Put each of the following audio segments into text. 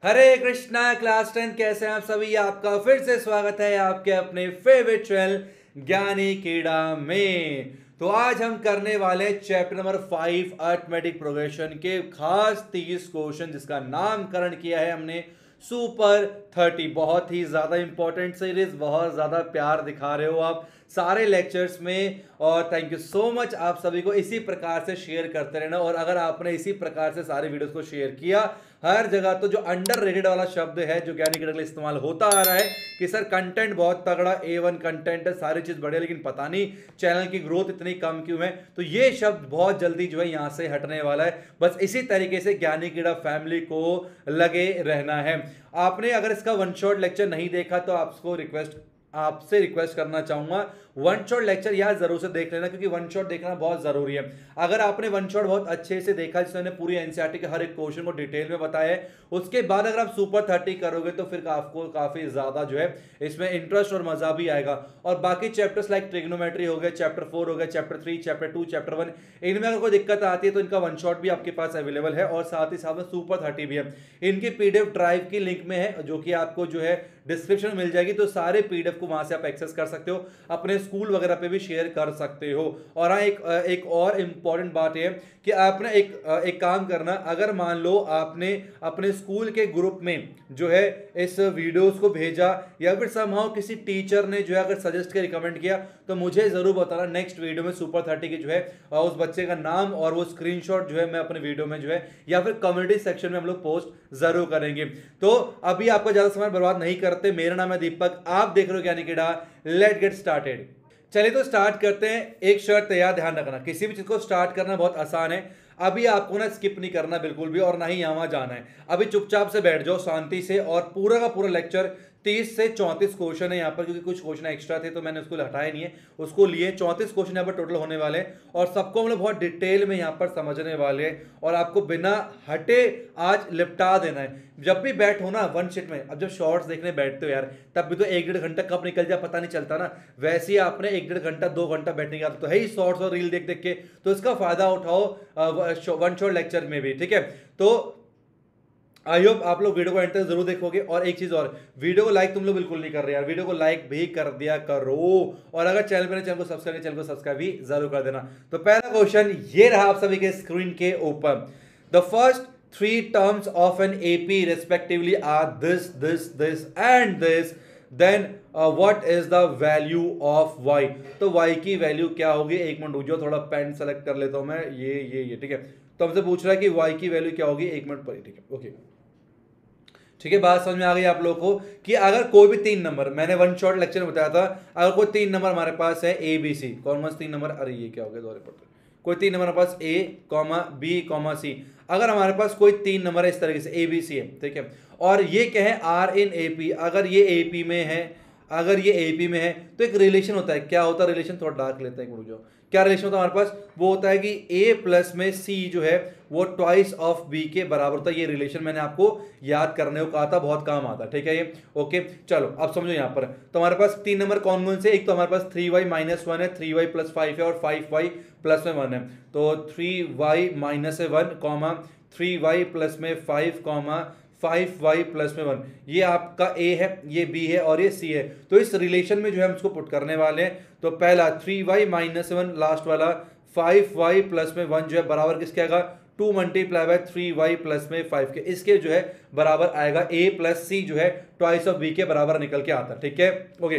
हरे Krishna class 10 कैसे हैं आप सभी। आपका फिर से स्वागत है आपके अपने फेवरेट चैनल ज्ञानी कीड़ा में। तो आज हम करने वाले चैप्टर नंबर 5 अर्थमेटिक प्रोग्रेशन के खास 30 क्वेश्चन जिसका नामकरण किया है हमने सुपर 30। बहुत ही ज्यादा इंपॉर्टेंट सीरीज, बहुत ज्यादा प्यार दिखा रहे हो आप सारे लेक्चर्स में और थैंक यू सो मच। आप सभी को इसी प्रकार से शेयर करते रहना और अगर आपने इसी प्रकार से सारे वीडियोस को शेयर किया हर जगह, तो जो अंडररेटेड वाला शब्द है जो ज्ञानी के लिए इस्तेमाल होता आ रहा है कि सर कंटेंट बहुत तगड़ा A1 कंटेंट है, सारी चीज बढ़िया, लेकिन पता नहीं चैनल की ग्रोथ इतनी कम क्यों है, तो ये शब्द बहुत जल्दी जो है यहां से हटने वाला है। बस इसी तरीके से ज्ञानी कीड़ा फैमिली को लगे रहना है। आपने अगर इसका वन शॉट लेक्चर नहीं देखा तो आपसे रिक्वेस्ट करना चाहूंगा वन शॉट लेक्चर यार जरूर से देख लेना, क्योंकि वन शॉट देखना बहुत जरूरी है। अगर आपने वन शॉट बहुत अच्छे से देखा जिसमें पूरी एनसीईआरटी के हर एक क्वेश्चन को डिटेल में बताया है, उसके बाद अगर आप सुपर 30 करोगे तो फिर आपको काफी ज्यादा जो है इसमें इंटरेस्ट और मजा भी आएगा। और बाकी चैप्टर्स लाइक ट्रिग्नोमेट्री हो गए, चैप्टर 4 हो गए, चैप्टर 3, चैप्टर 2, चैप्टर 1, इनमें अगर कोई दिक्कत आती है तो इनका वन शॉट भी आपके पास अवेलेबल है और साथ ही साथ में सुपर 30 भी है। इनकी पीडीएफ ड्राइव की लिंक में है जो कि आपको जो है डिस्क्रिप्शन में मिल जाएगी, तो सारे पीडीएफ को वहां से आप एक्सेस कर सकते हो, अपने स्कूल वगैरह पे भी शेयर कर सकते हो। और हाँ, एक और इंपॉर्टेंट बात है कि आपने एक काम करना, अगर मान लो आपने अपने स्कूल के ग्रुप में जो है इस वीडियोस को भेजा या फिर समहाउ किसी टीचर ने जो है अगर सजेस्ट किया, रिकमेंड किया, तो मुझे जरूर बताना। नेक्स्ट वीडियो में सुपर 30 की जो है उस बच्चे का नाम और वो स्क्रीनशॉट जो है मैं अपने वीडियो में जो है या फिर कम्युनिटी सेक्शन में हम लोग पोस्ट जरूर करेंगे। तो अभी आपका ज्यादा समय बर्बाद नहीं करते, मेरा नाम है दीपक, आप देख रहे हो ज्ञानी कीड़ा। Let get started. चलिए तो स्टार्ट करते हैं। एक शर्त तैयार, ध्यान रखना, किसी भी चीज को स्टार्ट करना बहुत आसान है। अभी आपको ना स्किप नहीं करना बिल्कुल भी और ना ही यहां जाना है। अभी चुपचाप से बैठ जाओ शांति से और पूरा का पूरा लेक्चर 30 से 34 क्वेश्चन है यहाँ पर, क्योंकि कुछ क्वेश्चन एक्स्ट्रा थे तो मैंने उसको हटाया नहीं है, उसको लिए 34 क्वेश्चन यहाँ पर टोटल होने वाले हैं और सबको हम लोग बहुत डिटेल में यहाँ पर समझने वाले हैं और आपको बिना हटे आज लिपटा देना है। जब भी बैठ हो ना वन शीट में, अब जब शॉर्ट्स देखने बैठते हो यार तब भी तो 1-1.5 घंटा कब निकल जाए पता नहीं चलता ना, वैसे ही आपने 1-1.5 घंटा 2 घंटा बैठने की आदत तो है ही शॉर्ट्स और रील देख देख के, तो इसका फायदा उठाओ वन शॉट लेक्चर में भी, ठीक है। तो आई होप आप लोग वीडियो को एंड तक जरूर देखोगे। और एक चीज और, वीडियो को लाइक तुम लोग बिल्कुल नहीं कर रहे यार, वीडियो को लाइक भी कर दिया करो और अगर चैनल को सब्सक्राइब भी जरूर कर देना। तो पहला क्वेश्चन ये रहा आप सभी के स्क्रीन के ऊपर। The first 3 terms of an AP respectively are this and this, then what is the value of y? तो y की वैल्यू क्या होगी? एक मिनट रुक जाओ, थोड़ा पेन सेलेक्ट कर लेता हूं मैं, ये ठीक है। तो हमसे पूछ रहा है कि y की वैल्यू क्या होगी, एक मिनट पर, ठीक है, ओके ठीक है। बात समझ में आ गई आप लोगों को कि अगर कोई भी 3 नंबर, मैंने वन शॉट लेक्चर में बताया था, अगर कोई 3 नंबर हमारे पास है ABC, कौन 3 नंबर, अरे ये क्या हो गया, दोबारा पढ़ते, कोई 3 नंबर हमारे पास A, B, C, अगर हमारे पास कोई 3 नंबर है इस तरीके से ABC है, ठीक है, और ये क्या है R in AP, अगर ये AP में है, अगर ये AP में है तो एक रिलेशन होता है। क्या होता है रिलेशन, थोड़ा डार्क लेते हैं, रुक जाओ। क्या रिलेशन होता है हमारे पास, वो होता है कि A प्लस में C जो है वो ट्वाइस ऑफ B के बराबर होता है। ये रिलेशन मैंने आपको याद करने को कहा था, बहुत काम आता है, ठीक है ये, ओके। चलो अब समझो यहाँ पर, तो हमारे पास 3 नंबर कौन कौन से, एक तो हमारे पास 3y माइनस 1 है, 3y प्लस 5 है और 5y प्लस में 1 है। तो 3y minus 1 comma 3y plus में 5 कॉमा 5y प्लस में 1, ये आपका A है, ये B है और ये C है। तो इस रिलेशन में जो है हम इसको पुट करने वाले हैं। तो पहला 3y माइनस 1, लास्ट वाला 5y प्लस में 1 जो है बराबर किसके आएगा, 2 मल्टीप्लाई बाय 3y प्लस में 5 के, इसके जो है बराबर आएगा A प्लस C जो है ट्वाइस ऑफ B के बराबर निकल के आता है, ठीक है, ओके।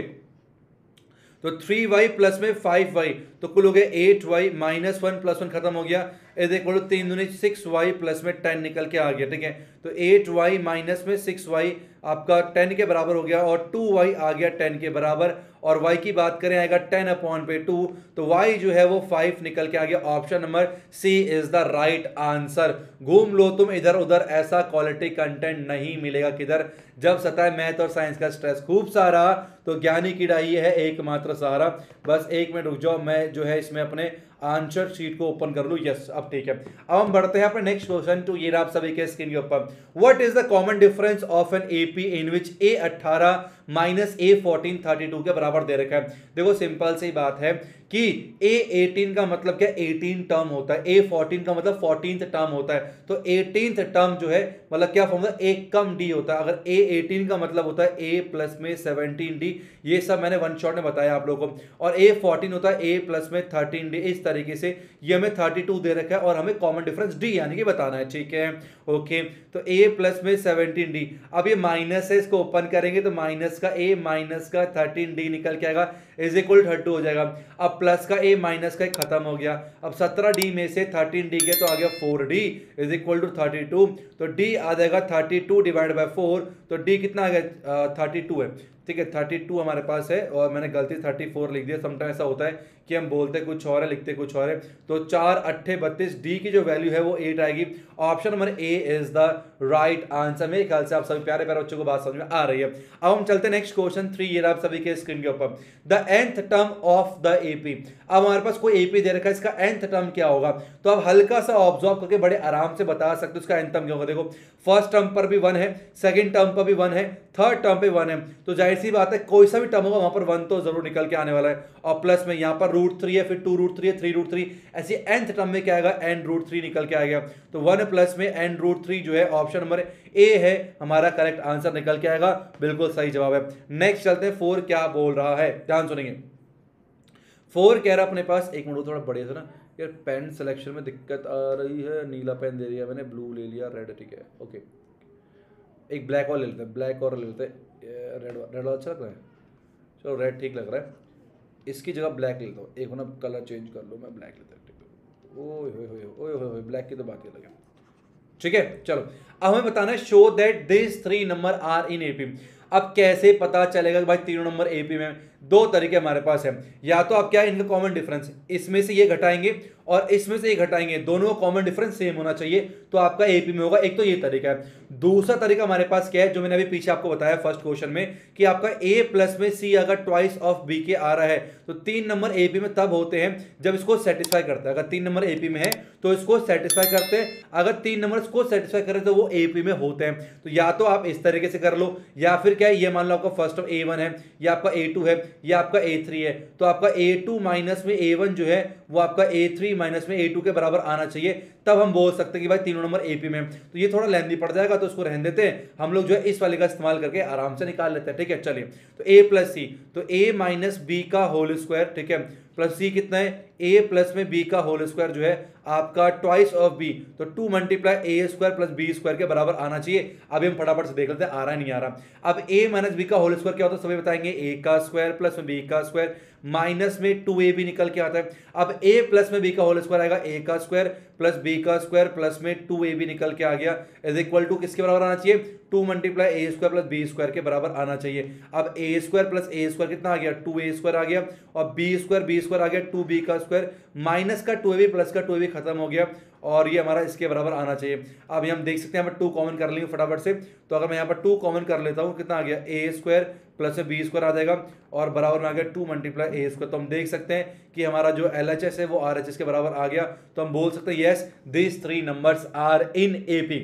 तो 3y प्लस में 5y, तो कुल हो गया 8y माइनस 1 प्लस 1 खत्म हो गया, इज इक्वल टू 3 दूनी 6y प्लस में 10 निकल के आ गया, ठीक है। तो 8y माइनस में 6y आपका 10 के बराबर हो गया और 2y आ गया 10 के बराबर, और y की बात करें आएगा 10/2, तो y जो है वो 5 निकल के आ गया। Option number C is the right answer. घूम लो तुम इधर उधर, ऐसा क्वालिटी कंटेंट नहीं मिलेगा किधर, जब सता है मैथ और साइंस का स्ट्रेस खूब सारा, तो ज्ञानी कीड़ा ये है एकमात्र सहारा। बस 1 मिनट रुक जाओ, मैं जो है इसमें अपने आंसर शीट को ओपन कर लूं, यस अब ठीक है। अब हम बढ़ते हैं अपने नेक्स्ट क्वेश्चन टू, ये आप सभी के स्क्रीन के ऊपर। What is the common difference of an AP in which A18 minus A14 32 के बराबर दे रखा है। देखो सिंपल सी बात है कि A18 का मतलब क्या 18 टर्म होता है, A14 का मतलब 14th टर्म होता है, तो 18th टर्म जो है मतलब क्या फॉर्म होता है, A कम D होता है। अगर A18 का मतलब होता है A प्लस में 17D, ये सब मैंने वन शॉट में बताया आप लोगों को। और A14 होता है A प्लस में 13D। इस तरीके से ये हमें 32 दे रखा है और हमें कॉमन डिफरेंस D यानी कि बताना है, ठीक है। ओके, तो A प्लस में 17D। अब ये माइनस है, इसको ओपन करेंगे तो माइनस का A माइनस का 13D निकल के आएगा, इज इक्वल 32 हो जाएगा। अब प्लस का A माइनस का खत्म हो गया। अब 17D में से 13D गया तो आ गया 4D इज इक्वल टू 32। तो D आ जाएगा 32 डिवाइड बाय 4, तो D कितना आ गया 32 है, ठीक है। 32 हमारे पास है और मैंने गलती 34 लिख दिया। समटाइम ऐसा होता है कि हम बोलते कुछ और है लिखते कुछ और है। तो 4 8 32, डी की जो वैल्यू है वो 8 आएगी। Option number A is the right answer. मेरे ख्याल से आप सभी प्यारे प्यारे बच्चों को बात समझ में आ रही है। अब हम चलते हैं नेक्स्ट क्वेश्चन 3, ये आप सभी के स्क्रीन के ऊपर। The nth term of the AP. अब हमारे पास कोई एपी दे रखा है, इसका nth टर्म क्या होगा, तो आप हल्का सा ऑब्जर्व करके बड़े आराम से बता सकते हो इसका nth टर्म क्या होगा। देखो फर्स्ट टर्म पर भी 1 है, सेकंड टर्म पर भी 1 है, थर्ड टर्म पे 1 है, तो जाहिर सी बात है कोई सा भी टर्म होगा वहां पर 1 तो जरूर निकल के आने वाला है। और प्लस में यहां पर √3 है, फिर 2√3 है, 3√3, ऐसे nth टर्म में क्या आएगा n√3 निकल के आएगा। तो 1 प्लस में n√3 जो है ऑप्शन नंबर ए है हमारा करेक्ट आंसर निकल के आएगा, बिल्कुल सही जवाब है। नेक्स्ट चलते हैं 4 क्या बोल रहा है, ध्यान सुनेंगे। 4 कह रहा अपने पास, एक मिनट थोड़ा बढ़िया से ना यार, पेन सिलेक्शन में दिक्कत आ रही है। नीला पेन दे दिया मैंने, ब्लू ले लिया, रेड, ठीक है ओके। एक ब्लैक और ले लेते हैं, ब्लैक और ले लेते हैं, रेड रेड अच्छा लग रहा है, चलो रेड ठीक लग रहा है, इसकी जगह ब्लैक लेता हूँ। एक ना कलर चेंज कर लो, मैं ब्लैक लेता हूँ। ओए ब्लैक की तो बात ही अलग है, ठीक है। चलो अब हमें बताना है show that this 3 number are in AP. अब कैसे पता चलेगा कि भाई तीनों नंबर एपी में? दो तरीके हमारे पास है, या तो आप क्या इनका कॉमन डिफरेंस, इसमें से ये घटाएंगे और इसमें से ये घटाएंगे, दोनों का कॉमन डिफरेंस सेम होना चाहिए तो आपका एपी में होगा। एक तो ये तरीका है। दूसरा तरीका हमारे पास क्या है, जो मैंने अभी पीछे आपको बताया फर्स्ट क्वेश्चन में, कि आपका ए प्लस में सी अगर ट्वाइस ऑफ बी के आ रहा है तो 3 नंबर एपी में तब होते हैं जब इसको सेटिस्फाई करता है। अगर 3 नंबर एपी में है तो इसको सेटिस्फाई करते हैं, अगर 3 नंबर इसको सेटिस्फाई करे तो वो एपी में होते हैं। तो या तो आप इस तरीके से कर लो, या फिर क्या है, ये मान लो आपका फर्स्ट ऑफ A1 है, या आपका A2 है, या आपका A3 है, तो आपका A2 माइनस में A1 जो है वो आपका A3 माइनस में A2 के बराबर आना चाहिए, तब हम बोल सकते हैं कि भाई तीनों नंबर एपी में। तो ये थोड़ा लेंथी पड़ जाएगा तो उसको रहने देते हैं, हम लोग जो है इस वाले का इस्तेमाल करके आराम से निकाल लेते हैं, ठीक है। चलिए तो A प्लस सी, तो A माइनस बी का होल स्क्वायर, ठीक है, प्लस सी कितना है, A प्लस में B का होल स्क्वायर जो है आपका ट्वाइस ऑफ B, तो 2 multiply A square plus B square के बराबर आना चाहिए। अभी हम फटाफट से देख लेते हैं आ रहा है नहीं आ रहा। अब A माइनस बी का होल स्क्वायर क्या होता है, सभी बताएंगे, A का स्क्वायर प्लस में B का स्क्वायर माइनस में 2AB निकल के आता है। अब A प्लस में B का होल स्क्वायर आएगा, A का स्क्वायर प्लस B का स्क्वायर प्लस में 2AB निकल के आ गया, इज इक्वल टू किसके बराबर आना चाहिए, 2 multiply A square plus B square के बराबर आना चाहिए। अब A square plus A square कितना आ गया, 2A स्क्वायर आ गया, और B स्क्वायर आ गया 2B का स्क्वायर, माइनस का 2AB प्लस का 2AB खत्म हो गया, और ये हमारा इसके बराबर आना चाहिए। अब हम देख सकते हैं यहाँ पर 2 कॉमन कर लेंगे फटाफट से, तो अगर मैं यहाँ पर 2 कॉमन कर लेता हूँ, कितना आ गया, A स्क्वायर प्लस में B स्क्वायर आ जाएगा, और बराबर में आ गया 2 मल्टीप्लाई A स्क्वायर। तो हम देख सकते हैं कि हमारा जो LHS है वो RHS के बराबर आ गया, तो हम बोल सकते हैं yes this 3 numbers are in AP.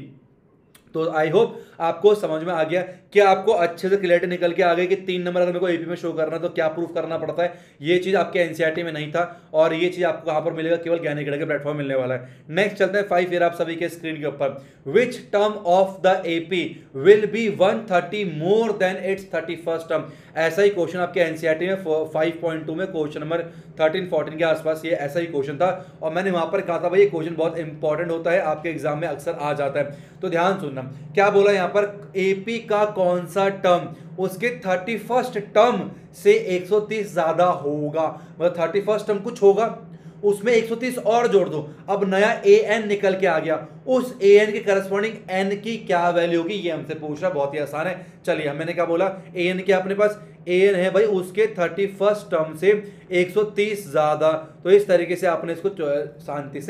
तो आई होप आपको समझ में आ गया, क्या आपको अच्छे से क्लियरिटी निकल के आ गई कि 3 नंबर अगर मेरे को एपी में शो करना है तो क्या प्रूफ करना पड़ता है। ये चीज आपके एनसीईआरटी में नहीं था, और ये चीज आपको कहां पर मिलेगा, केवल ज्ञानीकेडा के प्लेटफॉर्म मिलने वाला है। नेक्स्ट चलते हैं 5 ईयर आप सभी के स्क्रीन के ऊपर। Which term of the AP will be 130 more than its 31st term. ऐसा ही क्वेश्चन आपके एनसीईआरटी में 5.2 में क्वेश्चन नंबर 13-14 के आसपास ये ऐसा ही क्वेश्चन था, और मैंने वहां पर कहा था भाई ये क्वेश्चन बहुत इंपॉर्टेंट होता है, आपके एग्जाम में अक्सर आ जाता है। तो ध्यान सुनना, क्या बोला यहाँ पर, एपी का कौन सा टर्म उसके 31st टर्म से 130 ज्यादा होगा, मतलब 31st टर्म कुछ होगा उसमें 130 और जोड़ दो, अब नया an निकल के आ गया, उस an के करस्पॉन्डिंग n की क्या वैल्यू होगी, ये हमसे पूछ रहा, बहुत ही आसान है। चलिए मैंने क्या बोला, an क्या अपने पास an है भाई उसके 31st टर्म से 130 ज्यादा, तो इस तरीके से आपने इसको शांति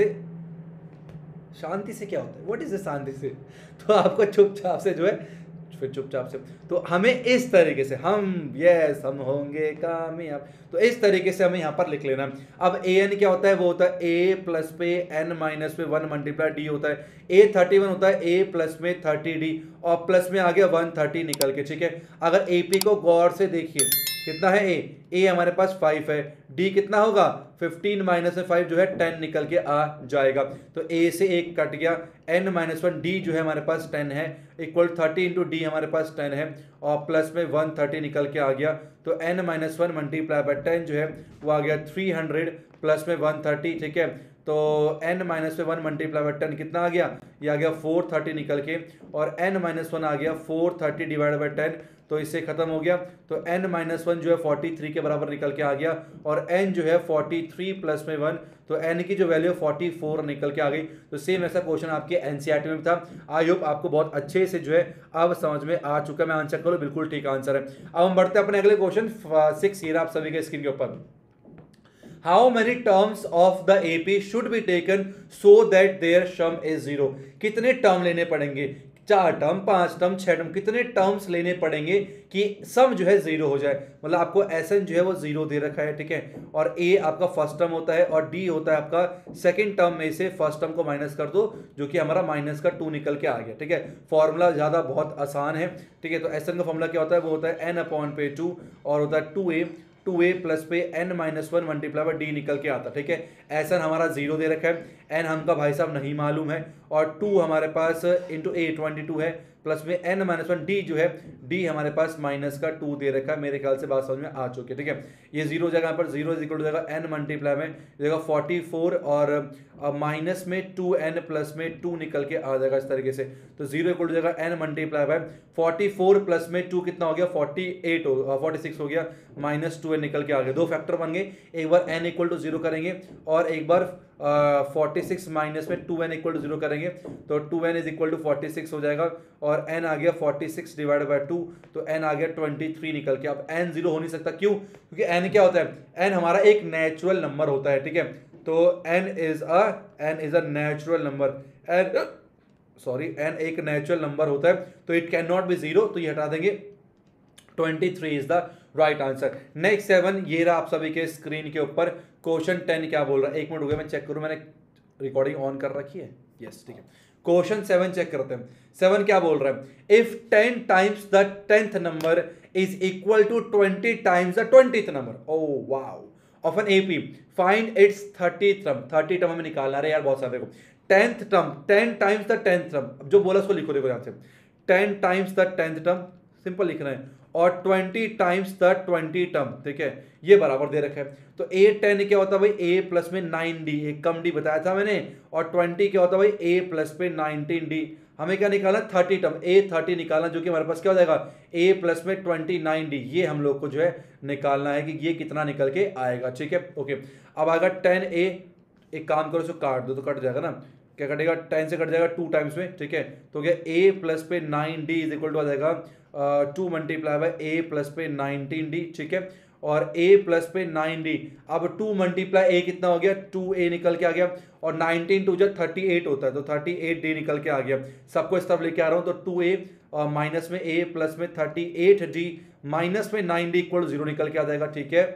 से क्या होता है, व्हाट इज शांति से, तो आपको चुपचाप से जो है, फिर चुपचाप से, तो हमें इस तरीके से हम होंगे कामयाब, तो इस तरीके से हमें यहां पर लिख लेना। अब an क्या होता है, वो होता है a प्लस पे n माइनस पे 1 मल्टीप्लाई d होता है, a 31 होता है a प्लस में 30d, और प्लस में आ गया 130 निकल के, ठीक है। अगर ap को गौर से देखिए कितना है ए हमारे पास 5 है, डी कितना होगा 15 माइनस में 5 जो है 10 निकल के आ जाएगा, तो ए से 1 कट गया, n माइनस 1 डी जो है हमारे पास 10 है, इक्वल 30 इंटू डी हमारे पास 10 है, और प्लस में 130 निकल के आ गया, तो n माइनस 1 मल्टीप्लाई बाय 10 जो है वो आ गया 300 प्लस में 130, ठीक है, तो n माइनस में 1 मल्टीप्लाई बाय 10 कितना आ गया, ये आ गया 430 निकल के, और n माइनस 1 आ गया 430 डिवाइड बाय 10, तो इससे खत्म हो गया, तो n माइनस 1 जो है 43 के बराबर निकल के आ गया, और n जो है 43 प्लस में 1, तो n की जो वैल्यू 44 निकल के आ गई। तो सेम ऐसा क्वेश्चन आपके एनसीईआरटी में था। आई होप आपको बहुत अच्छे से जो है अब समझ में आ चुका। मैं आंसर करूँ, बिल्कुल ठीक आंसर है। अब हम बढ़ते हैं अपने अगले क्वेश्चन 6, ये आप सभी के स्क्रीन के ऊपर। How many terms of the AP should be taken so that their sum is 0? कितने टर्म लेने पड़ेंगे, 4 टर्म, 5 टर्म, 6 टर्म, कितने टर्म्स लेने पड़ेंगे कि सम जो है 0 हो जाए। मतलब आपको SN जो है वो 0 दे रखा है, ठीक है, और A आपका फर्स्ट टर्म होता है और D होता है आपका सेकंड टर्म में से फर्स्ट टर्म को माइनस कर दो, जो कि हमारा माइनस का 2 निकल के आ गया, ठीक है। फॉर्मूला ज़्यादा बहुत आसान है, ठीक है। तो SN का फॉर्मूला क्या होता है, वो होता है n/2 और होता है 2a प्लस पे n minus 1 multiply by D निकल के आता, ठीक है। SN हमारा 0 दे रखा है, n हमका भाई साहब नहीं मालूम है, और 2 हमारे पास इंटू a 22 है, प्लस में n माइनस 1 डी जो है, डी हमारे पास माइनस का 2 दे रखा है। मेरे ख्याल से बात समझ में आ चुकी है, ठीक है। ये 0 जगह पर 0 इज इक्वल टू जाएगा n मल्टीप्लाई में जगह 44 और माइनस में 2n प्लस में 2 निकल के आ जाएगा इस तरीके से। तो 0 इक्वल टू जाएगा n मल्टीप्लाई बाय 44 प्लस में 2 कितना हो गया 46 हो गया, माइनस 2n निकल के आ गया। दो फैक्टर बन गए, एक बार n इक्वल टू 0 करेंगे और एक बार 46 माइनस में 2n इक्वल टू 0 करेंगे, तो 2n इज इक्वल टू 46 हो जाएगा, और n आ गया 46 डिवाइड बाय 2, तो n आ गया 23 निकल के। अब n 0 हो नहीं सकता, क्यों? क्योंकि n क्या होता है, n हमारा एक नेचुरल नंबर होता है, ठीक है। तो n is a natural number, n एक नेचुरल नंबर होता है, तो इट कैन नॉट बी 0, तो ये हटा देंगे, 23 is the right answer. Next 7, ये रहा आप सभी के स्क्रीन के ऊपर। क्वेश्चन 10 क्या बोल रहा है, 1 मिनट हो गया, मैं चेक करूं, मैंने रिकॉर्डिंग ऑन कर रखी है, यस, ठीक है। क्वेश्चन 7 चेक करते हैं। 7 क्या बोल रहा है, if 10 times the 10th number is equal to 20 times the 20th number, ओ वाओ, of an AP, find its 30th term. 30 term हमें निकालना है यार, बहुत सारे। देखो 10th term, 10 times the 10th term, जो बोला उसको लिखो, देखो ध्यान से, 10 times the 10th term, simple लिखना है, और 20 टाइम्स द 20 टर्म, ठीक है, ये बराबर दे रखा है। तो a 10 क्या होता है भाई, a प्लस में 9d, एक कम d बताया था मैंने, और 20 क्या होता है भाई, a प्लस पे 19d। हमें क्या निकालना, 30 टर्म, a 30 निकालना, जो कि हमारे पास क्या हो जाएगा, a प्लस में 29d, ये हम लोग को जो है निकालना है कि ये कितना निकल के आएगा, ठीक है, ओके। अब आएगा 10a, एक काम करो, इसको काट दो तो कट जाएगा ना, क्या कटेगा, 10 से कट जाएगा 2 टाइम्स में, ठीक है। तो क्या a प्लस पे 9d इज इक्वल टू आ जाएगा 2 मल्टीप्लाई बाय a प्लस पे 19d, ठीक है, और a प्लस पे 9d। अब 2 मल्टीप्लाई a कितना हो गया, 2a निकल के आ गया, और 19 टू जब 38 होता है, तो 38d निकल के आ गया। सबको इस तरफ लेके आ रहा हूँ, तो 2a और माइनस में a प्लस में 38d माइनस में 9d इक्वल 0 निकल के आ जाएगा, ठीक है,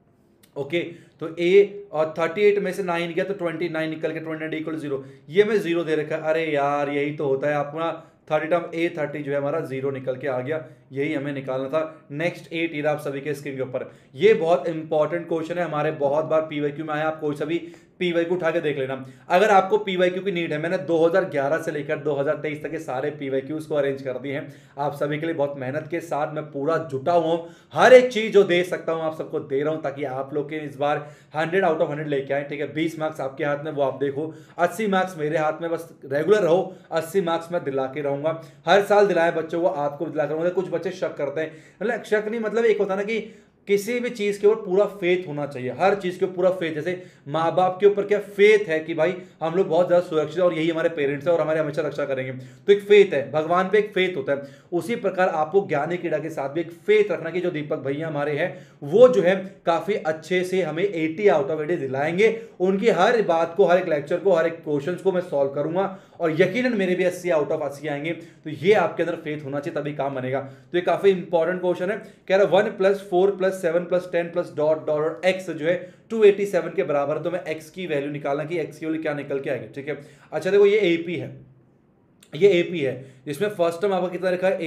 ओके। तो a और 38 में से 9 गया, तो 29 निकल के 29 इक्वल 0, ये में 0 दे रखा है। अरे यार, यही तो होता है अपना 30 टर्म, a 30 जो है हमारा 0 निकल के आ गया, यही हमें निकालना था। नेक्स्ट 8 ये आप सभी के स्क्रीन के ऊपर। ये बहुत इंपॉर्टेंट क्वेश्चन है, हमारे बहुत बार पीवाईक्यू में आया, आप कोई सा भी पीवाईक्यू उठा के देख लेना। अगर आपको पीवाईक्यू की नीड है, मैंने 2011 से लेकर 2023 तक के सारे पीवाईक्यूज को अरेंज कर दिए हैं आप सभी के लिए, बहुत मेहनत के साथ मैं पूरा जुटा हुआ हूँ, हर एक चीज जो दे सकता हूँ आप सबको दे रहा हूँ, ताकि आप लोग के इस बार 100 आउट ऑफ 100 लेके आए, ठीक है। 20 मार्क्स आपके हाथ में, वो आप देखो, 80 मार्क्स मेरे हाथ में, बस रेगुलर रहो, 80 मार्क्स मैं दिला के रहूंगा। हर साल दिलाए बच्चों को, आपको दिला कर रहूंगा। कुछ बच्चे शक करते हैं, मतलब शक नहीं, मतलब एक होता है ना कि किसी भी चीज के ऊपर पूरा फेथ होना चाहिए, हर चीज के ऊपर पूरा फेथ। जैसे माँ बाप के ऊपर क्या फेथ है कि भाई हम लोग बहुत ज्यादा सुरक्षित है और यही हमारे पेरेंट्स है और हमारे हमेशा रक्षा करेंगे, तो एक फेथ है, भगवान पे एक फेथ होता है। उसी प्रकार आपको ज्ञानी क्रीड़ा के साथ भी एक फेथ रखना कि जो दीपक भैया हमारे हैं वो जो है काफी अच्छे से हमें 80 आउट ऑफ 80 दिलाएंगे। उनकी हर बात को, हर एक लेक्चर को, हर एक क्वेश्चन को मैं सॉल्व करूंगा, और यकीनन मेरे भी 80 आउट ऑफ 80 आएंगे। तो ये आपके अंदर फेथ होना चाहिए, तभी काम बनेगा। तो ये काफी इंपॉर्टेंट क्वेश्चन है। कह रहा 1 + 4 + 7 + 10 + डॉट डॉट x जो है 287 के बराबर है। तो मैं x की वैल्यू निकालना कि x की वैल्यू क्या निकल के आएगी, ठीक है। अच्छा देखो, ये AP है, ये AP है, जिसमें फर्स्ट टर्म आपका कितना लिखा है, a,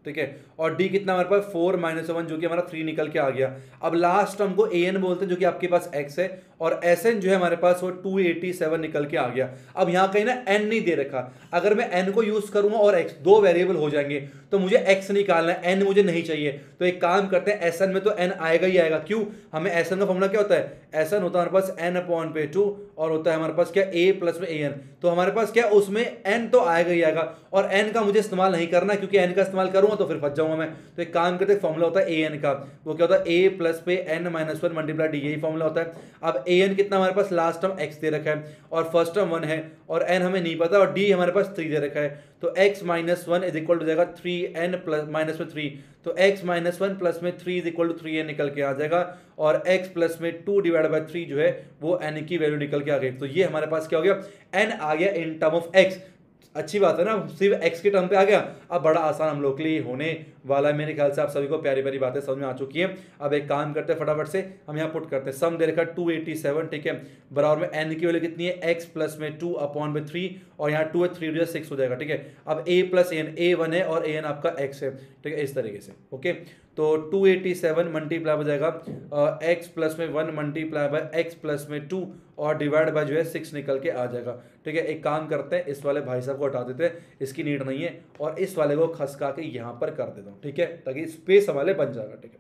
ठीक है, और डी कितना हमारे पास 4 - 1 जो कि हमारा 3 निकल के आ गया। अब लास्ट टर्म को an बोलते हैं जो कि आपके पास x है, और Sn जो है हमारे पास वो 287 निकल के आ गया। अब यहां कहीं ना n नहीं दे रखा, अगर मैं n को यूज करूंगा और x दो वेरिएबल हो जाएंगे तो मुझे x निकालना है, n मुझे नहीं चाहिए। तो एक काम करते हैं, Sn में तो n आएगा ही आएगा। क्यों? हमें Sn का फॉर्मूला क्या होता है? Sn होता है हमारे पास n/2 और होता है हमारे पास क्या a प्लस में an। तो हमारे पास क्या उसमें n तो आएगा ही आएगा, और n का मुझे इस्तेमाल नहीं करना क्योंकि n का इस्तेमाल करूंगा तो फिर फंस जाऊंगा मैं। तो एक काम करते हैं, फॉर्मूला होता है an का, वो क्या होता है a प्लस पे n - 1 मल्टीप्लाई d, यही फॉर्मूला होता है। अब an कितना हमारे पास लास्ट टर्म x दे रखा है और फर्स्ट टर्म 1 है, और n हमें नहीं पता, और d हमारे पास 3 दे रखा है। तो x - 1 इज इक्वल टू जाएगा 3n प्लस माइनस में 3, तो x - 1 प्लस में 3 इज इक्वल टू 3n निकल के आ जाएगा, और x प्लस में 2 डिवाइड बाय 3 जो है वो n की वैल्यू निकल के आ गई। तो ये हमारे पास क्या हो गया? n आ गया इन टर्म ऑफ x। अच्छी बात है ना, सिर्फ x के टर्म पे आ गया। अब बड़ा आसान हम लोग के लिए होने वाला है, मेरे ख्याल से आप सभी को प्यारी प्यारी बातें समझ में आ चुकी हैं। अब एक काम करते हैं, फटाफट से हम यहाँ पुट करते हैं, सम दे रखा 287, ठीक है, बराबर में n की वैल्यू कितनी है? x प्लस में 2/3, और यहाँ 2 है 3 6 हो जाएगा, ठीक है। अब a प्लस an, a 1 है और an आपका x है, ठीक है, इस तरीके से। ओके, तो 287 मल्टीप्लाई हो जाएगा x प्लस में 1 मल्टीप्लाई बाय x प्लस में 2 और डिवाइड बाय जो है 6 निकल के आ जाएगा, ठीक है। एक काम करते हैं, इस वाले भाई साहब को हटा देते हैं, इसकी नीड नहीं है, और इस वाले को खसका के यहाँ पर कर देता हूँ, ठीक है, ताकि स्पेस हमारे बन जाएगा, ठीक है।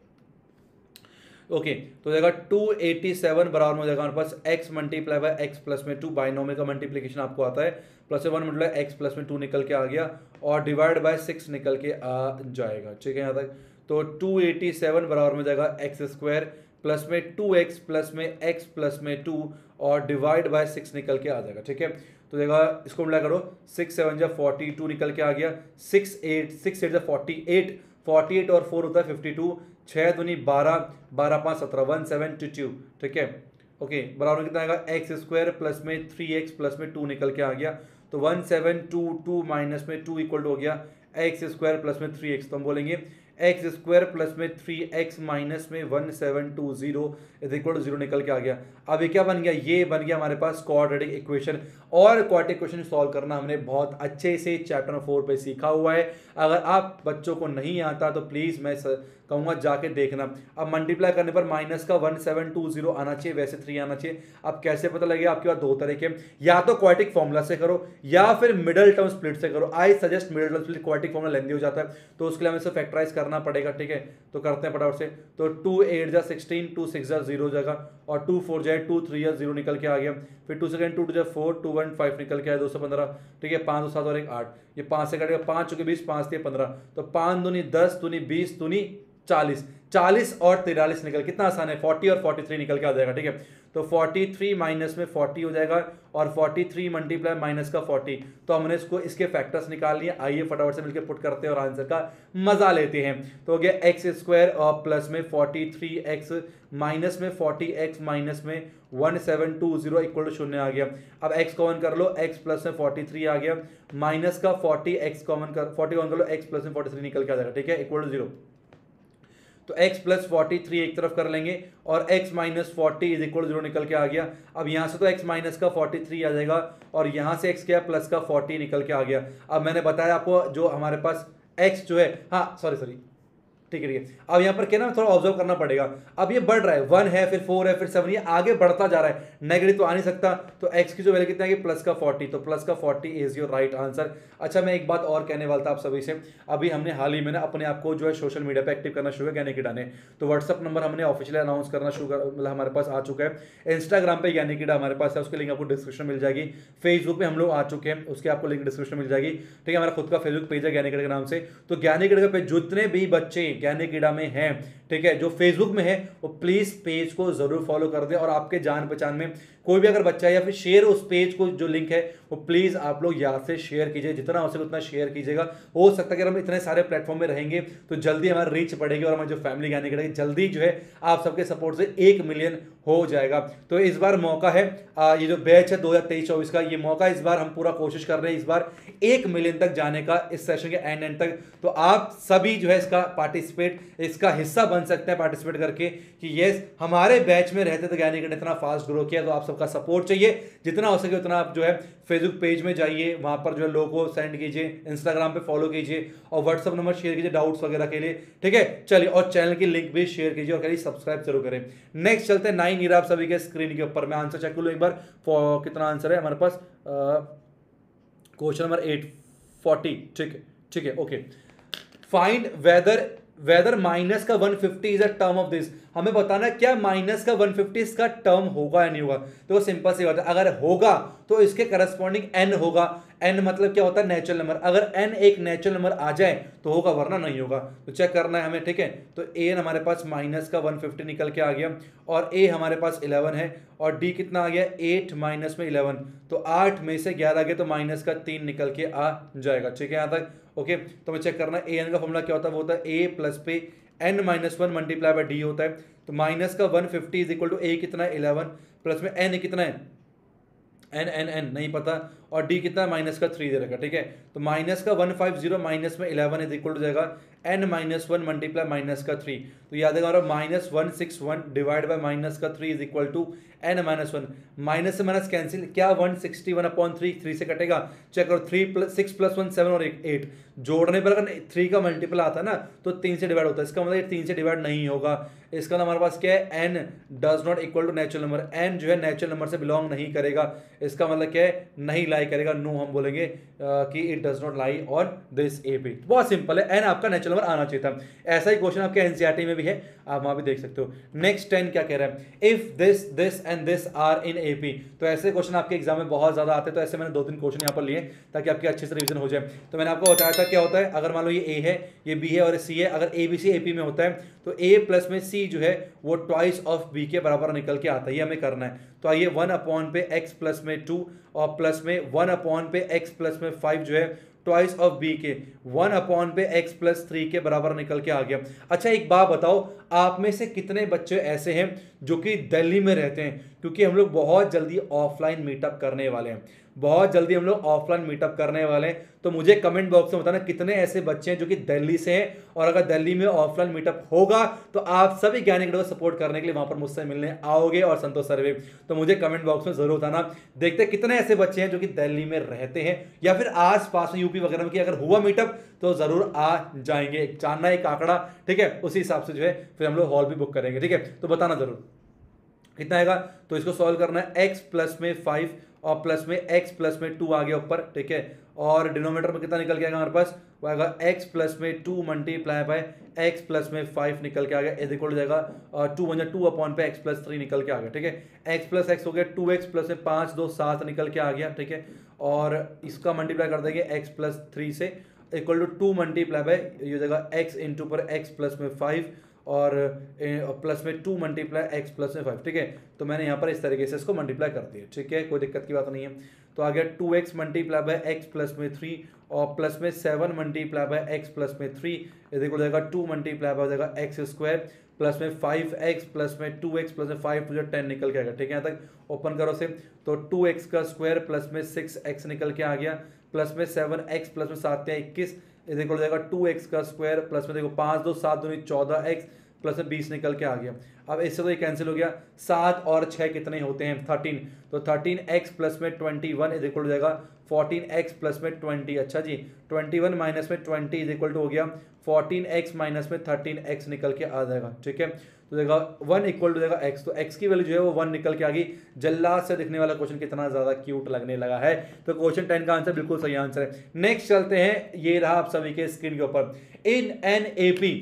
ओके, तो जाएगा 287 बराबर में हो जाएगा हमारे पास x multiply by x plus में 2, बाइनोमियल का मल्टीप्लिकेशन आपको आता है, प्लस 1 मल्टीप्लाई x प्लस में 2 निकल के आ गया, और डिवाइड बाय 6 निकल के आ जाएगा, ठीक है यहाँ तक। तो 287 बराबर में जाएगा एक्स स्क्वायर प्लस में 2x प्लस में x प्लस में 2 और डिवाइड बाय 6 निकल के आ जाएगा, ठीक है। तो देखा, इसको मिला करो, 6 7 जा 42 निकल के आ गया, 6 8 जा 48, 48 और 4 होता है 52, 6 दूनी 12, 12 5 17, 172, ठीक है। ओके, बराबर में कितना आएगा? एक्स स्क्वायर प्लस में 3x प्लस में 2 निकल के आ गया, तो 1722 माइनस में 2 इक्वल टू हो गया एक्स स्क्वायर प्लस में 3x। तो हम बोलेंगे एक्स स्क्वायर प्लस में 3x माइनस में 1720 इज इक्वल टू 0 निकल के आ गया। अब ये क्या बन गया? ये बन गया हमारे पास क्वाड्रेटिक इक्वेशन। और क्वाड्रेटिक इक्वेशन सॉल्व करना हमने बहुत अच्छे से चैप्टर नंबर 4 पे सीखा हुआ है। अगर आप बच्चों को नहीं आता तो प्लीज मैं कहूँगा जाके देखना। अब मल्टीप्लाई करने पर माइनस का 1720 आना चाहिए, वैसे 3 आना चाहिए। अब कैसे पता लगेगा? आपके पास दो तरीके, या तो क्वाड्रेटिक फॉर्मूला से करो या फिर मिडल टर्म स्प्लिट से करो। I suggest middle term split, quadratic formula lengthy हो जाता है तो उसके लिए हमें इसे फैक्टराइज करना पड़ेगा, ठीक है। तो करते हैं फटाफट से। तो 2 8 जा 16, 2 6 जा 0 जगह, और 2 4 जाए 2 3 जा 0 निकल के आ गया। फिर 2 सेकंड 2 2 जा 4, 2 1 5 निकल के आया 215, ठीक है। 5 2 7 और 1 8, ये 5 से कटेगा, 5 चुके 20, 5 3 15, तो 5 दूनी 10, दूनी 20, दूनी 40, 40 और 43 निकल, कितना आसान है, 40 और 43 निकल के आ जाएगा, ठीक है। तो 43 माइनस में 40 हो जाएगा, और 43 मल्टीप्लाई माइनस का 40, तो हमने इसको इसके फैक्टर्स निकाल लिए। आइए फटाफट से मिलकर पुट करते हैं और आंसर का मजा लेते हैं। तो हो गया एक्स स्क्वायर और प्लस में 43x माइनस में 40x माइनस में 1720 इक्वल टू 0 आ गया। अब x कॉमन कर लो, x प्लस में 43 आ गया, माइनस का 40x कॉमन कर 40 कॉमन कर लो, x प्लस में 43 निकल के आ जाएगा, ठीक है, इक्वल टू 0। तो x प्लस 43 एक तरफ कर लेंगे, और x माइनस 40 इज इक्वल 0 निकल के आ गया। अब यहां से तो x माइनस का 43 आ जाएगा, और यहां से x क्या प्लस का 40 निकल के आ गया। अब मैंने बताया आपको जो हमारे पास x जो है, हाँ सॉरी ठीक है, अब यहाँ पर क्या ना थोड़ा ऑब्जर्व करना पड़ेगा। अब ये बढ़ रहा है, 1 है, फिर 4 है, फिर 7, ये आगे बढ़ता जा रहा है, नेगेटिव तो आ नहीं सकता। तो x की जो वैल्यू कितना है, प्लस का 40, तो प्लस का 40 इज योर राइट आंसर। अच्छा, मैं एक बात और कहने वाला था आप सभी से। अभी हमने हाल ही में ना अपने आप को जो है सोशल मीडिया पे एक्टिव करना शुरू किया ज्ञानी कीड़ा ने। तो व्हाट्सअप नंबर हमने ऑफिशियली अनाउंस करना शुरू कर, मतलब हमारे पास आ चुका है। इंस्टाग्राम पे ज्ञानी कीड़ा हमारे पास है, उसकी लिंक आपको डिस्क्रिप्शन मिल जाएगी। फेसबुक पे हम लोग आ चुके हैं, उसके आपको लिंक डिस्क्रिप्शन मिल जाएगी, ठीक है। हमारा खुद का फेसबुक पेज है ज्ञानी कीड़ा के नाम से। तो ज्ञानी कीड़ा पे जितने भी बच्चे ज्ञानी कीड़ा में हैं, ठीक है, जो फेसबुक में है, वो प्लीज पेज को जरूर फॉलो कर दें। और आपके जान पहचान में कोई भी अगर बच्चा है, या फिर शेयर उस पेज को जो लिंक है वो प्लीज आप लोग यहाँ से शेयर कीजिए, जितना हो सके उतना शेयर कीजिएगा। हो सकता है कि हम इतने सारे प्लेटफॉर्म में रहेंगे तो जल्दी हमारी रीच बढ़ेगी, और हमारी जो फैमिली ज्ञानी कीड़ा जल्दी जो है आप सबके सपोर्ट से 1 मिलियन हो जाएगा। तो इस बार मौका है, ये जो बैच है 2023-24 का, ये मौका इस बार हम पूरा कोशिश कर रहे हैं इस बार 1 मिलियन तक जाने का इस सेशन के एंड तक। तो आप सभी जो है इसका पार्टिसिपेट, इसका हिस्सा बन सकते हैं पार्टिसिपेट करके कि यस हमारे बैच में रहते तो ज्ञानी ने इतना फास्ट ग्रो किया। तो आप सबका सपोर्ट चाहिए, जितना हो सके उतना आप जो है फेसबुक पेज में जाइए, वहां पर जो है लोगों को सेंड कीजिए, इंस्टाग्राम पे फॉलो कीजिए और व्हाट्सअप नंबर शेयर कीजिए डाउट्स वगैरह के लिए, ठीक है। चलिए, और चैनल की लिंक भी शेयर कीजिए और करिए सब्सक्राइब जरूर करें। नेक्स्ट चलते हैं 9 ईयर आप सभी के स्क्रीन के ऊपर। मैं आंसर चेक कर लूं एक बार, कितना आंसर है हमारे पास। क्वेश्चन नंबर 840, ठीक है, ओके। फाइंड वेदर माइनस का 150 is a term of this. हमें बताना क्या माइनस का 150 इसका टर्म होगा या नहीं होगा। तो सिंपल सी बात है, अगर होगा तो इसके करस्पॉन्डिंग n होगा। n मतलब क्या होता है, नेचुरल नंबर। अगर n एक नेचुरल नंबर आ जाए तो होगा, वरना नहीं होगा। तो चेक करना है हमें, ठीक है। तो a हमारे पास माइनस का 150 निकल के आ गया और a हमारे पास 11 है और d कितना आ गया 8 माइनस में 11, तो 8 में से 11 गया तो माइनस का 3 निकल के आ जाएगा, ठीक है यहाँ तक, ओके। तो हमें चेक करना है an का फॉर्मूला क्या होता है, वो होता है a प्लस पे n minus 1 multiply by d होता है। तो माइनस का 150 इज इक्वल टू a कितना है 11 प्लस में n कितना है n नहीं पता और d कितना माइनस का 3 दे रखा, ठीक है। तो माइनस का 150 माइनस में 11 इज इक्वल टू जाएगा n माइनस 1 मल्टीप्लाई माइनस का 3। तो याद है माइनस 161 डिवाइड बाय माइनस का 3 is equal to n minus 1। Minus से माइनस कैंसिल, क्या 161 अपॉन 3 से कटेगा। चेक करो, 6 प्लस 1 7 और 8 जोड़ने पर अगर 3 का मल्टीपल आता है ना तो 3 से डिवाइड होता है। इसका मतलब 3 से डिवाइड नहीं होगा। इसका हमारे पास क्या है, n does not equal to natural number. n जो है नेचुरल नंबर से बिलोंग नहीं करेगा। इसका मतलब क्या है, नहीं लाई करेगा, नो हम बोलेंगे कि it does not lie on this AP। बहुत सिंपल है, n आपका नेचुरल नंबर आना चाहिए था। ऐसा ही क्वेश्चन आपके NCERT में भी है, आप वहां भी देख सकते हो। नेक्स्ट 10 क्या कह रहा है, if this and this are in AP। तो ऐसे क्वेश्चन आपके एग्जाम में बहुत ज्यादा आते हैं। तो ऐसे मैंने 2-3 क्वेश्चन यहाँ पर लिए ताकि आपके अच्छे से रिवीजन हो जाए। तो मैंने आपको बताया था क्या होता है, अगर मान लो ये A है, ये B है और C है, अगर ABC AP में होता है तो A प्लस में C जो है वो ट्वाइस ऑफ B के बराबर निकल के आता है। ये हमें करना है। तो आइए 1 अपॉन पे x प्लस में 2 और प्लस में 1 अपॉन पे x प्लस में 5 जो है ट्वाइस ऑफ b के 1 अपॉन पे x प्लस 3 के बराबर निकल के आ गया। अच्छा एक बात बताओ, आप में से कितने बच्चे ऐसे हैं जो कि दिल्ली में रहते हैं, क्योंकि हम लोग बहुत जल्दी ऑफलाइन मीटअप करने वाले हैं, बहुत जल्दी हम लोग ऑफलाइन मीटअप करने वाले हैं। तो मुझे कमेंट बॉक्स में बताना कितने ऐसे बच्चे हैं जो कि दिल्ली से हैं, और अगर दिल्ली में ऑफलाइन मीटअप होगा तो आप सभी ज्ञानी को सपोर्ट करने के लिए वहां पर मुझसे मिलने आओगे और संतोष सर भी। तो मुझे कमेंट बॉक्स में जरूर बताना, देखते हैं कितने ऐसे बच्चे हैं जो कि दिल्ली में रहते हैं या फिर आस पास में यूपी वगैरह में, कि अगर हुआ मीटअप तो जरूर आ जाएंगे। जानना एक आंकड़ा, ठीक है, उसी हिसाब से जो है फिर हम लोग हॉल भी बुक करेंगे, ठीक है। तो बताना जरूर कितना आएगा। तो इसको सॉल्व करना है, x प्लस में 5 और प्लस में x प्लस में 2 आ गया ऊपर, ठीक है। और डिनोमिनेटर में कितना निकल के आएगा हमारे पास, वो आएगा x प्लस में 2 मल्टीप्लाई बाय x प्लस में 5 निकल के आ गया, इज इक्वल टू जाएगा 2 अपॉन पे x प्लस 3 निकल के आ गया, ठीक है। x प्लस x हो गया 2x प्लस में 5 2 7 निकल के आ गया, ठीक है। और इसका मल्टीप्लाई कर देंगे x प्लस 3 से, इक्वल टू 2 मल्टीप्लाई बाय ये हो जाएगा x इंटू पर x प्लस में 5 और प्लस में 2 मल्टीप्लाई x प्लस में 5, ठीक है। तो मैंने यहाँ पर इस तरीके से इसको मल्टीप्लाई कर दिया, ठीक है, कोई दिक्कत की बात नहीं है। तो आ गया 2x multiply by x plus में 3 और प्लस में 7 मल्टीप्लाई बाय x प्लस में 3 इज इक्वल हो जाएगा 2 मल्टीप्लाई बाय हो जाएगा x स्क्वायर प्लस में 5x प्लस में 2x प्लस में 5 तो 10 निकल के आएगा, ठीक है। यहाँ तक ओपन करो से, तो 2x का स्क्वायर प्लस में 6x निकल के आ गया, प्लस में 7x प्लस में 7 21 इज इक्वल हो जाएगा 2x का स्क्वायर प्लस में देखो 5 2 7 2 14x प्लस में 20 निकल के आ गया। अब इससे तो ये कैंसिल हो गया, 7 और 6 कितने होते हैं 13, तो 13x प्लस में 21 इज इक्वल हो जाएगा 14x प्लस में 20। अच्छा जी, 21 माइनस में 20 इज इक्वल टू हो गया 14x माइनस में 13x निकल के आ जाएगा, ठीक है। तो देखा 1 इक्वल टू जाएगा x, तो x की वैल्यू जो है वो 1 निकल के आ गई। जल्लाद से दिखने वाला क्वेश्चन कितना ज्यादा क्यूट लगने लगा है। तो क्वेश्चन 10 का आंसर बिल्कुल सही आंसर है। नेक्स्ट चलते हैं, ये रहा आप सभी के स्क्रीन के ऊपर, in an AP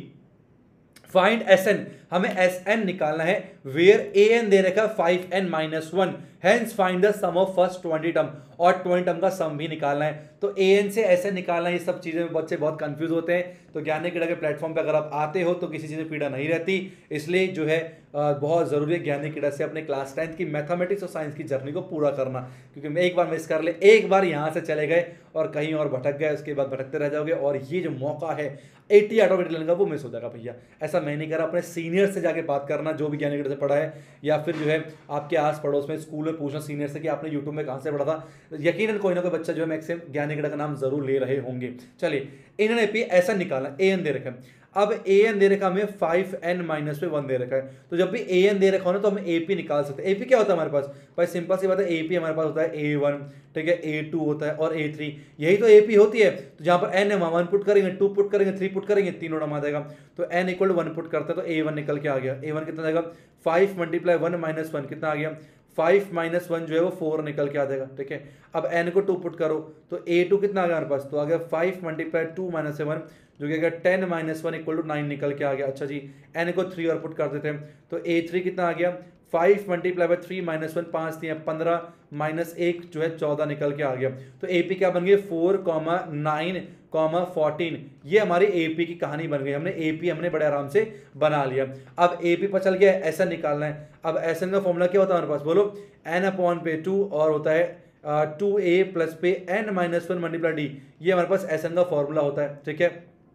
find SN, हमें SN निकालना है वेयर AN दे रखा 5n minus 1 hence find the sum of first 20 term, और 20 टर्म का सम भी निकालना है। तो एन से ऐसे निकालना, ये सब चीजें बच्चे बहुत कंफ्यूज होते हैं। तो ज्ञानी क्रीड़ा के प्लेटफॉर्म पे अगर आप आते हो तो किसी चीज़ में पीड़ा नहीं रहती, इसलिए जो है बहुत ज़रूरी है ज्ञानी क्रीड़ा से अपने क्लास 10th की मैथमेटिक्स और साइंस की जर्नी को पूरा करना, क्योंकि एक बार मिस कर ले, एक बार यहाँ से चले गए और कहीं और भटक गए, उसके बाद भटकते रह जाओगे, और ये जो मौका है 80 आउट ऑफ 80 लेने का वो मिस हो जाएगा भैया। ऐसा मैं नहीं करा, अपने सीनियर से जाके बात करना जो भी ज्ञानी क्रीड़ा से पढ़ा है, या फिर जो है आपके आस पड़ोस में स्कूल में पूछना सीनियर से कि आपने यूट्यूब में कहाँ से पढ़ा था। यकीनन कोई ना कोई बच्चा जो है मैक्सिमम ज्ञानी क्रीड़ा का नाम जरूर ले रहे होंगे। चलिए इन्होंने भी ऐसा निकाला, ए एन दे रखा है। अब ए एन दे रखा हमें 5n माइनस पे 1 दे रखा है, तो जब भी ए एन दे रखा हो ना तो हम ए पी निकाल सकते हैं। ए पी क्या होता है हमारे पास भाई, सिंपल सी बात है, ए पी हमारे पास होता है A1, ठीक है, A2 होता है और A3, यही तो ए पी होती है। तो जहां पर n है वहां 1 पुट करेंगे, 2 पुट करेंगे, 3 पुट करेंगे, 3 नोट आ जाएगा। तो n इक्वल 1 पुट करते हैं तो A1 निकल के आ गया। A1 कितना जाएगा, 5 मल्टीप्लाई 1 माइनस 1 कितना आ गया, 5 माइनस 1 जो है वो 4 निकल के आ जाएगा, ठीक है। अब n को 2 पुट करो तो A2 कितना आ गया हमारे पास, तो आ गया 5 मल्टीप्लाई 2 माइनस 1 जो कि 10 माइनस 1 इक्वल टू 9 निकल के आ गया। अच्छा जी, n को 3 और पुट कर देते हैं तो A3 कितना आ गया, 5 मल्टीप्लाई बाई 3 माइनस 1 5 दिया 15 माइनस 1 जो है 14 निकल के आ गया। तो AP क्या बन गई, 4, 9, 14। ये हमारी AP की कहानी बन गई। हमने AP हमने बड़े आराम से बना लिया। अब AP पर चल गया, SN निकालना है। अब SN का फॉर्मूला क्या होता है हमारे पास, बोलो, n/2 और होता है 2a प्लस पे n माइनस 1 मल्टीप्लाई डी, ये हमारे पास SN का फॉर्मूला होता है, ठीक है।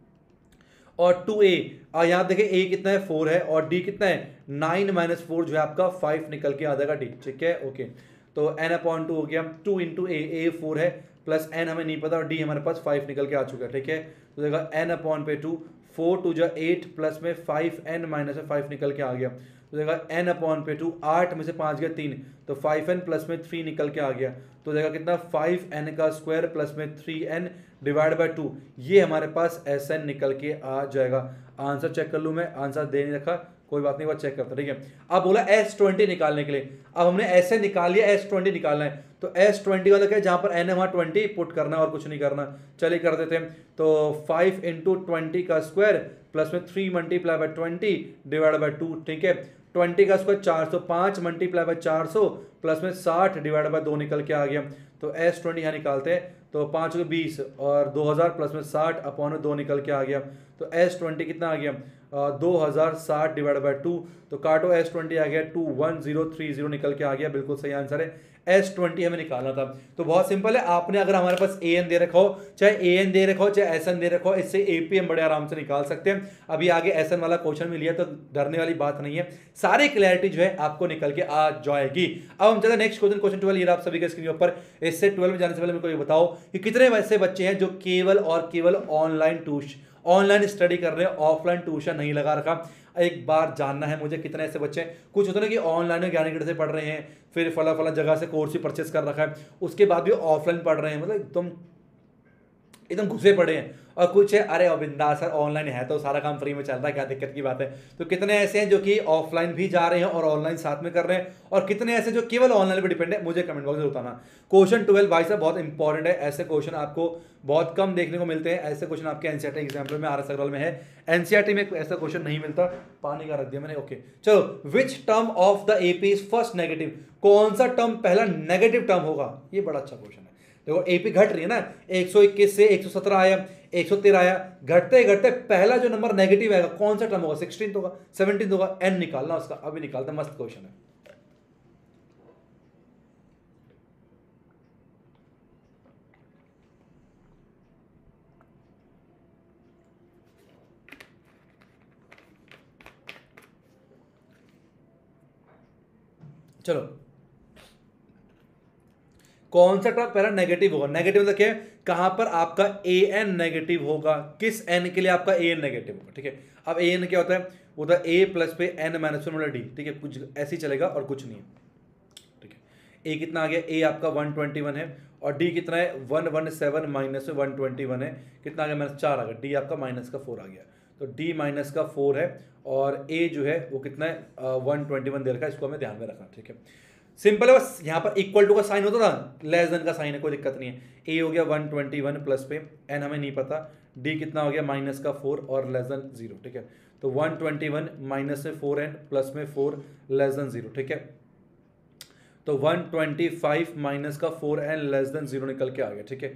और 2a, और यहाँ देखिए a कितना है 4 है और d कितना है 9 माइनस 4 जो है आपका 5 निकल के आ जाएगा d, ठीक है, ओके। तो n/2 हो गया, 2 इंटू a 4 है प्लस n हमें नहीं पता और d हमारे पास 5 निकल के आ चुका है, ठीक है। तो देखा n/2 4 2 जा 8 प्लस में 5n माइनस 5 निकल के आ गया। तो देखा n/2 8 में से 5 गया 3, तो 5n प्लस में 3 निकल के आ गया। तो देखा कितना 5n का स्क्वायर प्लस में 3n डिवाइड बाय 2, ये हमारे पास SN निकल के आ जाएगा। आंसर चेक कर लूँ मैं, आंसर दे नहीं रखा, कोई बात नहीं, बात चेक करता, ठीक है। अब बोला S20 निकालने के लिए, अब हमने SN निकाल लिया, S20 निकालना है। तो S20 वाला क्या है, जहां पर n है वहां 20 पुट करना और कुछ नहीं करना। चलिए कर देते हैं, तो 5 इंटू 20 का स्क्वायर प्लस में 3 मल्टीप्लाई बाय 20 डिवाइड बाय 2, ठीक है। 20 का स्क्वायर 400, 5 मल्टीप्लाई बाय 400 प्लस में 60 डिवाइड बाय 2 निकल के आ गया। तो S20 यहाँ निकालते हैं, तो 5 को 20 और 2000 प्लस में 60 अपॉन 2 निकल के आ गया। तो S20 कितना आ गया, 2060 डिवाइड बाय 2, तो काटो S20 आ गया 21030 निकल के आ गया, बिल्कुल सही आंसर है। S20 हमें निकालना था। तो बहुत सिंपल है, आपने अगर हमारे पास AN दे रखा हो, चाहे AN दे रखा हो, चाहे SN दे रखा हो, इससे AP हम बड़े आराम से निकाल सकते हैं। अभी आगे SN वाला क्वेश्चन में लिया तो डरने वाली बात नहीं है, सारी क्लैरिटी जो है आपको निकल के आ जाएगी। अब हम चलते हैं नेक्स्ट क्वेश्चन, क्वेश्चन 12 ये आप सभी के स्क्रीन पर। इससे 12 में जाने से पहले मेरे को ये बताओ कि कितने ऐसे बच्चे हैं जो केवल और केवल ऑनलाइन स्टडी कर रहे हैं, ऑफलाइन ट्यूशन नहीं लगा रखा। एक बार जानना है मुझे कितने ऐसे बच्चे हैं, कुछ होता है ना कि ऑनलाइन ज्ञानी क्रीड़ा से पढ़ रहे हैं, फिर फला जगह से कोर्स भी परचेस कर रखा है, उसके बाद भी ऑफलाइन पढ़ रहे हैं, मतलब एकदम घुसे पड़े हैं। और कुछ है अरे बिंदास सर ऑनलाइन है तो सारा काम फ्री में चल रहा है, क्या दिक्कत की बात है। तो कितने ऐसे हैं जो कि ऑफलाइन भी जा रहे हैं और ऑनलाइन साथ में कर रहे हैं, और कितने ऐसे जो केवल ऑनलाइन पे डिपेंड है, मुझे कमेंट बॉक्स में बताना। क्वेश्चन 12 भाई साहब बहुत इंपॉर्टेंट है, ऐसे क्वेश्चन आपको बहुत कम देखने को मिलते हैं। ऐसे क्वेश्चन आपके एनसीईआरटी एग्जाम्पल में RS अग्रवाल में है, एनसीईआरटी में ऐसा क्वेश्चन नहीं मिलता। पानी का रख दिया मैंने, ओके। चलो, which term of the AP is first negative, कौन सा टर्म पहला नेगेटिव टर्म होगा, ये बड़ा अच्छा क्वेश्चन है। देखो AP घट रही है ना, 121 से 117 आया, 113 आया, घटते घटते पहला जो नंबर नेगेटिव आएगा कौन सा टर्म होगा, 16 होगा, 17 होगा, n निकालना उसका, अभी निकालते, मस्त क्वेश्चन है। चलो, कौन सा टर्म पहला नेगेटिव होगा, नेगेटिव मतलब क्या है, कहां पर आपका AN नेगेटिव होगा, किस n के लिए आपका AN नेगेटिव होगा, ठीक है। अब AN क्या होता है, वो होता है A प्लस पे n माइनस 1 D, ठीक है, कुछ ऐसे ही चलेगा और कुछ नहीं है, ठीक है। A कितना आ गया, A आपका 121 है और D कितना है 117 माइनस 121 है, कितना आ गया माइनस 4 आ गया, D आपका माइनस का 4 आ गया, तो D माइनस का 4 है और A जो है वो कितना है 121 दे रखा है, इसको हमें ध्यान में रखना, ठीक है। सिंपल है, बस यहाँ पर इक्वल टू का साइन होता था, लेस देन का साइन है, कोई दिक्कत नहीं है। A हो गया 121 प्लस पे n हमें नहीं पता, D कितना हो गया माइनस का 4 और लेस देन 0, ठीक है। तो 121 माइनस में 4n प्लस में 4 लेस देन 0, ठीक है। तो 125 माइनस का 4n लेस देन 0 निकल के आ गया, ठीक है।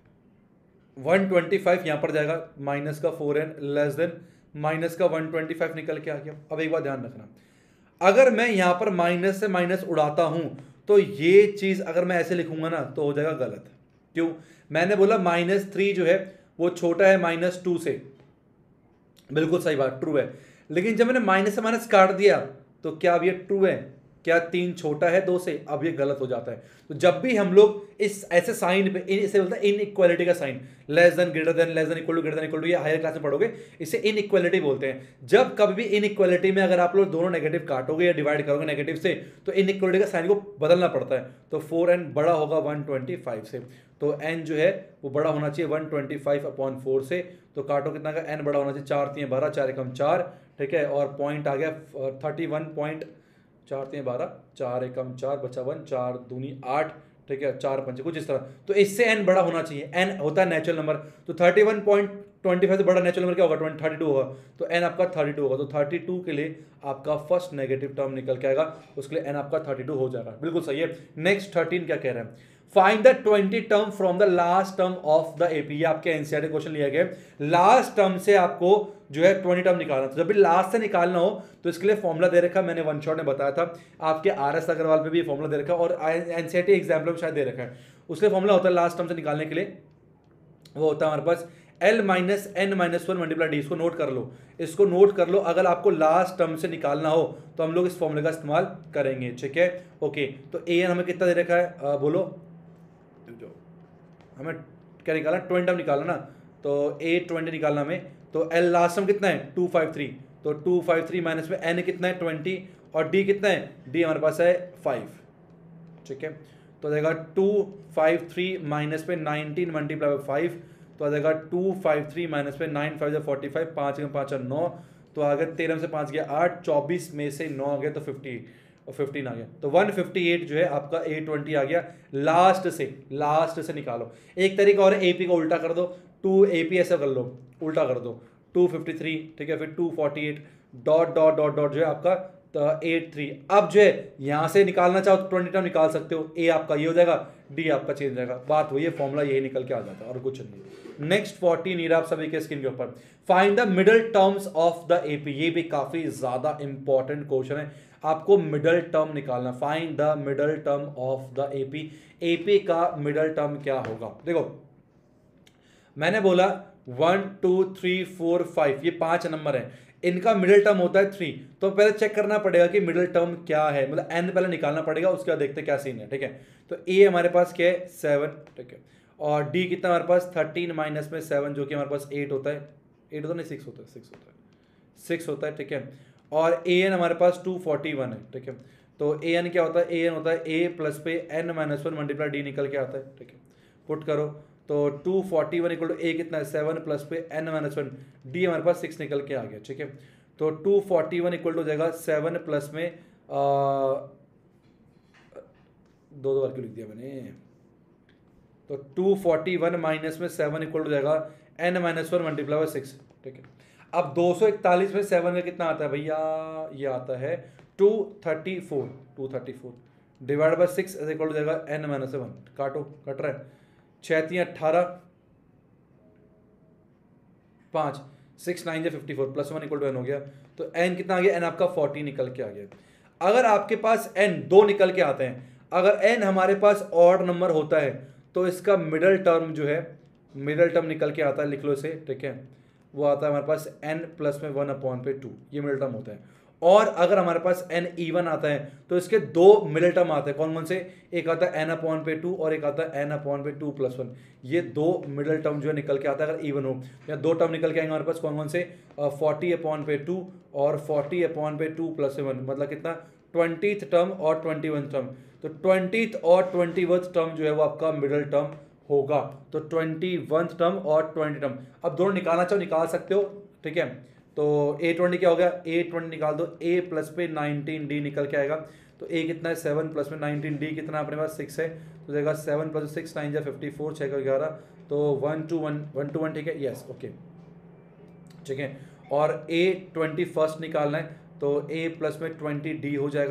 125 यहाँ पर जाएगा, माइनस का 4n लेस देन माइनस का 125 निकल के आ गया। अब एक बात ध्यान रखना, अगर मैं यहाँ पर माइनस से माइनस उड़ाता हूँ तो ये चीज़ अगर मैं ऐसे लिखूंगा ना तो हो जाएगा गलत। क्यों? मैंने बोला -3 जो है वो छोटा है -2 से, बिल्कुल सही बात, ट्रू है। लेकिन जब मैंने माइनस से माइनस काट दिया तो क्या अब ये ट्रू है? क्या 3 छोटा है 2 से? अब ये गलत हो जाता है। तो जब भी हम लोग इस ऐसे साइन पे, इसे बोलते हैं इनइक्वालिटी का sign, less than, greater than, less than, equal to, greater than, equal to, ये हायर क्लास में पढ़ोगे, इसे इनइक्वालिटी बोलते हैं। जब कभी भी इनइक्वालिटी में अगर आप लोग दोनों नेगेटिव काटोगे या डिवाइड करोगे नेगेटिव से तो इनइक्वालिटी का साइन को बदलना पड़ता है। तो 4n बड़ा होगा 125 से, तो n जो है वो बड़ा होना चाहिए 125/4 से। तो काटो कितना का, n बड़ा होना चाहिए, 4 3 12, 4 एकम 4, ठीक है। और पॉइंट आ गया 31 पॉइंट, 4 3 12, 4 एकम 4 बचा 1, 4 दूनी 8, ठीक है, 4 पंचे कुछ इस तरह। तो इससे n बड़ा होना चाहिए, n होता है नेचुरल नंबर। तो 31.25 से बड़ा नेचुरल नंबर क्या होगा? 32 होगा। तो n आपका 32 होगा। तो 32 के लिए आपका फर्स्ट नेगेटिव टर्म निकल के आएगा, उसके लिए n आपका 32 हो जाएगा, बिल्कुल सही है। नेक्स्ट 13 क्या कह रहे हैं? Find the 20 term from the last term of the AP. ये आपके एनसीईआरटी क्वेश्चन लिया गया, लास्ट टर्म से आपको जो है 20 टर्म निकालना। तो जब भी लास्ट से निकालना हो तो इसके लिए फॉर्मुला दे रखा है, मैंने वन शॉट में बताया था, आपके RS अग्रवाल पे भी फॉर्मुला दे रखा है और एनसीईआरटी एग्जाम्पल में शायद दे रखा है। उसके फॉर्मुला होता है लास्ट टर्म से निकालने के लिए, वो होता है हमारे पास L minus n minus 1 multiply D. इसको नोट कर लो, इसको नोट कर लो। अगर आपको लास्ट टर्म से निकालना हो तो हम लोग इस फॉर्मूले का इस्तेमाल करेंगे, ठीक है, ओके। तो an हमें कितना दे रखा है, बोलो, हमें क्या निकालना? 20 टर्म निकालना ना, तो A20 निकालना हमें। तो L लास्ट टर्म कितना है? 253। तो 253 माइनस में n कितना है? 20, और D कितना है? D हमारे पास है 5, ठीक है। तो आ जाएगा 253 माइनस पे 19 मल्टीप्लाई 5, तो आ जाएगा 253 माइनस पे 9 5 45, 5 5 9, तो आ गया 13 से 5 गया 8, 24 में से 9 आ गया तो 50 और 15 आ गया। तो 158 जो है आपका A20 आ गया। लास्ट से निकालो। एक तरीका और AP को उल्टा कर दो, 2AP ऐसा कर लो, उल्टा कर दो, 253, ठीक है, फिर 248 डॉट डॉट डॉट डॉट जो है आपका 83। अब जो है यहां से निकालना चाहो तो 20 टर्म निकाल सकते हो, A आपका ये हो जाएगा, D आपका चेंज हो जाएगा। बात वही है, फॉर्मूला यही निकल के आ जाता है और कुछ नहीं। नेक्स्ट 14 आप सभी के स्क्रीन के ऊपर, find the middle terms of the AP। ये भी काफी ज्यादा इंपॉर्टेंट क्वेश्चन है, आपको मिडल टर्म निकालना। Find the middle term of the AP। AP का मिडल टर्म क्या होगा? देखो मैंने बोला 1 2 3 4 5, ये 5 नंबर है, इनका मिडिल टर्म होता है 3। तो पहले चेक करना पड़ेगा कि मिडिल टर्म क्या है, मतलब n पहले निकालना पड़ेगा, उसके बाद देखते क्या सीन है, ठीक है। तो A हमारे पास क्या है? 7, ठीक है। और D कितना हमारे पास? 13 माइनस में 7 जो कि हमारे पास 8 होता है, 8 होता नहीं 6 होता है, 6 होता है, ठीक है। और AN हमारे पास 241 है, ठीक है। तो AN क्या होता है? AN होता है A प्लस पे n माइनस 1 मल्टीप्लाई D निकल के आता है, ठीक है। पुट करो तो 241 इक्वल टू A कितना है? 7 प्लस पे n माइनस 1, D हमारे पास 6 निकल के आ गया, ठीक है। तो 241 इक्वल टू हो जाएगा 7 प्लस में दो बार क्यों लिख दिया मैंने, तो 241 माइनस में 7 इक्वल टू जाएगा n माइनस 1 मल्टीप्लाई बाय 6, ठीक है। अब 241 में 7 का कितना आता है भैया? ये आता है 234 डिवाइड बाय 6 इक्वल टू जाएगा n माइनस 1। काटो, कट रहा है, 6 3 18, 5 6 9 54 प्लस 1 इक्वल टू n हो गया। तो n कितना आ गया? n आपका 40 निकल के आ गया। अगर आपके पास n 2 निकल के आते हैं, अगर n हमारे पास ऑड नंबर होता है तो इसका मिडल टर्म जो है, मिडल टर्म निकल के आता है, लिख लो इसे, ठीक है। वो आता है हमारे पास n प्लस में 1/2, ये मिडल टर्म होता है। और अगर हमारे पास n इवन आता है तो इसके दो मिडल टर्म आते हैं, कौन कौन से? एक आता है n/2 और एक आता है n/2 प्लस 1। ये दो मिडल टर्म जो है निकल के आता है अगर इवन हो। या दो टर्म निकल के आएंगे हमारे पास, कौन कौन से? 40/2 और 40/2 प्लस 1, मतलब कितना? 20th टर्म और 21th टर्म। तो 20th और 21th टर्म जो है वो आपका मिडल टर्म होगा। तो 21th टर्म और 20 टर्म, अब दोनों निकालना चाहो निकाल सकते हो, ठीक है। तो A20 क्या हो गया? A20 निकाल दो, A प्लस पे 19D निकल के आएगा। तो A कितना है? 7 प्लस में 19D कितना अपने पास? 6 है, तो जाएगा 7 प्लस 6 9 54, 6 का 11, तो 1 2 1, ठीक है, यस, ओके, ठीक है। और A20 फर्स्ट निकालना है, तो A प्लस में 20D हो जाएगा,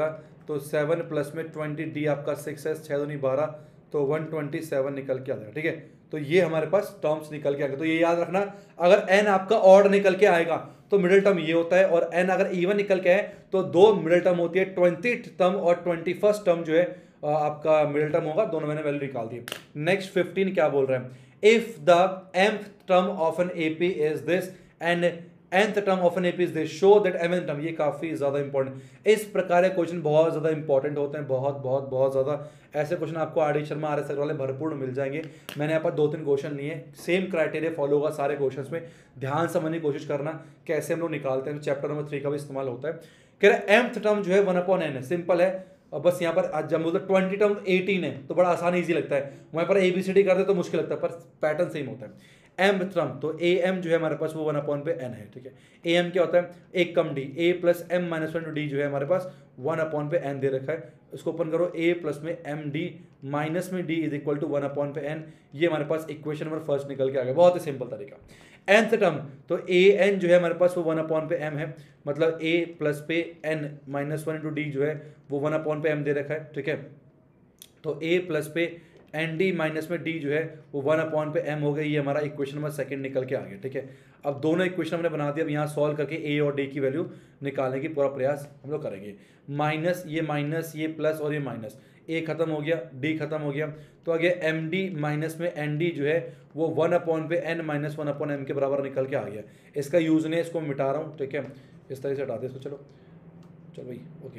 तो 7 प्लस में 20, डी आपका 6 है, 6 दूनी 12, तो 127 निकल के आ जाएगा। ठीक है, तो ये हमारे पास टर्म्स निकल के आ गए। तो ये याद रखना, अगर n आपका ऑड निकल के आएगा तो मिडिल टर्म ये होता है, और n अगर इवन निकल के आए तो दो मिडिल टर्म होती है, 20th टर्म और 21st टर्म जो है आपका मिडिल टर्म होगा। दोनों मैंने वैल्यू निकाल दी। नेक्स्ट 15 क्या बोल रहे हैं, if the mth term of an AP is this and nth term of an AP is this, show that mth term. ये काफी ज्यादा इंपॉर्टेंट, इस प्रकार के क्वेश्चन बहुत ज्यादा इंपॉर्टेंट होते हैं, बहुत बहुत बहुत ज्यादा। ऐसे क्वेश्चन आपको R D Sharma, RS Agarwal भरपूर मिल जाएंगे। मैंने यहाँ पर 2-3 क्वेश्चन लिए, सेम क्राइटेरिया फॉलो होगा सारे क्वेश्चन में। ध्यान समझने की कोशिश करना कैसे हम लोग निकालते हैं। चैप्टर नंबर 3 का भी इस्तेमाल होता है। कह रहे mth टर्म जो है 1/n है, सिंपल है। और बस यहाँ पर जब बोलते 20 टर्म 18 है तो बड़ा आसान ईजी लगता है, वहाँ पर ABCD करते तो मुश्किल लगता है, पर पैटर्न सेम होता है। m टर्म तो am जो है हमारे पास वो 1/n है। ठीक है, am क्या होता है, एक कम d, a plus m minus 1 d जो है हमारे पास 1/n दे रखा है। इसको ओपन करो, a प्लस में md माइनस में d is equal to 1/n। ये हमारे पास इक्वेशन नंबर फर्स्ट निकल के आ गया, बहुत ही सिंपल तरीका। nth टर्म तो an जो है हमारे पास वो 1/m है, मतलब a प्लस पे n माइनस 1 डी जो है वो 1/m दे रखा है। ठीक है, तो a प्लस पे एन डी माइनस में डी जो है वो 1/m हो गया। ये हमारा इक्वेशन नंबर सेकंड निकल के आ गया। ठीक है, अब दोनों इक्वेशन हमने बना दिया। अब यहाँ सॉल्व करके a और d की वैल्यू निकालने की पूरा प्रयास हम लोग करेंगे। माइनस ये प्लस और ये माइनस, a खत्म हो गया, d खत्म हो गया, तो आगे एम डी माइनस में एन डी जो है वो 1/n माइनस 1/m के बराबर निकल के आ गया। इसका यूज नहीं, इसको मिटा रहा हूँ। ठीक है, इस तरह से हटा दे इसको। चलो भाई, ओके।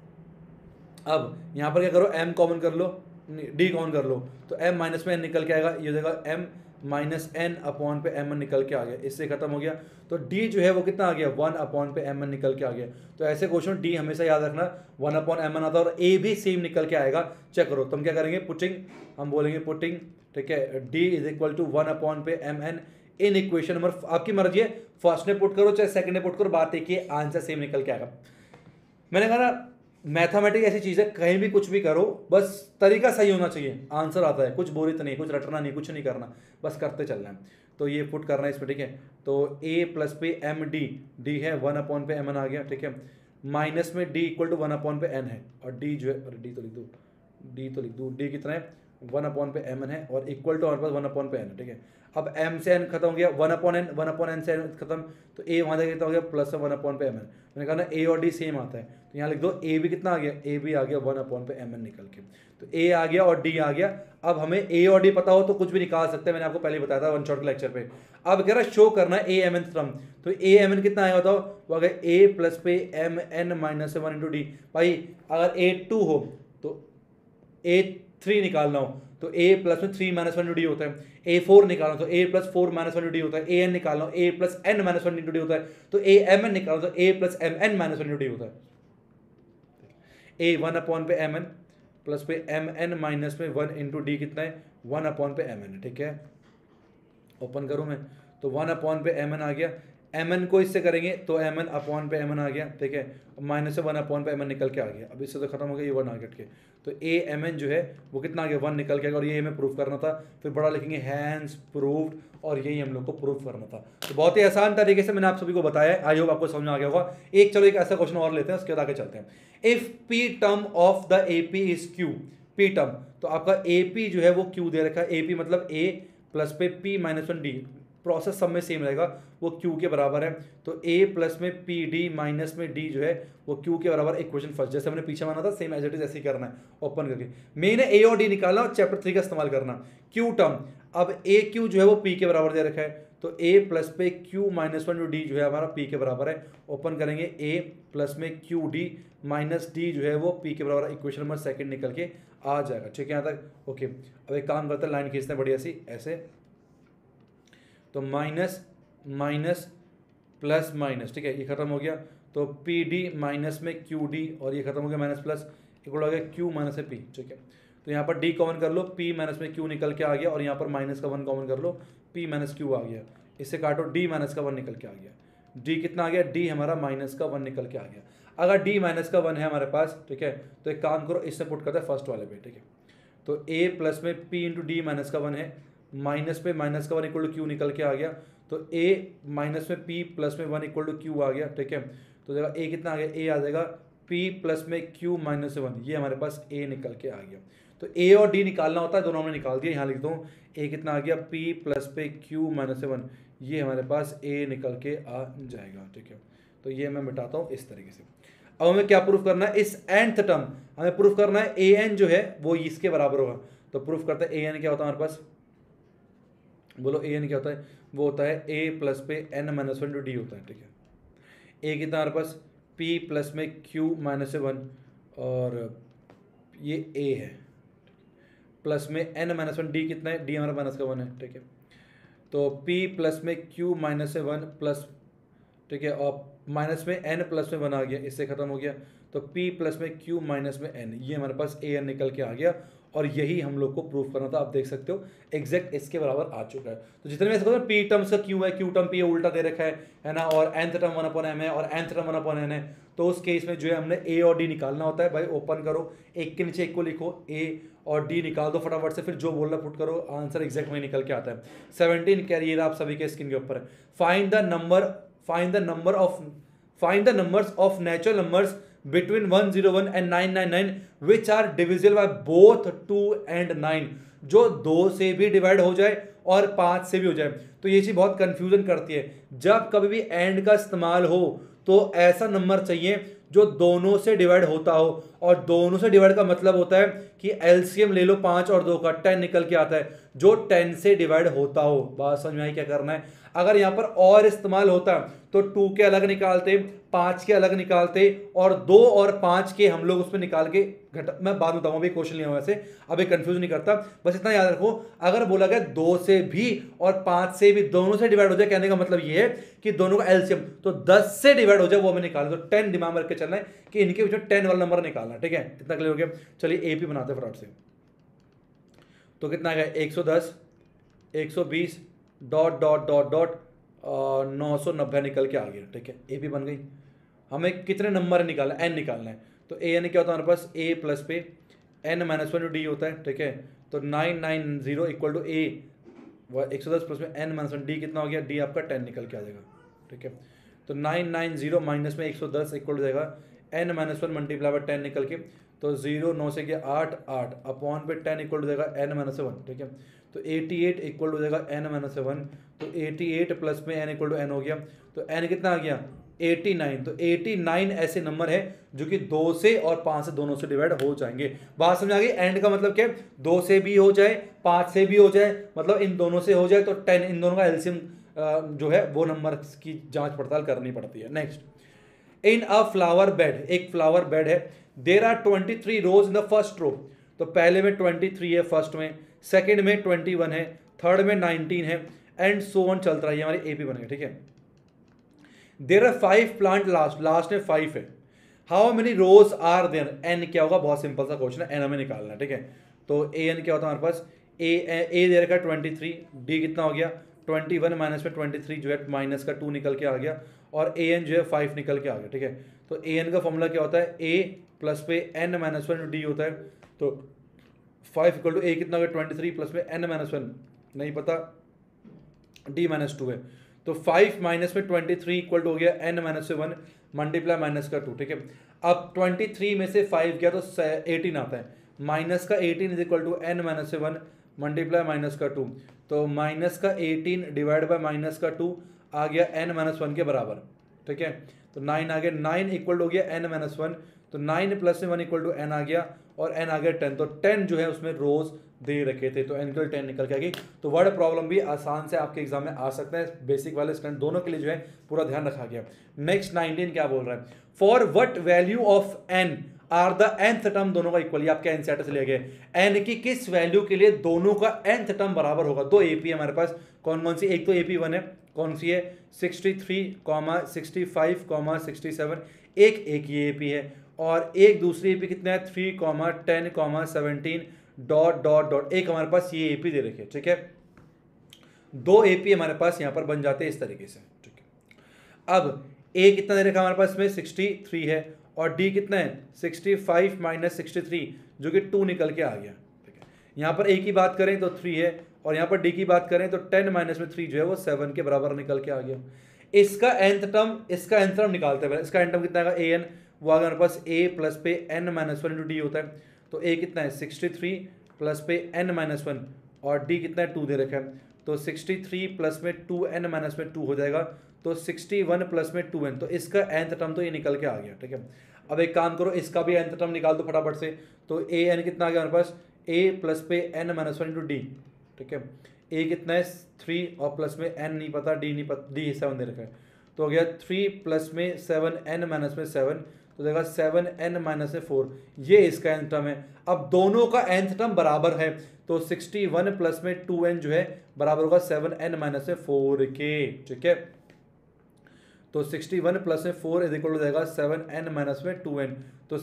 अब यहाँ पर क्या करो, m कॉमन कर लो, d कॉमन कर लो, तो m माइनस में n निकल के आएगा। ये हो जाएगा m माइनस एन अपॉन पे m निकल के आ गया, इससे खत्म हो गया। तो d जो है वो कितना आ गया, 1/m निकल के आ गया। तो ऐसे क्वेश्चन d हमेशा याद रखना 1/m आता है, और a भी सेम निकल के आएगा। चेक करो, तुम क्या करेंगे, पुटिंग, हम बोलेंगे पुटिंग। ठीक है, d is equal to 1/mn in equation number, आपकी मर्जी है, फर्स्ट ने पुट करो चाहे सेकंड ने पुट करो, बात एक ही, आंसर सेम निकल के आएगा। मैंने कहा ना, मैथमेटिक्स ऐसी चीज है, कहीं भी कुछ भी करो, बस तरीका सही होना चाहिए, आंसर आता है। कुछ बोरियत नहीं, कुछ रटना नहीं, कुछ नहीं करना, बस करते चलना है। तो ये पुट करना है इसमें। ठीक है, तो a प्लस पे एम डी है 1/mn आ गया। ठीक है, माइनस में d इक्वल टू 1/n है, और d जो है, d तो लिख दूँ, d कितना है 1/mn है, और इक्वल टू हमारे पास 1/n है। ठीक है, अब m से n खत्म हो गया, 1/n से n खत्म, तो a वहाँ से कितना हो गया, प्लस 1/mn। मैंने कहा ना a और d सेम आता है, तो यहाँ लिख दो a भी कितना आ गया, a भी आ गया 1/mn निकल के। तो a आ गया और d आ गया। अब हमें a और d पता हो तो कुछ भी निकाल सकते हैं, मैंने आपको पहले बताया था वन शॉट के लेक्चर पे। अब कह रहा है शो करना है a mn टर्म, तो a mn कितना आएगा बताओ, वो आ गया a प्लस पे mn माइनस 1 इंटू डी। भाई अगर a 2 हो तो a 3 निकालना हो तो a प्लस में 3 माइनस 1 डी होता है, a 4 निकालना तो a प्लस 4 माइनस 1 डी होता है, a n निकालना हो a plus n minus 1 d होता है, तो a m n निकालना तो a plus m n minus 1 d होता है। a 1/mn प्लस पे m n माइनस में 1 इंटू डी कितना है, 1/mn। ठीक है, ओपन करूँ मैं, तो 1/mn आ गया। mn को इससे करेंगे तो mn/mn आ गया। ठीक है, माइनस से 1/mn निकल के आ गया। अब इससे तो खत्म हो गया, ये 1 आ गया के, तो a mn जो है वो कितना आ गया, 1 निकल के आएगा। और ये हमें प्रूफ करना था, फिर बड़ा लिखेंगे हैंस प्रूव्ड, और यही हम लोग को प्रूफ करना था। तो बहुत ही आसान तरीके से मैंने आप सभी को बताया है, आई होप आपको समझ में आ गया होगा। चलो एक ऐसा क्वेश्चन और लेते हैं, उसके बाद आगे चलते हैं। If p term of the AP is q, p term तो आपका AP जो है वो q दे रखा है, AP मतलब a प्लस पे p माइनस 1 डी, प्रोसेस सब में सेम रहेगा, वो q के बराबर है। तो a प्लस में पी डी माइनस में d जो है वो q के बराबर, इक्वेशन फर्स्ट जैसे हमने पीछे माना था सेम एज इट इज ऐसे ही करना है, ओपन करके। मेन है a और d निकालना और चैप्टर 3 का इस्तेमाल करना। q टर्म, अब a q जो है वो p के बराबर दे रखा है, तो a प्लस पे q माइनस 1 डी जो है हमारा p के बराबर है, ओपन करेंगे। a प्लस में q d माइनस d जो है वो p के बराबर, इक्वेशन नंबर सेकंड निकल के आ जाएगा। ठीक है, यहाँ तक ओके। अब एक काम करते हैं, लाइन खींचते हैं बढ़िया सी ऐसे, तो माइनस माइनस प्लस माइनस, ठीक है, ये खत्म हो गया। तो पी डी माइनस में क्यू डी, और ये खत्म हो गया माइनस प्लस, इक्वल हो गया क्यू माइनस में पी। ठीक है, तो यहाँ पर डी कॉमन कर लो, पी माइनस में क्यू निकल के आ गया, और यहाँ पर माइनस का 1 कॉमन कर लो, पी माइनस क्यू आ गया। इससे काटो, डी माइनस का 1 निकल के आ गया। डी कितना आ गया, डी हमारा माइनस का 1 निकल के आ गया। अगर डी माइनस का 1 है हमारे पास, ठीक है, तो एक काम करो, इससे पुट करते हैं फर्स्ट वाले पे। ठीक है, तो ए प्लस में पी इंटू डी माइनस का 1 है, माइनस पे माइनस का 1 इक्वल टू क्यू निकल के आ गया। तो ए माइनस में पी प्लस में 1 इक्वल टू क्यू आ गया। ठीक है, तो जगह ए कितना आ गया, ए आ जाएगा P प्लस में Q माइनस 1, ये हमारे पास A निकल के आ गया। तो A और D निकालना होता है, दोनों हमने निकाल दिया। यहाँ लिख दो A कितना आ गया, P प्लस पे Q माइनस 1, ये हमारे पास A निकल के आ जाएगा। ठीक है, तो ये मैं मिटाता हूँ इस तरीके से। अब हमें क्या प्रूफ करना है, इस nth टर्म हमें प्रूफ करना है an जो है वो इसके बराबर होगा। तो प्रूफ करते हैं an क्या होता है हमारे पास, बोलो an क्या होता है, वो होता है a प्लस पे n माइनस 1 डी होता है। ठीक है, a कितना हमारे पास p प्लस में q माइनस 1 और ये a है, प्लस में n माइनस 1 डी कितना है, d हमारा माइनस का 1 है। ठीक है, तो p प्लस में q माइनस 1 प्लस, ठीक है, और माइनस में n प्लस में 1 आ गया, इससे खत्म हो गया। तो p प्लस में q माइनस में n, ये हमारे पास an निकल के आ गया और यही हम लोग को प्रूफ करना था। आप देख सकते हो एग्जैक्ट इसके बराबर आ चुका है। तो जितने में सकते p टर्म्स का q है, q टर्म p उल्टा दे रखा है ना, और nth टर्म 1/m है और nth टर्म 1/n है। तो उस केस में जो है हमने a और d निकालना होता है। भाई ओपन करो, एक के नीचे एक को लिखो, a और d निकाल दो फटाफट से, फिर जो बोलना पुट करो, आंसर एग्जैक्ट वही निकल के आता है। 17 कैरियर आप सभी के स्क्रीन के ऊपर है। Find the numbers of natural numbers between 101 and 999 which are divisible by both 2 and 9, जो 2 से भी डिवाइड हो जाए और 5 से भी हो जाए। तो ये चीज बहुत कंफ्यूजन करती है। जब कभी भी एंड का इस्तेमाल हो तो ऐसा नंबर चाहिए जो दोनों से डिवाइड होता हो, और दोनों से डिवाइड का मतलब होता है कि एलसीएम ले लो 5 और 2 का, 10 निकल के आता है, जो 10 से डिवाइड होता हो। बात समझ में आई क्या करना है। अगर यहाँ पर और इस्तेमाल होता तो 2 के अलग निकालते, 5 के अलग निकालते, और 2 और 5 के हम लोग उसमें निकाल के मैं बाद में बताऊंगा, अभी क्वेश्चन लिया वैसे, अभी कंफ्यूज नहीं करता। बस इतना याद रखो, अगर बोला गया 2 से भी और 5 से भी दोनों से डिवाइड हो जाए, कहने का मतलब ये है कि दोनों का एलसीएम तो 10 से डिवाइड हो जाए, वो हमें निकालना। तो 10 दिमाग में रख के चलना है कि इनके बीच में 10 वाला नंबर निकालना। ठीक है, इतना क्लियर हो गया। चलिए एपी बनाते हैं फटाफट से। तो कितना आ गया, 110 120 डॉट डॉट डॉट डॉट 990 निकल के आ गया। ठीक है, ए पी बन गई। हमें कितने नंबर निकालना है, एन निकालना है। तो ए एन क्या होता है हमारे पास, ए प्लस पे एन माइनस 1 डी होता है। ठीक है, तो 990 इक्वल टू ए 110 प्लस में एन माइनस 1 डी कितना हो गया, डी आपका 10 निकल के आ जाएगा। ठीक है, तो 990 माइनस में 110 इक्वल हो जाएगा एन माइनस 1 मल्टीप्लाई बाय 10 निकल के, तो 0 9 से गया 8 8 अपॉन पे 10 इक्वल हो जाएगा एन माइनस 1। ठीक है, तो 88 इक्वल हो जाएगा एन माइनस 1, तो 88 प्लस में एन इक्वल टू एन हो गया। तो एन कितना आ गया, 89। तो 89 ऐसे नंबर है जो कि 2 से और 5 से दोनों से डिवाइड हो जाएंगे। बात समझ आ गई। एंड का मतलब क्या है, 2 से भी हो जाए 5 से भी हो जाए, मतलब इन दोनों से हो जाए तो 10, इन दोनों का एलसीएम जो है वो नंबर की जांच पड़ताल करनी पड़ती है। Next, in a flower bed, एक फ्लावर बेड है, there are 23 rose in the first row. तो पहले में 23 है फर्स्ट में, सेकंड में 21 है, थर्ड में 19 है, एंड सो ऑन चलता है। ये हमारी एपी बनेगा। ठीक है, देयर आर 5 प्लांट, लास्ट में 5 है। How many rose are there, n क्या होगा, बहुत सिंपल सा क्वेश्चन है, एन हमें निकालना है। ठीक है, तो ए एन क्या होता है हमारे पास, ए दे रखा 23, डी कितना हो गया 21 माइनस में 23 जो है माइनस का 2 निकल के आ गया, और ए एन जो है 5 निकल के आ गया। ठीक है, तो ए एन का फॉर्मूला क्या होता है, ए प्लस पे एन माइनस 1 डी होता है। तो 5 इक्वल टू ए कितना हो गया 23 प्लस में एन माइनस 1 नहीं पता, डी माइनस 2 है। तो 5 माइनस में 23 इक्वल टू हो गया एन माइनस 1 मल्टीप्लाई माइनस का 2। ठीक है, अब 23 में से 5 गया तो 18 आता है, माइनस का 18 is equal to n minus 1 multiply minus का 2। तो माइनस का 18 डिवाइड बाय माइनस का 2 आ गया एन माइनस 1 के बराबर। ठीक है, तो 9 आ गया, 9 इक्वल हो गया एन माइनस 1, तो 9 प्लस में 1 इक्वल टू एन आ गया, और एन आ गया 10। तो 10 जो है उसमें रोज दे रखे थे, तो एन के 10 निकल के आ गई। तो वर्ड प्रॉब्लम भी आसान से आपके एग्जाम में आ सकता है, बेसिक वाले स्टूडेंट दोनों के लिए जो है पूरा ध्यान रखा गया। नेक्स्ट 19 क्या बोल रहा है, for what value of n are the nth term दोनों का इक्वल, आपके एनसीईआरटी से लिया गया। एन की किस वैल्यू के लिए दोनों का nth टर्म बराबर होगा। दो एपी है हमारे पास, कौन कौन सी, एक तो एपी 1 है, कौन सी है 63, 65, 67, एक ये एपी है, और एक दूसरी एपी कितना है 3, 10, 17 डॉट डॉट डॉट, एक हमारे पास ये एपी दे रखे। ठीक है, दो एपी हमारे पास यहां पर बन जाते हैं इस तरीके से। ठीक है, अब ए कितना दे रखा हमारे पास में 63 है, और डी कितना है 65 माइनस 63 जो कि 2 निकल के आ गया। ठीक है, यहाँ पर ए की बात करें तो 3 है, और यहाँ पर डी की बात करें तो 10 माइनस में 3 जो है वो 7 के बराबर निकल के आ गया। इसका nth टर्म निकालते हैं। इसका nth टर्म कितना आएगा, ए एन वो आ गया हमारे पास a प्लस पे n minus one into d होता है। तो a कितना है 63 प्लस पे n माइनस वन और d कितना है 2 दे रखा है। तो 63 प्लस में 2n माइनस में 2 हो जाएगा, तो 61 प्लस में 2n, तो इसका nth टर्म तो ये निकल के आ गया। ठीक है, अब एक काम करो, इसका भी nth टर्म निकाल दो फटाफट से। तो an कितना आ गया हमारे पास a प्लस पे n minus one into d. ठीक है, a कितना है 3 और प्लस में n नहीं पता, d नहीं पता, d 7 दे रखा है। तो हो गया 3 प्लस में 7n माइनस में 7, तो देगा 7n माइनस में 4, ये इसका nth टर्म है। अब दोनों का nth टर्म बराबर है, तो 61 प्लस में 2n जो है बराबर होगा 7n माइनस में 4 के। ठीक है, तो 61 प्लस में 4 इज इक्वल टू जाएगा 7n माइनस में 2n, तो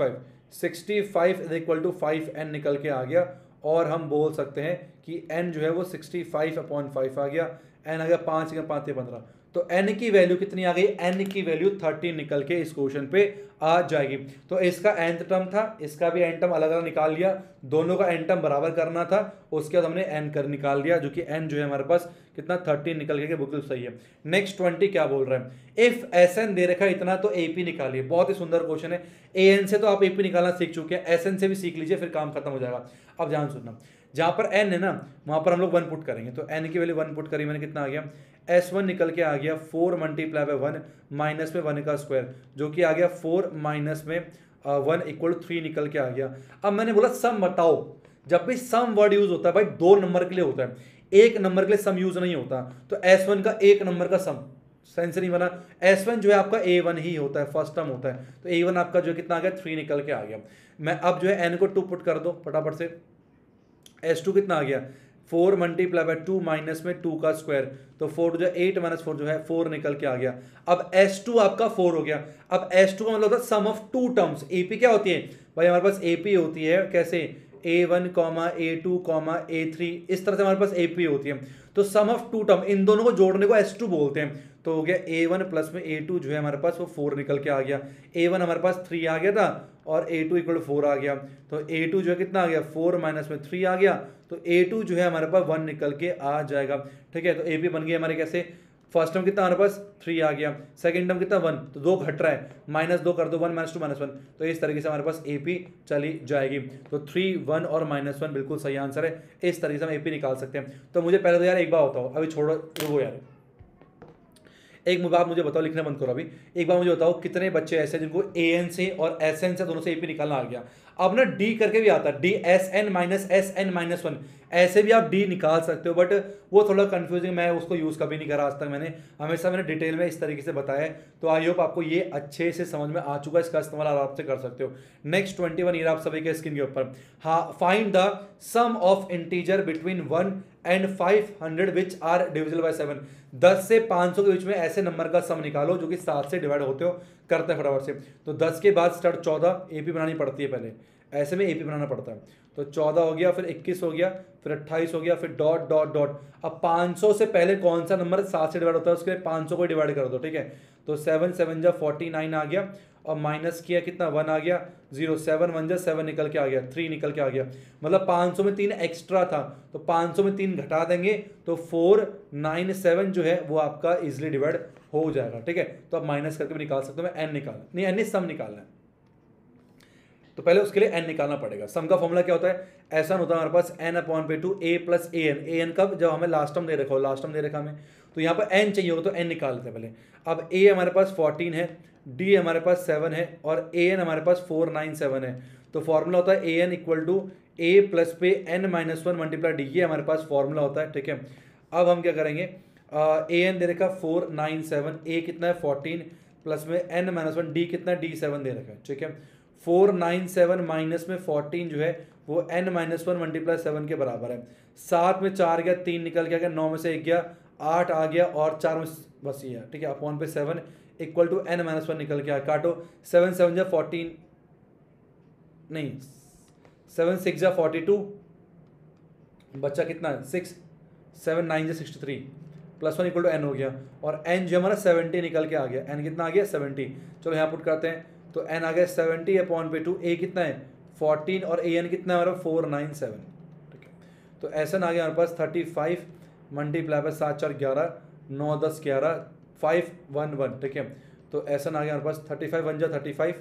65 इज इक्वल टू 5n निकल के आ गया। और हम बोल सकते हैं कि n जो है वो 65/5 आ गया, n आ गया 5 5 15, तो n की वैल्यू कितनी आ गई, n की वैल्यू 30 निकल के इस क्वेश्चन पे आ जाएगी। तो इसका nth टर्म था, इसका भी n टर्म अलग अलग निकाल लिया, दोनों का n टर्म बराबर करना था, उसके बाद हमने n कर निकाल लिया, जो कि n जो है हमारे पास कितना 30 निकल के बिल्कुल सही है। नेक्स्ट 20 क्या बोल रहे हैं, इफ Sn दे रखा है इतना तो AP निकालिए। बहुत ही सुंदर क्वेश्चन है, An से तो आप AP निकालना सीख चुके हैं, Sn से भी सीख लीजिए, फिर काम खत्म हो जाएगा। अब ध्यान सुनना, जहां पर n है ना वहां पर हम लोग 1 पुट करेंगे, तो n की वैल्यू 1 पुट करी मैंने, कितना आ गया S1 निकल के आ गया 4 मल्टीप्लाई बाय 1 माइनस में 1 का स्क्वायर, जो कि आ गया 4 माइनस में 1 इक्वल 3 निकल के आ गया। अब मैंने बोला सम बताओ, जब भी सम वर्ड यूज होता है भाई 2 नंबर के लिए होता है, 1 नंबर के लिए सम यूज नहीं होता। तो S1 का 1 नंबर का सम सेंस नहीं बना, S1 जो है आपका A1 ही होता है, फर्स्ट टर्म होता है, तो A1 आपका जो कितना आ गया 3 निकल के आ गया। मैं अब जो है n को 2 पुट कर दो फटाफट से, S2 कितना आ गया 4 मल्टीप्लाई बाय 2 माइनस में 2 का स्क्वायर, तो 4 जो 8 माइनस 4 जो है 4 निकल के आ गया। अब S2 आपका 4 हो गया। अब S2 का मतलब होता है सम ऑफ 2 टर्म्स। AP क्या होती है भाई, हमारे पास AP होती है कैसे, A1, A2, A3, इस तरह से हमारे पास AP होती है। तो सम ऑफ 2 टर्म, इन दोनों को जोड़ने को S2 बोलते हैं। तो हो गया A1 प्लस में A2 जो है हमारे पास वो 4 निकल के आ गया। A1 हमारे पास 3 आ गया था और A2 इक्वल 4 आ गया, तो A2 जो है कितना आ गया 4 माइनस में 3 आ गया, तो A2 जो है हमारे पास 1 निकल के आ जाएगा। ठीक है, तो AP बन गया हमारे कैसे, फर्स्ट टर्म कितना हमारे पास 3 आ गया, सेकंड टर्म कितना 1, तो 2 घट रहा है, -2 कर दो, 1 -2 -1, तो इस तरीके से हमारे पास AP चली जाएगी। तो 3, 1 और -1 बिल्कुल सही आंसर है। इस तरीके से हम AP निकाल सकते हैं। तो मुझे पहले तो यार एक बात बताओ, अभी छोड़ो रुको यार, एक बात मुझे बताओ, लिखना बंद करो अभी, एक बार मुझे बताओ कितने बच्चे ऐसे जिनको AN से और SN से दोनों से AP निकालना आ गया। अब ना D करके भी आता है, DSN माइनस SN माइनस 1, ऐसे भी आप D निकाल सकते हो, बट वो थोड़ा कंफ्यूजिंग, मैं उसको यूज़ कभी नहीं करा आज तक, मैंने हमेशा डिटेल में इस तरीके से बताया है। तो आई होप आपको ये अच्छे से समझ में आ चुका है, इसका इस्तेमाल आराम से कर सकते हो। नेक्स्ट 21 ईयर आप सभी के स्क्रीन के ऊपर, हाँ, find the sum of integer between 1 and 500 which are divisible by 7। 10 से 500 के बीच में ऐसे नंबर का सम निकालो जो कि 7 से डिवाइड होते हो, करते हैं फटाफट से। तो 10 के बाद स्टार्ट 14, AP बनानी पड़ती है पहले, ऐसे में AP बनाना पड़ता है। तो 14 हो गया, फिर 21 हो गया, फिर 28 हो गया, फिर डॉट डॉट डॉट। अब 500 से पहले कौन सा नंबर 7 से डिवाइड होता है, उसके 500 को डिवाइड कर दो। ठीक है, तो 7 7 जा 49 आ गया, और माइनस किया कितना 1 आ गया, 0, 7 1 जा 7 निकल के आ गया, 3 निकल के आ गया, मतलब 500 में 3 एक्स्ट्रा था, तो 500 में 3 घटा देंगे तो 497 जो है वो आपका इजिली डिवाइड हो जाएगा। ठीक है, तो आप माइनस करके भी निकाल सकते हो। मैं n निकालना नहीं, n सम निकालना है, तो पहले उसके लिए n निकालना पड़ेगा। सम का फॉर्मूला क्या होता है, ऐसा होता है हमारे पास n/2 a plus an। an कब, जब हमें लास्ट टर्म दे रखा हो, लास्ट टर्म दे रखा हमें, तो यहाँ पर n चाहिए होगा तो n निकाल लेते हैं पहले। अब a हमारे पास 14 है, d हमारे पास 7 है, और an हमारे पास 497 है। तो फॉर्मूला होता है an equal to a plus पे n-1 मल्टीप्लाई d, ये हमारे पास फॉर्मूला होता है। ठीक है, अब हम क्या करेंगे, an दे रखा 497, a कितना है 14 प्लस में n-1, d कितना है d7 दे रखा है। ठीक है, 497 माइनस में 14 जो है वो n-1 मल्टीप्लाई 7 के बराबर है। 7 में 4 गया, 3 निकल के आ गया, 9 में से 1 गया, 8 आ गया, और 4 में बस ये है। ठीक है, अपॉन पे 7 इक्वल टू n-1 निकल के आया, काटो, 7 7 जा 14, नहीं 7 6 जा 42, बच्चा कितना है 6, 7 9 जा 63, प्लस 1 इक्वल टू n हो गया, और n जो हमारा 70 निकल के आ गया। n कितना आ गया 70, चलो यहाँ पुट करते हैं, तो n आ गया 70 अपॉन पे 2, a कितना है 14 और an कितना है हमारा 497। ठीक है, तो ऐसा आ गया हमारे पास 35 मल्टीप्लाई बाय 7 4 11, 9 10 11, 5 1 1। ठीक है, तो ऐसा आ गया हमारे पास 35 1 जा 35,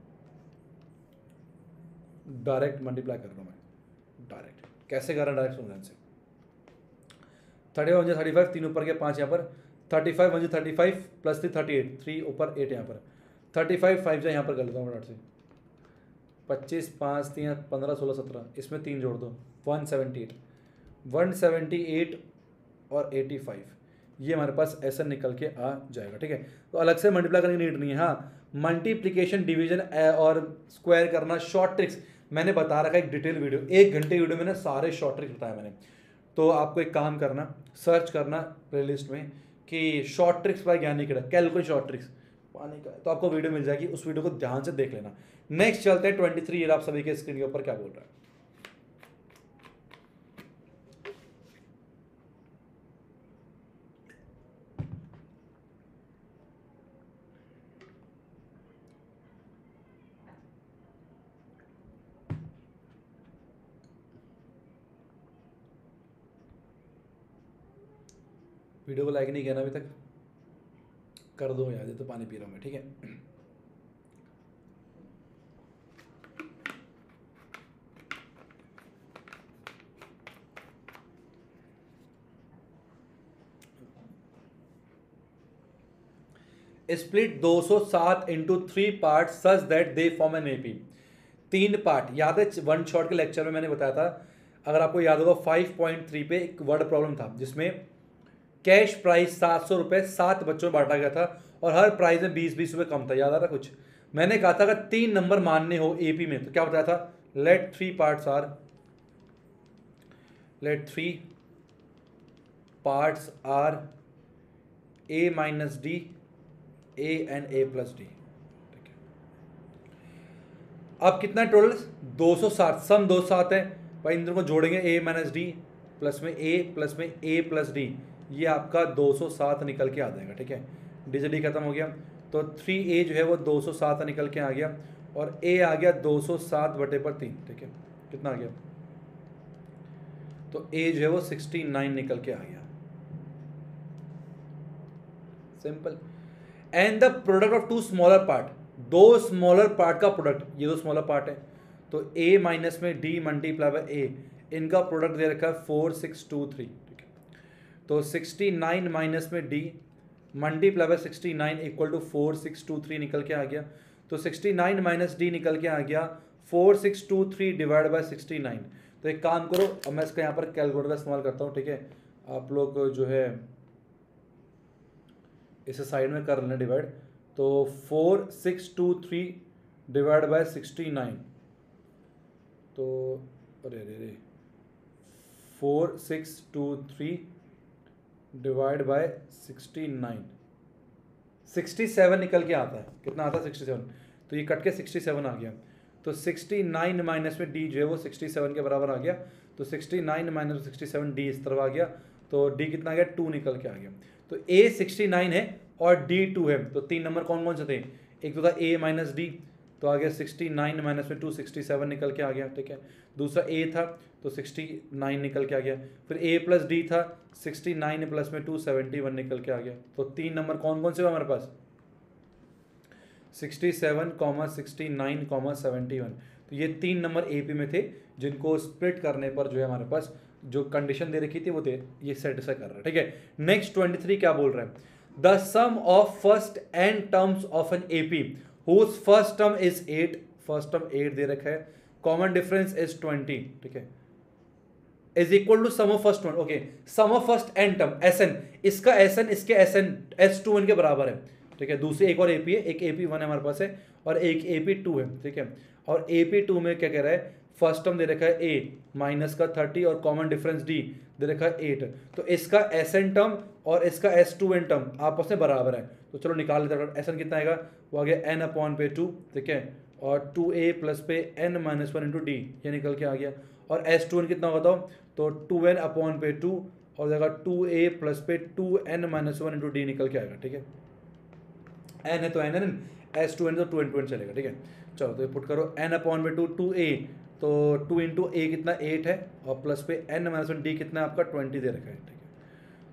डायरेक्ट मल्टीप्लाई कर रहा हूँ मैं, डायरेक्ट कैसे कर रहा हूँ, डायरेक्ट सुन ध्यान से। 35 1 जा 35, 3 ऊपर गया 5 यहाँ पर, 35 1 जा 35 प्लस 3 38, 3 ऊपर 8 यहाँ पर, 35 5 जा यहाँ पर कर लेता हूँ 8 से, 25 5 3 15 16 17, इसमें 3 जोड़ दो 178, 178 और 85, ये हमारे पास ऐसा निकल के आ जाएगा। ठीक है, तो अलग से मल्टीप्लाई करने की नीड नहीं है। हाँ, मल्टीप्लिकेशन डिवीजन और स्क्वायर करना शॉर्ट ट्रिक्स मैंने बता रखा है, एक डिटेल वीडियो, 1 घंटे वीडियो में ना सारे शॉर्ट ट्रिक्स बताया मैंने। तो आपको एक काम करना, सर्च करना प्लेलिस्ट में कि शॉर्ट ट्रिक्स बाय ज्ञानी किड़ा, कैलकुलेट शॉर्ट ट्रिक्स पाने का, तो आपको वीडियो मिल जाएगी, उस वीडियो को ध्यान से देख लेना। नेक्स्ट चलते हैं 23 ईयर, आप सभी के स्क्रीन के ऊपर क्या बोल रहा है। वीडियो को लाइक नहीं किया ना अभी तक, कर दो यार, ये तो पानी पी रहा हूँ मैं। ठीक है, split 207 into 3 part such that they form an AP. 3 part याद है, वन शॉट के लेक्चर में मैंने बताया था, अगर आपको याद होगा 5.3 पे एक वर्ड प्रॉब्लम था जिसमें कैश प्राइस 700 रुपये 7 बच्चों में बांटा गया था और हर प्राइस में 20-20 रुपये कम था। याद आ रहा कुछ? मैंने कहा था अगर 3 नंबर मानने हो एपी में तो क्या बताया था, let 3 parts are a minus d a and a plus d. ठीक है, अब कितना टोटल 207, सम 207 है भाई, इन दोनों को जोड़ेंगे ए माइनस डी प्लस में ए प्लस डी, ये आपका 207 निकल के आ जाएगा। ठीक है, डी से डी खत्म हो गया, तो 3a जो है वो 207 निकल के आ गया और a आ गया 207/3। ठीक है, कितना आ गया, तो a जो है वो 69 निकल के आ गया। Simple. And the product of 2 smaller part, 2 smaller part का प्रोडक्ट, ये 2 स्मॉलर पार्ट है, तो a माइनस में d मल्टीप्लाई बाय a, इनका प्रोडक्ट दे रखा है 4623। ठीक है, तो 69 माइनस में d multiply by 69 equal to 4623 निकल के आ गया। तो 69 माइनस डी निकल के आ गया 4623 डिवाइड बाय 69। तो एक काम करो, अब मैं इसका यहाँ पर कैलकुलेटर का इस्तेमाल करता हूँ। ठीक है, आप लोग जो है इसे साइड में कर लेना डिवाइड, तो 4623 डिवाइड बाय 69, तो अरे 4623 डिवाइड बाय 69, 67 निकल के आता है। कितना आता है 67, तो ये कट के 67 आ गया। तो 69 माइनस में डी जो है वो 67 के बराबर आ गया, तो 69 माइनस 67 डी इस तरफ आ गया, तो डी कितना आ गया 2 निकल के आ गया। तो ए 69 है और डी 2 है, तो 3 नंबर कौन कौन से थे, एक तो था ए माइनस डी, तो आ गया 69 माइनस में 2 67 निकल के आ गया। ठीक है, दूसरा ए था तो 69 निकल के आ गया, फिर ए प्लस डी था 69 प्लस में 2 71 निकल के आ गया। तो 3 नंबर कौन कौन से हमारे पास 67, 69, 71। तो ये 3 नंबर एपी में थे जिनको स्प्लिट करने पर जो है हमारे पास जो कंडीशन दे रखी थी वो थे, ये सेटिस्फाई कर रहा है। ठीक है, नेक्स्ट 23 क्या बोल रहा है, the sum of first n terms of an AP whose first term is 8, first term 8 दे रखा है, कॉमन डिफरेंस इज 20। ठीक है, is equal to sum of first one, okay, sum of first n term Sn, इसका Sn इसके Sn S21 के बराबर है। ठीक है, दूसरी एक और एपी है, एक AP1 हमारे पास है और एक AP2 है। ठीक है, और AP2 में क्या कह रहा है, फर्स्ट टर्म दे रखा है A माइनस का 30 और कॉमन डिफरेंस D दे रखा है 8, तो इसका Sn टर्म और इसका S2n टर्म आपस में बराबर है। तो चलो निकाल लेते हैं, Sn कितना आएगा, वो आ गया n/2। ठीक है, और 2a प्लस पे n-1 इंटू डी, ये निकल के आ गया, और S2n कितना होगा तो 2n/2 और जाएगा 2a प्लस पे 2n-1 इंटू डी निकल के आएगा। ठीक है, n है तो n, S2n तो 2n चलेगा। ठीक है, चलो तो पुट करो n/2 2a, तो 2 इंटू a कितना 8 है और प्लस पे n-1 डी कितना आपका 20 दे रखा है। ठीक है,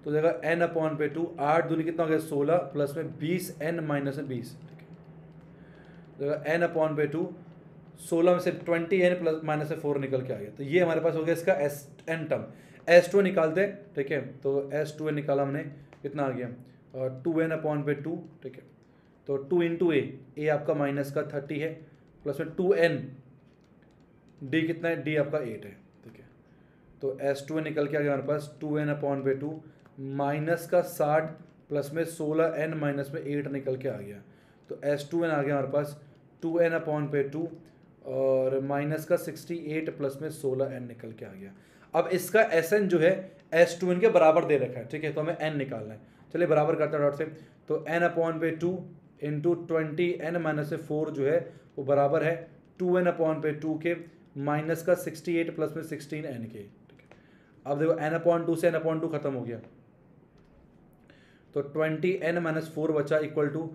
तो देगा n अपॉन पे 2, 8 दूनी कितना हो गया 16 प्लस में 20 n माइनस में 20, ठीक है, देगा n अपॉन पे 2, 16 में से 20n प्लस माइनस में 4 निकल के आ गया। तो ये हमारे पास हो गया इसका n टर्म। S2 निकालते हैं, ठीक है, तो S2 निकाला हमने, कितना आ गया 2n अपॉन पे 2, ठीक है, तो 2 इंटू ए आपका माइनस का 30 है, प्लस में 2n, डी कितना है, डी आपका 8 है, ठीक है, तो S2 निकल के आ गया हमारे पास 2n अपॉन पे 2 माइनस का 60 प्लस में 16n माइनस में 8 निकल के आ गया। तो S2n आ गया हमारे पास 2n अपॉन पे 2 और माइनस का 68 प्लस में 16n निकल के आ गया। अब इसका Sn जो है S2n के बराबर दे रखा है, ठीक है, तो हमें n निकालना है। चलिए बराबर करते हैं डॉट से, तो n अपॉन पे 2 इंटू 20n माइनस से 4 जो है वो बराबर है 2n अपॉन पे 2 के माइनस का 68 प्लस में 16n के, ठीक है। अब देखो n अपॉन 2 से n अपॉन 2 खत्म हो गया, तो 20n माइनस 4 बचा इक्वल टू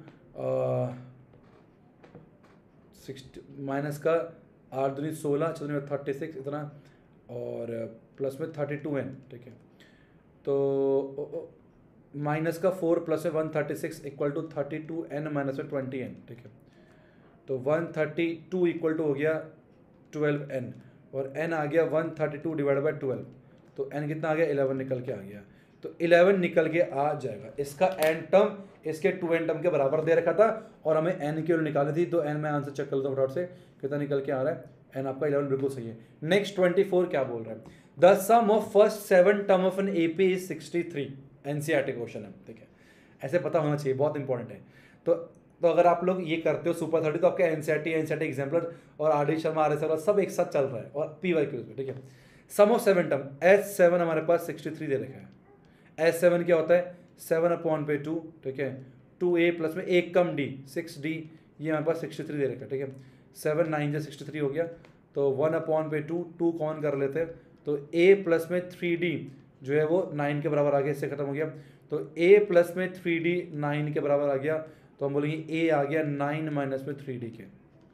माइनस का 8 दूनी 16, 36 इतना, और प्लस में 32n, ठीक है, तो माइनस का 4 प्लस में 136 इक्वल टू 32n माइनस में 20n, ठीक है, तो 132 इक्वल टू हो गया 12n, और n आ गया 132 डिवाइड बाई 12, तो n कितना आ गया 11 निकल के आ गया। तो 11 निकल के आ जाएगा। इसका n टर्म इसके 2n टर्म के बराबर दे रखा था और हमें n की वैल्यू निकाली थी, तो n में आंसर चेक कर लेता हूँ फटाफट से, कितना निकल के आ रहा है, n आपका 11 बिल्कुल सही है। नेक्स्ट 24 क्या बोल रहा है, the sum of first 7 term of an AP is 63, NCERT question है, ठीक है, ऐसे पता होना चाहिए, बहुत इंपॉर्टेंट है। तो अगर आप लोग ये करते हो सुपर 30 तो आपका NCERT एग्जाम्पलर और RD शर्मा RS शर्मा सब एक साथ चल रहा है और PYQ पे, ठीक है। सम ऑफ 7 टर्म, S7 हमारे पास 63 दे रखा है। S7 क्या होता है 7 अपॉन पे 2, ठीक है, 2a प्लस में 1 कम d 6d, ये हमारे पास 63 दे रखा है, ठीक है, 7 9 से 63 हो गया, तो 1 अपॉन पे 2 कॉमन कर लेते हैं, तो a प्लस में 3d जो है वो 9 के बराबर आ गया, इससे खत्म हो गया, तो a प्लस में 3d 9 के बराबर आ गया, तो हम बोलेंगे a आ गया 9 माइनस में 3d के,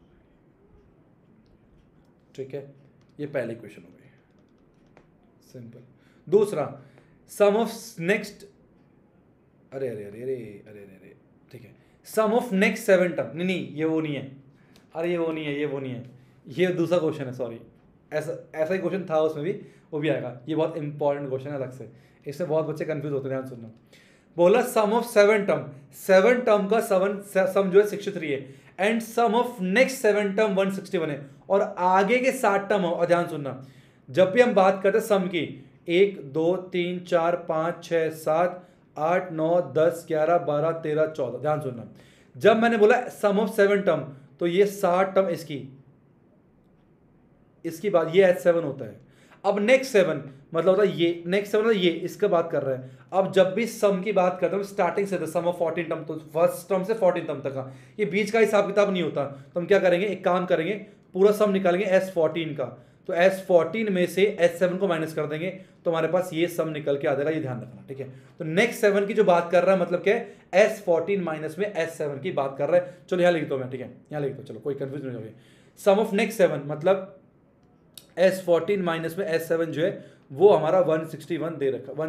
ठीक है, ये पहली क्वेश्चन हो गई, सिंपल। दूसरा सम ऑफ नेक्स्ट, अरे अरे अरे अरे अरे अरे, ठीक है, सम ऑफ नेक्स्ट 7 टर्म, नहीं ये वो नहीं है, अरे ये वो नहीं है, ये वो नहीं है, ये दूसरा क्वेश्चन है, सॉरी, ऐसा ही क्वेश्चन था उसमें भी, वो भी आएगा, ये बहुत इंपॉर्टेंट क्वेश्चन है अलग से, इसमें बहुत बच्चे कंफ्यूज होते हैं, ध्यान सुनना। बोला सम ऑफ 7 टर्म, 7 टर्म का सम जो है 63 है, and sum of next 7 term 161 है, और आगे के 7 टर्म हो, और ध्यान सुनना, जब भी हम बात करते हैं सम की, 1 2 3 4 5 6 7 8 9 10 11 12 13 14, ध्यान सुनना, जब मैंने बोला सम ऑफ 7 टर्म तो ये 7 टर्म इसकी बात, ये H7 होता है। अब नेक्स्ट 7 मतलब होता है ये, नेक्स्ट 7 मतलब ये, इसका बात कर रहे हैं। अब जब भी सम की बात करते हैं स्टार्टिंग से सम ऑफ 14 टर्म, तो फर्स्ट टर्म से 14 टर्म तक का, ये बीच का हिसाब किताब नहीं होता, तो हम क्या करेंगे, एक काम करेंगे, पूरा सम निकालेंगे S14 का, तो S14 में से S7 को माइनस कर देंगे, तो हमारे पास ये सम निकल के आ जाएगा, ये ध्यान रखना, ठीक है। तो नेक्स्ट 7 की जो बात कर रहा है मतलब क्या है, S14 माइनस में S7 की बात कर रहा है। चलो यहाँ लिख दो मैं, ठीक है, यहाँ लिख दो, चलो कोई कंफ्यूज नहीं होगी। सम ऑफ नेक्स्ट 7 मतलब S14 माइनस में S7 जो है वो हमारा 161 दे रखा,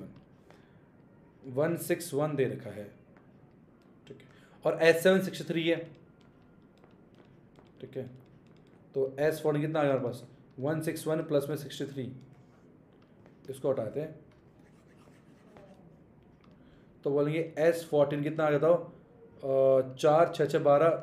161 दे रखा है, ठीक है, और S7 63 है, ठीक है, तो S14 कितना आ गया हमारे पास 161 प्लस में 63, इसको हटाते हैं तो बोलेंगे S14 कितना आ गया था, 4 6 6 12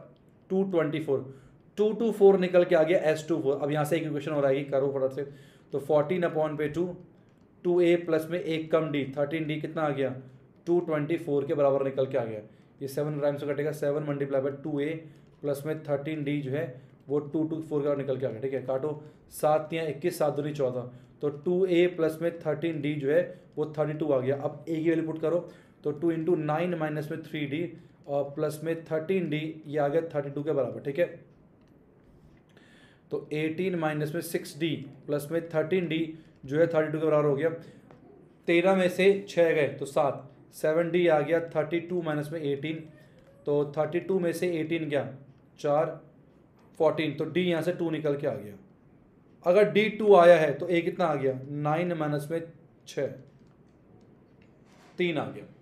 224 निकल के आ गया S24। अब यहाँ से एक इक्वेशन हो रहा है, करो फटाफट से, तो 14 अपॉन पे 2a प्लस में 1 कम d 13d कितना आ गया 224 के बराबर निकल के आ गया। ये 7 ग्राम से कटेगा, 7 मल्टीप्लाई बाई 2a प्लस में 13d जो है वो 224 का निकल के आ गया, ठीक है, काटो, 7 या 21 7 दूनी 14, तो 2a प्लस में 13d जो है वो 32 आ गया। अब a की वैल्यू पुट करो, तो 2 इंटू 9 माइनस में 3d और प्लस में 13d ये आ गया 32 के बराबर, ठीक है, तो 18 माइनस में 6d प्लस में 13d जो है 32 के बराबर हो गया। 13 में से 6 गए तो 7, 7d आ गया 32 माइनस में 18, तो 32 में से 18 गया 4 14, तो d यहाँ से 2 निकल के आ गया। अगर d 2 आया है तो a कितना आ गया 9 माइनस में 6, 3 आ गया,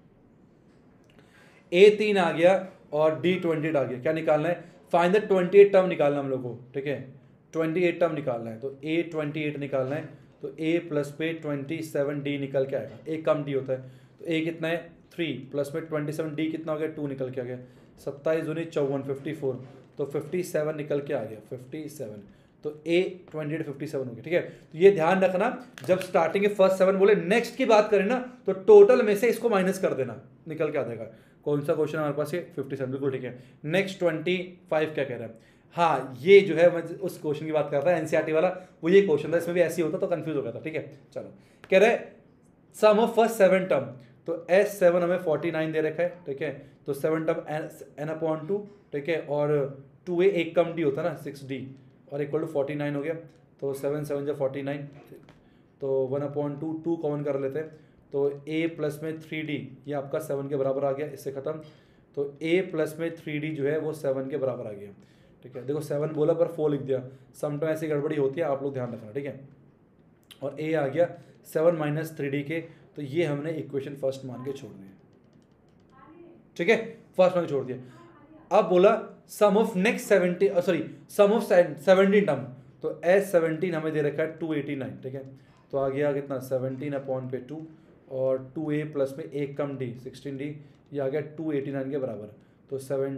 A3 आ गया और D28 आ गया। क्या निकालना है? फाइंड द 28 टर्म निकालना हम लोग को, ठीक है, 28 टर्म निकालना है। तो A28 निकालना है, तो A प्लस पे 27 D निकल के आएगा, A कम D होता है, तो A कितना है 3 प्लस में 27 D कितना हो गया 2 निकल के आ गया, 27 दूनी 54 54, तो 57 निकल के आ गया 57, तो A28 57 हो गया, ठीक है। तो ये ध्यान रखना जब स्टार्टिंग के फर्स्ट 7 बोले नेक्स्ट की बात करें ना तो टोटल में से इसको माइनस कर देना, निकल के आ जाएगा। कौन सा क्वेश्चन हमारे पास है 57, बिल्कुल ठीक है। नेक्स्ट 25 क्या कह रहा है? हाँ ये जो है मैं उस क्वेश्चन की बात कर रहा है एनसीईआरटी वाला, वो ये क्वेश्चन था, इसमें भी ऐसे ही होता तो कंफ्यूज हो गया था, ठीक है। चलो कह रहे सम ऑफ फर्स्ट 7 टर्म, तो S7 हमें 49 दे रखा है, ठीक है, तो 7 टर्म n/2, ठीक है, और 2a एक कम d होता है ना 6d, और इक्वल टू 49 हो गया, तो 7 7 जो 49, तो 1/2 2 कॉमन कर लेते हैं, तो a प्लस में 3d ये आपका 7 के बराबर आ गया, इससे खत्म। तो a प्लस में 3d जो है वो 7 के बराबर आ गया, ठीक है। देखो 7 बोला पर 4 लिख दिया, समटाइम ऐसी गड़बड़ी होती है, आप लोग ध्यान रखना, ठीक है। और a आ गया 7 माइनस 3d के, तो ये हमने इक्वेशन फर्स्ट मान के छोड़ दिया, ठीक है, फर्स्ट मान के छोड़ दिया। अब बोला sum of next 70 sorry sum of 17 term, तो S17 हमें दे रखा है 289, ठीक है, तो आ गया कितना 17/2 और 2a प्लस में एक कम d 16d, ये आ गया 289 के बराबर, तो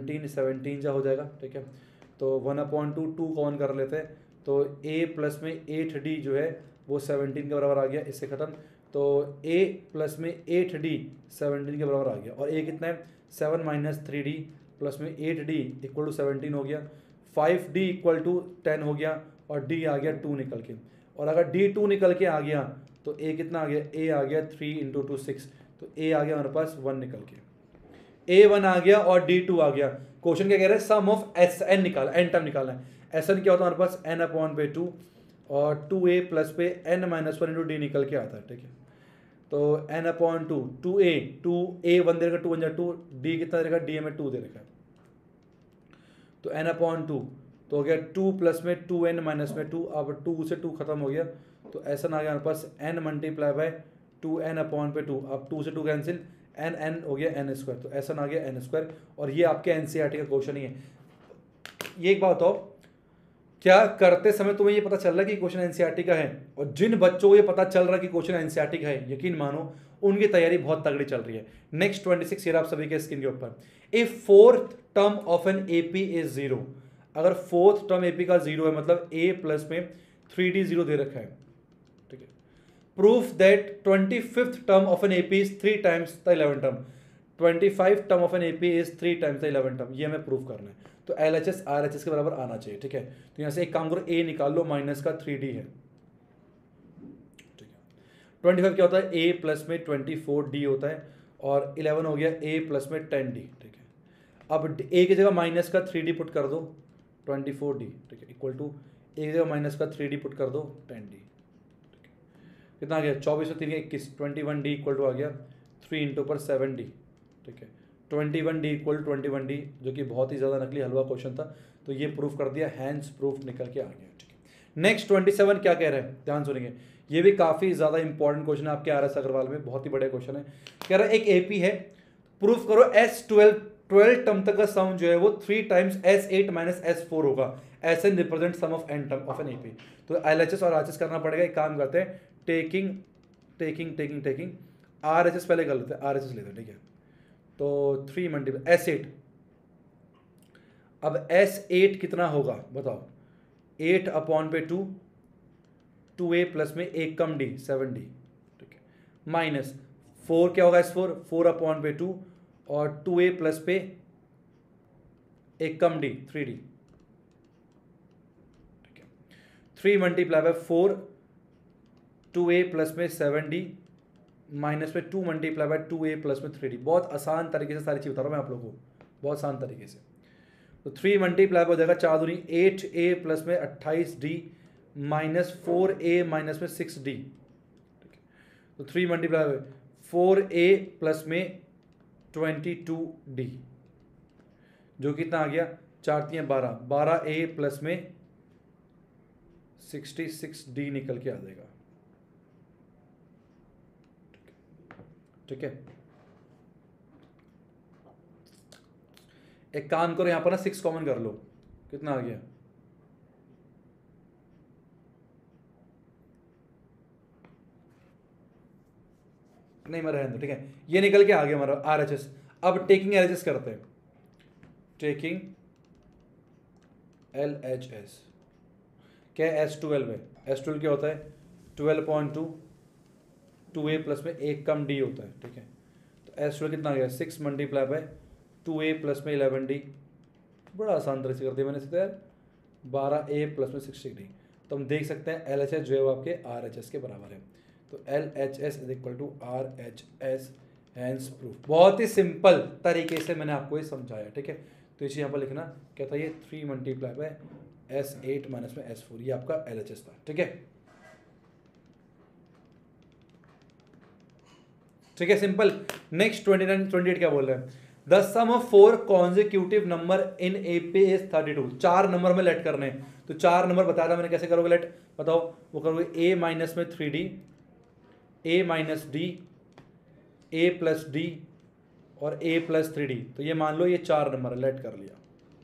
17 जा हो जाएगा, ठीक है। तो 1/2 2 कॉमन कर लेते हैं, तो a प्लस में 8d जो है वो 17 के बराबर आ गया, इससे खत्म। तो a प्लस में 8d 17 के बराबर आ गया, और a कितना है 7 माइनस 3d प्लस में 8d इक्वल टू 17 हो गया, 5d इक्वल टू 10 हो गया, और d आ गया 2 निकल के। और अगर d 2 निकल के आ गया तो a कितना आ गया, a आ गया 3 इंटू 2 6, तो a आ गया हमारे पास 1 निकल के, a1 आ गया और d2 आ गया। क्वेश्चन क्या कह रहा है? सम ऑफ Sn निकाला, n टर्म निकालना है। Sn क्या होता है हमारे पास n/2 और 2a प्लस पे n-1 इंटू d निकल के आता है, ठीक है। तो n/2 2a 1 दे रखा 2 1 2, d कितना दे रखा d में 2 दे रखा है, तो n/2 तो हो गया 2 प्लस में 2n माइनस में 2, अब 2 से 2 खत्म हो गया, तो ऐसा आ गया हमारे पास n मल्टीप्लाई बाय 2n/2, अब 2 से 2 कैंसिल, n हो गया n स्क्वायर, तो ऐसा आ गया n स्क्वायर। और ये आपके एनसीईआरटी का क्वेश्चन ही है। ये एक बात बताओ, क्या करते समय तुम्हें ये पता चल रहा है कि क्वेश्चन एनसीईआरटी का है? और जिन बच्चों को ये पता चल रहा है कि क्वेश्चन एनसीईआरटी का है, यकीन मानो उनकी तैयारी बहुत तगड़ी चल रही है। नेक्स्ट 26 ईयर आप सभी के स्क्रीन के ऊपर, if fourth term of an AP is 0, अगर फोर्थ टर्म एपी का 0 है मतलब a प्लस में 3d 0 दे रखा है, ठीक है। Proof that 25th term of an AP is 3 times the 11 term, 25 term of an AP is 3 times the 11 term, ये हमें प्रूफ करना है। तो LHS RHS के बराबर आना चाहिए, ठीक है। तो यहाँ से एक काम करो, a निकाल लो, माइनस का 3d है, ठीक है। 25 क्या होता है? a प्लस में 24d होता है, और 11 हो गया a प्लस में 10d, ठीक है। अब a की जगह माइनस का 3d पुट कर दो, 24d, ठीक है, इक्वल टू a की जगह माइनस का 3d पुट कर दो 10d, ठीक है। कितना आ गया 24 और 3 21, 21d इक्वल टू आ गया 3 इंटू पर 7d, ठीक है। 21d इक्वल 21d, जो कि बहुत ही ज़्यादा नकली हलवा क्वेश्चन था, तो ये प्रूफ कर दिया, हैंड्स प्रूफ निकल के आ गया, ठीक है। नेक्स्ट 27 क्या कह रहे हैं, ध्यान सुनेंगे, ये भी काफ़ी ज़्यादा इंपॉर्टेंट क्वेश्चन है आपके RS अग्रवाल में, बहुत ही बड़े क्वेश्चन है। कह रहा है एक एपी है, प्रूफ करो S12 टर्म तक का सम जो है वो 3 टाइम्स S8 माइनस S4 होगा, ऐसे represent sum of n term of an AP. तो LHS और RHS करना पड़ेगा, एक काम करते हैं, टेकिंग RHS पहले कर लेते हैं, RHS लेते हैं, ठीक है। तो 3 मल्टीप्लाई S8, अब S8 कितना होगा बताओ, 8/2 2a प्लस में एक कम d 7d, ठीक है, माइनस 4 क्या होगा S4 4/2 और 2a प्लस पे एक कम d 3d, ठीक है। 3 मल्टीप्लाई बाय 4 2a प्लस में 7d माइनस में 2 मल्टीप्लाई बाय 2a प्लस में 3d। बहुत आसान तरीके से सारी चीज़ बता रहा हूँ मैं आप लोगों को, बहुत आसान तरीके से। तो 3 मल्टीप्लाई हो जाएगा 4 दूनी 8a प्लस में 28d माइनस 4a माइनस में 6d, ठीक है। तो 3 मल्टीप्लाई 4a प्लस में 22d, जो कितना आ गया 4 3 12, 12a प्लस में 66d निकल के आ जाएगा, ठीक है। एक काम करो, यहाँ पर ना 6 कॉमन कर लो, कितना आ गया, नहीं मैं रहने दो, ठीक है, ये निकल के आ गया हमारा RHS। अब टेकिंग LHS करते हैं, टेकिंग LHS क्या है, S12 है। S12 क्या होता है, 12.2, 2a प्लस में एक कम d होता है, ठीक है। तो S12 कितना आ गया, 6 मल्टीप्लाई बाय 2a प्लस में 11d, बड़ा आसान तरह से कर दिया मैंने सीधा यार, 12a प्लस में 60d। तो हम देख सकते हैं LHS जो है वो आपके RHS के बराबर है। तो LHS is equal to RHS, hence proof. बहुत ही सिंपल तरीके से मैंने आपको ये समझाया, ठीक है। तो इसे यहाँ पर लिखना क्या था, ये 3 मल्टीप्लाई बाय S8 माइनस में S4, ये आपका LHS था, ठीक है। ठीक है, सिंपल। नेक्स्ट 28 क्या बोल रहे हैं, the sum of 4 consecutive number in AP is 32। 4 number में लेट करने हैं, तो 4 नंबर बताया था मैंने कैसे करोगे लेट, बताओ। वो करोगे a माइनस में 3d, a minus d, a plus d और a प्लस 3d। तो ये मान लो ये 4 नंबर लेट कर लिया,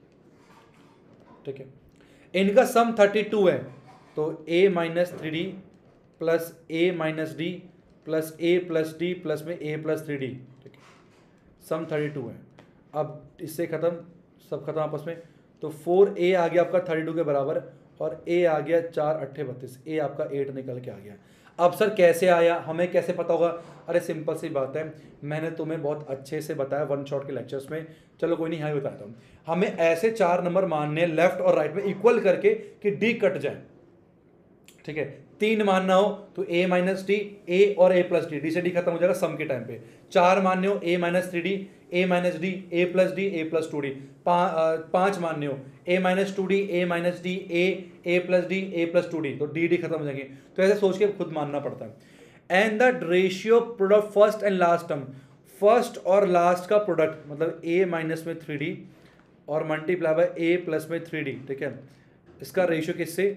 ठीक है। इनका सम 32 है, तो a minus 3d plus a minus d plus a plus d plus में a प्लस 3d, ठीक है। सम 32 है। अब इससे खत्म, सब खत्म आपस में, तो 4a आ गया आपका 32 के बराबर, और a आ गया 4 8 32, a आपका 8 निकल के आ गया। अब सर कैसे आया, हमें कैसे पता होगा, अरे सिंपल सी बात है, मैंने तुम्हें बहुत अच्छे से बताया वन शॉट के लेक्चर्स में, चलो कोई नहीं, यहाँ भी बताता हूँ। हमें ऐसे 4 नंबर मानने लेफ्ट और राइट में इक्वल करके कि डी कट जाए, ठीक है। 3 मानना हो तो a माइनस डी, ए और a प्लस डी, डी से डी खत्म हो जाएगा सम के टाइम पे। 4 मानने हो a minus 3d, a minus d, a plus d, a plus 2d। 5 मानने हो a minus 2d, a minus d, a plus d, a plus 2d, तो डी खत्म हो जाएंगे। तो ऐसे सोच के खुद मानना पड़ता है। And the ratio product first and last term, first और लास्ट का प्रोडक्ट मतलब a माइनस में 3d और मल्टीप्लाई बाय a प्लस में 3d, ठीक है। इसका रेशियो किससे,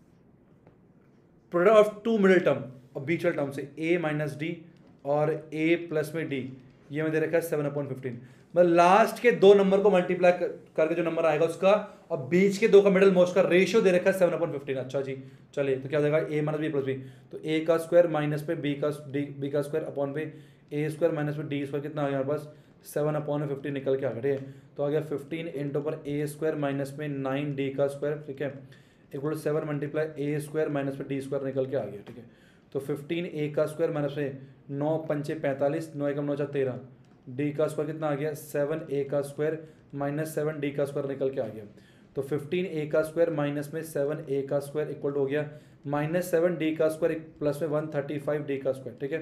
प्रोडक्ट ऑफ 2 मिडिल टर्म और बीच वाले टर्म से, a माइनस डी और a प्लस में d, ये मैं दे रखा है 7/15। मतलब लास्ट के 2 नंबर को मल्टीप्लाई करके जो नंबर आएगा उसका, और बीच के 2 का मिडिल मोस्ट का रेशियो दे रखा है 7/15। अच्छा जी, चलिए तो क्या हो जाएगा, a minus b plus b, तो a का स्क्वायर माइनस पे b का स्क्वायर अपॉन पे a स्क्वायर माइनस पे d स्क्वायर, कितना आ गया हमारे पास 7/15 निकल के आ गया, ठीक है। तो आ गया 15 इंटू पर a स्क्वायर माइनस में 9d का स्क्वायर, ठीक है, equal 7 multiply a square minus में डी स्क्वायर निकल के आ गया, ठीक है। तो 15 a का स्क्वायर माइनस में 9 पंचे 45, 9 एकम 9 13, d का स्क्वायर कितना आ गया 7a का स्क्वायर माइनस 7d का स्क्वायर निकल के आ गया। तो 15a का स्क्वायर माइनस में 7a का स्क्वायर इक्वल हो गया माइनस 7d का स्क्वायर प्लस में 135d का स्क्वायर, ठीक है।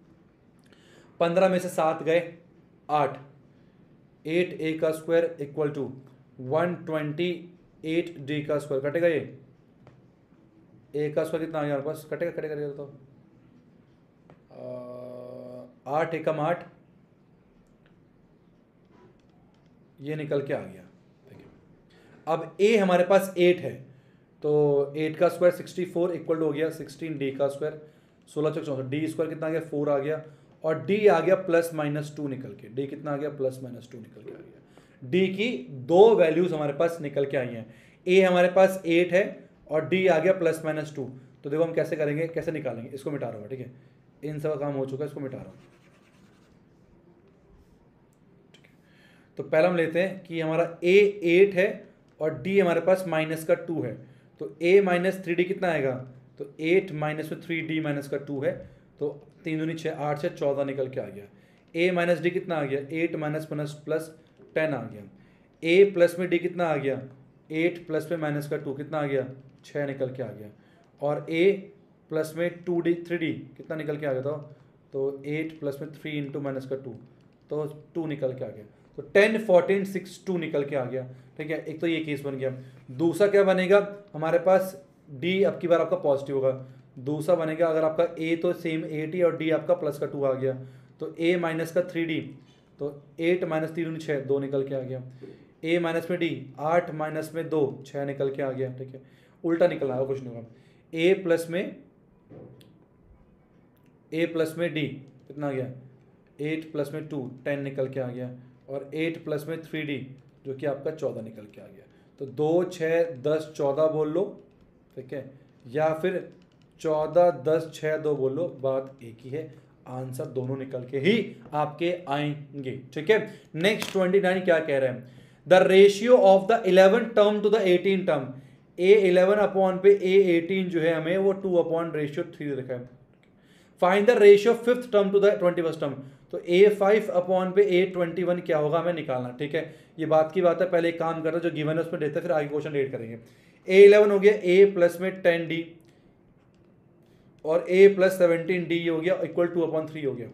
15 में से 7 गए 8, 8a का स्क्वायर इक्वल टू 128d का स्क्वायर, कटेगा ये, a का स्क्वायर कितना आ गया हमारे पास, कटेगा तो 8 एकम 8, ये निकल के आ गया, ठीक है। अब a हमारे पास 8 है, तो 8 का स्क्वायर 64 इक्वल हो गया 16d का स्क्वायर, 16 चौक 64, d स्क्वायर कितना आ गया 4 आ गया, और d आ गया प्लस माइनस 2 निकल के, d कितना आ गया प्लस माइनस 2 निकल के आ गया। d की 2 वैल्यूज हमारे पास निकल के आई हैं, a हमारे पास 8 है और d आ गया प्लस माइनस 2। तो देखो हम कैसे करेंगे, कैसे निकालेंगे, इसको मिटा रहा हूँ, ठीक है, इन सब का काम हो चुका है, इसको मिटा रहा हूँ, ठीक है। तो पहला हम लेते हैं कि हमारा a 8 है और d हमारे पास माइनस का 2 है, तो a माइनस 3d कितना आएगा, तो 8 माइनस में 3d माइनस का 2 है, तो 3 दूनी 6, 8 से 14 निकल के आ गया। a माइनस डी कितना आ गया 8 माइनस प्लस 10 आ गया। a प्लस में d कितना आ गया 8 प्लस में माइनस का 2 कितना आ गया 6 निकल के आ गया, और a प्लस में 3d कितना निकल के आ गया था, तो 8 प्लस में 3 इंटू माइनस का 2, तो 2 निकल के आ गया, तो 10 14 6 2 निकल के आ गया, ठीक है। एक तो ये केस बन गया। दूसरा क्या बनेगा हमारे पास, d अब की बार आपका पॉजिटिव होगा, दूसरा बनेगा अगर आपका a तो सेम 8 ही और d आपका प्लस का 2 आ गया, तो a माइनस का 3d, तो 8 माइनस 3 6 2 निकल के आ गया, a माइनस में d 8 माइनस में 2 6 निकल के आ गया, ठीक है। उल्टा निकल रहा है, कुछ नहीं होगा। a प्लस में d कितना आ गया 8 प्लस में 2 10 निकल के आ गया, और 8 प्लस में 3d जो कि आपका 14 निकल के आ गया। तो 2, 6, 10, 14 बोल लो, ठीक है, या फिर 14, 10, 6, 2 बोल लो, बात एक ही है, आंसर दोनों निकल के ही आपके आएंगे, ठीक है। नेक्स्ट 29 क्या कह रहे हैं, the ratio of the 11 term to the 18 term, A11 upon पे A18 जो है हमें वो 2 अपॉन रेशियो 3 रखा है। Find the ratio fifth term to the 21st term, तो A5 अपॉन पे A21 क्या होगा हमें निकालना, ठीक है। ये बात की बात है, पहले एक काम करते हैं, जो गिवन है उसमें देते हैं, फिर आगे क्वेश्चन रेड करेंगे। A11 हो गया A प्लस में 10D और A प्लस 17D हो गया इक्वल 2 अपॉन 3 हो गया।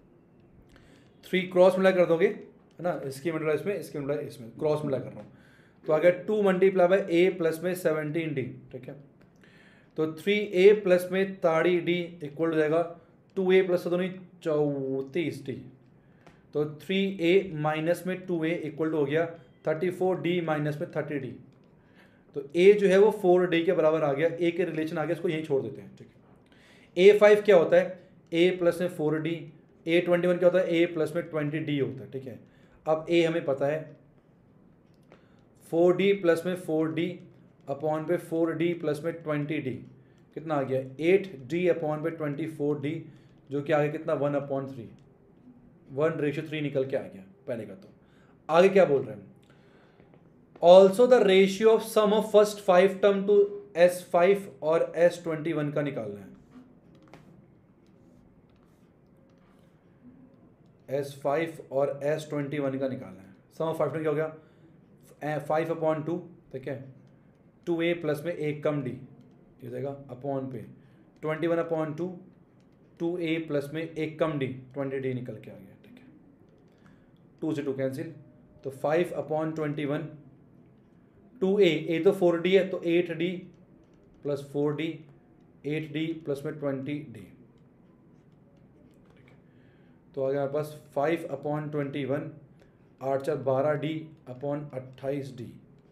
3 क्रॉस मिला कर दोगे, है ना, इसकी मिला इसमें, इसकी मिला इसमें, क्रॉस मिला कर रहा हूँ, तो आ गया 2 मल्टीप्लाई बाय A प्लस में 17D, ठीक है। तो 3A प्लस में 30D इक्वल हो जाएगा 2A प्लस दोनों 34D, तो 3A माइनस में 2A इक्वल हो गया 34D माइनस में 30D, तो A जो है वो 4D के बराबर आ गया, A के रिलेशन आ गया, इसको यहीं छोड़ देते हैं, ठीक है। A5 क्या होता है, A प्लस में 4D, A21 क्या होता है, A प्लस में 20D होता है, ठीक है। अब A हमें पता है 4D प्लस में 4D अपॉन पे 4D प्लस में 20D कितना आ गया 8D अपॉन पे 24D, जो कि आगे कितना 1 अपॉन 3, 1:3 निकल के आ गया पहले का। तो आगे क्या बोल रहे हैं, also the ratio of sum of first 5 term to S5 और S21 का निकालना है। S5 और S21 का निकालना है। सम ऑफ 5 टर्म क्या हो गया 5 अपॉन 2, ठीक है, 2A प्लस में 1 कम D ये जाएगा अपॉन पे 21 अपॉन 2, 2A प्लस में 1 कम D 20D निकल के आ गया, ठीक है। 2 से 2 कैंसिल, तो 5 अपॉन 21, 2A, A तो 4D है, तो 8D plus 4D, 8D plus में 20D, तो आ गया हमारे पास 5 upon 21, 8 4 12D upon 28D,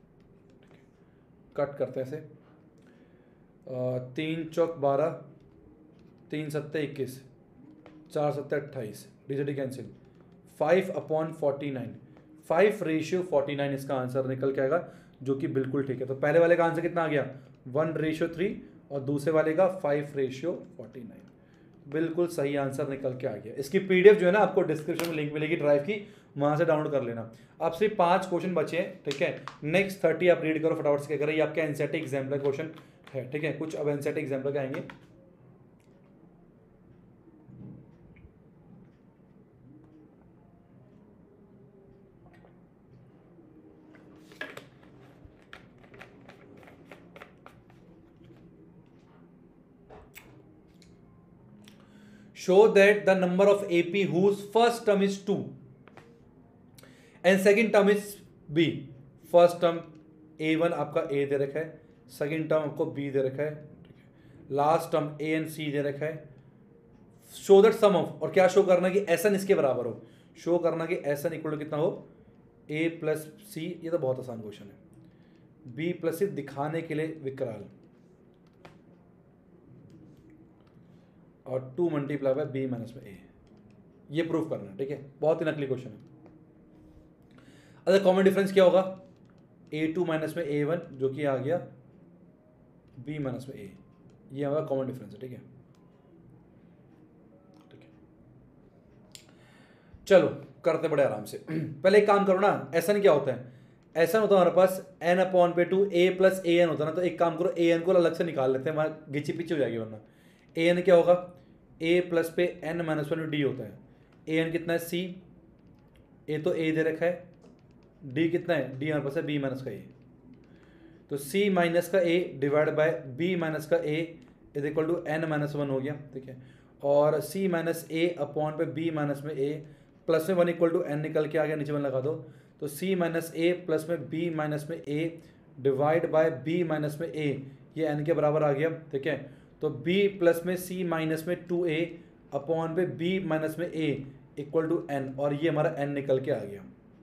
cut करते हैं इसे, 3 चौक 12, 3 सत्ते 21, 4 सत्ते 28, डी से डी कैंसिल, 5 अपॉन 49, 5:49 इसका आंसर निकल के आएगा, जो कि बिल्कुल ठीक है। तो पहले वाले का आंसर कितना आ गया 1:3 और दूसरे वाले का 5:49, बिल्कुल सही आंसर निकल के आ गया। इसकी पीडीएफ जो है ना आपको डिस्क्रिप्शन में लिंक मिलेगी ड्राइव की, वहां से डाउनलोड कर लेना। अब सिर्फ 5 क्वेश्चन बचे हैं, ठीक है। नेक्स्ट 30 आप रीड करो फटाफट से, क्या करें, ये आपका एनसीईआरटी एग्जाम का क्वेश्चन है, ठीक है। कुछ अब एनसीईआरटी एग्जाम के आएंगे। Show that the number of AP whose first term is 2 and second term is B, first term A1 आपका A दे रखा है, सेकंड टर्म आपको B दे रखा है, last term A and C दे रखा है। शो दैट सम ऑफ, और क्या शो करना कि SN इसके बराबर हो, शो करना कि SN इक्वल टू कितना हो A प्लस C, ये तो बहुत आसान क्वेश्चन है। B प्लस C दिखाने के लिए विकराल, और 2 मल्टीप्लाई बाय B माइनस में A, ये प्रूफ करना है, ठीक है। बहुत ही नकली क्वेश्चन है। अगर कॉमन डिफरेंस क्या होगा, A2 माइनस में A1 जो कि आ गया B माइनस में A, ये हमारा कॉमन डिफरेंस है, ठीक है। चलो करते बड़े आराम से। पहले एक काम करो ना, SN क्या होता है, SN होता है हमारे पास N अपॉन पे 2 A प्लस AN होता है ना, तो एक काम करो AN को अलग से निकाल लेते हैं, हमारा गिची पिची हो जाएगी वरना। AN क्या होगा, A प्लस पे N माइनस 1 D होता है। AN कितना है C, A तो A दे रखा है, D कितना है D हमारे पास है B माइनस का A, तो C माइनस का A divide by B minus का A is equal to N minus 1 हो गया, ठीक है। और C माइनस A अपॉन पे B माइनस में A प्लस में 1 इक्वल टू N निकल के आ गया, नीचे में लगा दो, तो C माइनस A प्लस में B माइनस में A divide by B minus में A, ये N के बराबर आ गया, ठीक है। तो B प्लस में C माइनस में 2A अपॉन पे B माइनस में A इक्वल टू N, और ये हमारा N निकल के आ गया,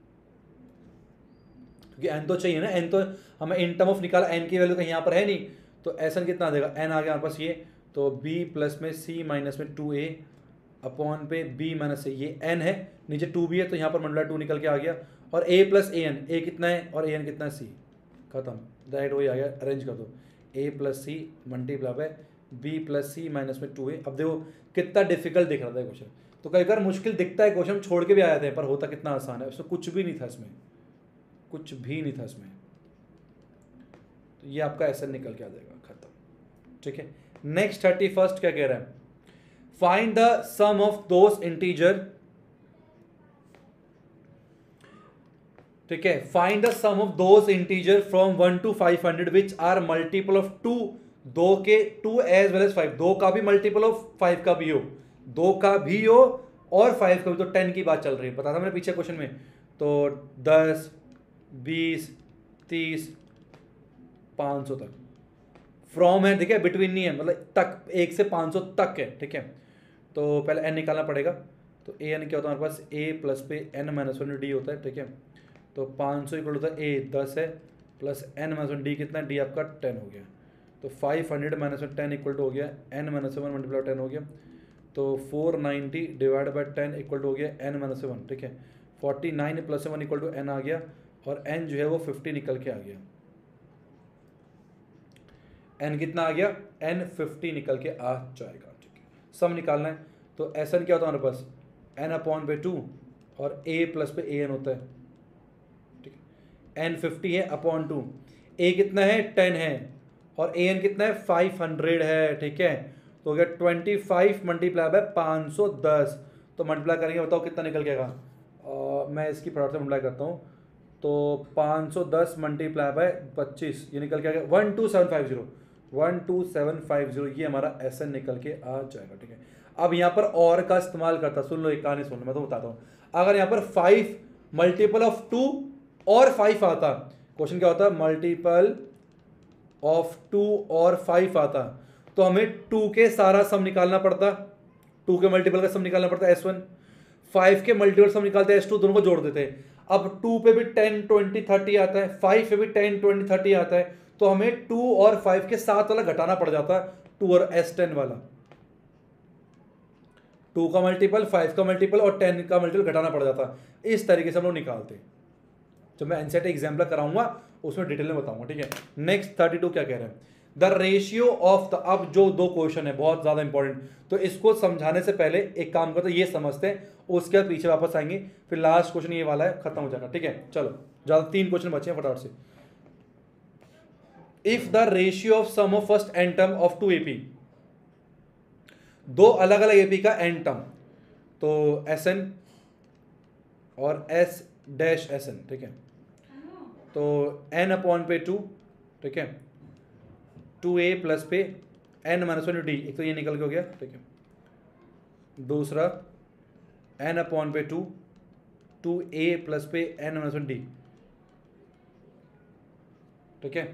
क्योंकि N तो चाहिए ना, N तो हमें इन टर्म ऑफ निकाला, N की वैल्यू कहीं यहाँ पर है नहीं, तो SN कितना देगा, N आ गया हमारे पास ये, तो B प्लस में C माइनस में 2A अपॉन पे B माइनस से, ये N है, नीचे 2B है तो यहाँ पर मंडला 2 निकल के आ गया, और a plus a n, a कितना है और ए एन कितना है, सी, खत्म, डायरेक्ट वही आ गया, अरेंज कर दो, a plus c multiply by b plus c minus में 2a। अब देखो कितना डिफिकल्ट दिख रहा था क्वेश्चन, तो कई बार मुश्किल दिखता है क्वेश्चन, छोड़ के भी आ जाते हैं, पर होता कितना आसान है, उसमें कुछ भी नहीं था, इसमें कुछ भी नहीं था इसमें। तो ये आपका ऐसा निकल के आ जाएगा, खत्म, ठीक है। नेक्स्ट 31 क्या कह रहा है, find the sum of those integer, ठीक है, find the sum of those integer from 1 to 500 which are multiple of 2, 2 के 2 एज वेल एज 5, 2 का भी मल्टीपल ऑफ 5 का भी हो, 2 का भी हो और 5 का भी, तो 10 की बात चल रही है, पता था मैंने पीछे क्वेश्चन में। तो 10, 20, 30, 500 तक, फ्रॉम है, ठीक है, बिटवीन नहीं है, मतलब तक, 1 से 500 तक है, ठीक है। तो पहले n निकालना पड़ेगा, तो ए एन क्या होता है हमारे पास, a प्लस पे n माइनस 1 डी होता है, ठीक है। तो 500 इक्वल होता है a 10 है प्लस n माइनस 1 डी कितना है, डी आपका 10 हो गया, तो 500 माइनस 10 इक्वल टू हो गया n माइनस 1 मल्टीप्लाई 10 हो गया, तो 490 डिवाइड बाई 10 इक्वल टू हो गया n माइनस 1, ठीक है। 49 प्लस 1 इक्वल टू n आ गया, और n जो है वो 50 निकल के आ गया, n कितना आ गया, n 50 निकल के आ जाएगा, ठीक है। सम निकालना है, तो एस एन क्या होता है हमारे पास, n अपॉन पे 2 और a प्लस पे a n होता है, ठीक है। n 50 है अपॉन 2, a कितना है 10 है और a n कितना है 500 है, ठीक है। तो हो गया 25 मल्टीप्लाई बाय 510, तो मल्टीप्लाई करेंगे, बताओ कितना निकल के आएगा, मैं इसकी प्रोडक्ट से मल्टीप्लाई करता हूँ, तो 510 मल्टीप्लाई बाय 25, ये निकल के आ गया 12750, 12750, ये हमारा एस एन निकल के आ जाएगा, ठीक है। अब यहाँ पर और का इस्तेमाल करता, सुन लो एक कहानी, सुन लो, मैं तो बताता हूँ। अगर यहाँ पर 5 मल्टीपल ऑफ 2 और 5 आता, क्वेश्चन क्या होता है, मल्टीपल ऑफ 2 और 5 आता, तो हमें 2 के सारा सम निकालना पड़ता, 2 के मल्टीपल का सम निकालना पड़ता S1, 5 के मल्टीपल सम निकालते हैं S2, दोनों को जोड़ देते हैं। अब 2 पे भी 10, 20, 30 आता है, 5 पे भी 10, 20, 30 आता है, तो हमें 2 और 5 के साथ वाला घटाना पड़ जाता है, 2 और S10 वाला, 2 का मल्टीपल, 5 का मल्टीपल और 10 का मल्टीपल घटाना पड़ जाता है। इस तरीके से हम लोग निकालते हैं, जब मैं एनसीईआरटी एग्जाम्पल कराऊंगा उसमें डिटेल में बताऊंगा, ठीक है। नेक्स्ट 32 क्या कह रहे हैं, द रेशियो ऑफ द, अब जो 2 क्वेश्चन है बहुत ज्यादा इंपॉर्टेंट, तो इसको समझाने से पहले एक काम करते हैं, ये समझते हैं, उसके बाद पीछे वापस आएंगे, फिर लास्ट क्वेश्चन ये वाला है, खत्म हो जाएगा, ठीक है। चलो ज्यादा 3 क्वेश्चन बचे हैं, फटाफट से। If the ratio of sum of first n term of 2 AP, 2 अलग अलग AP का एन टर्म, तो SN और S डैश SN, ठीक है। तो n अपॉन पे 2, ठीक है, 2a प्लस पे n माइनस 1 डी, एक तो ये निकल के हो गया, ठीक है। दूसरा n अपॉन पे 2, 2a प्लस पे n माइनस 1 डी, ठीक है।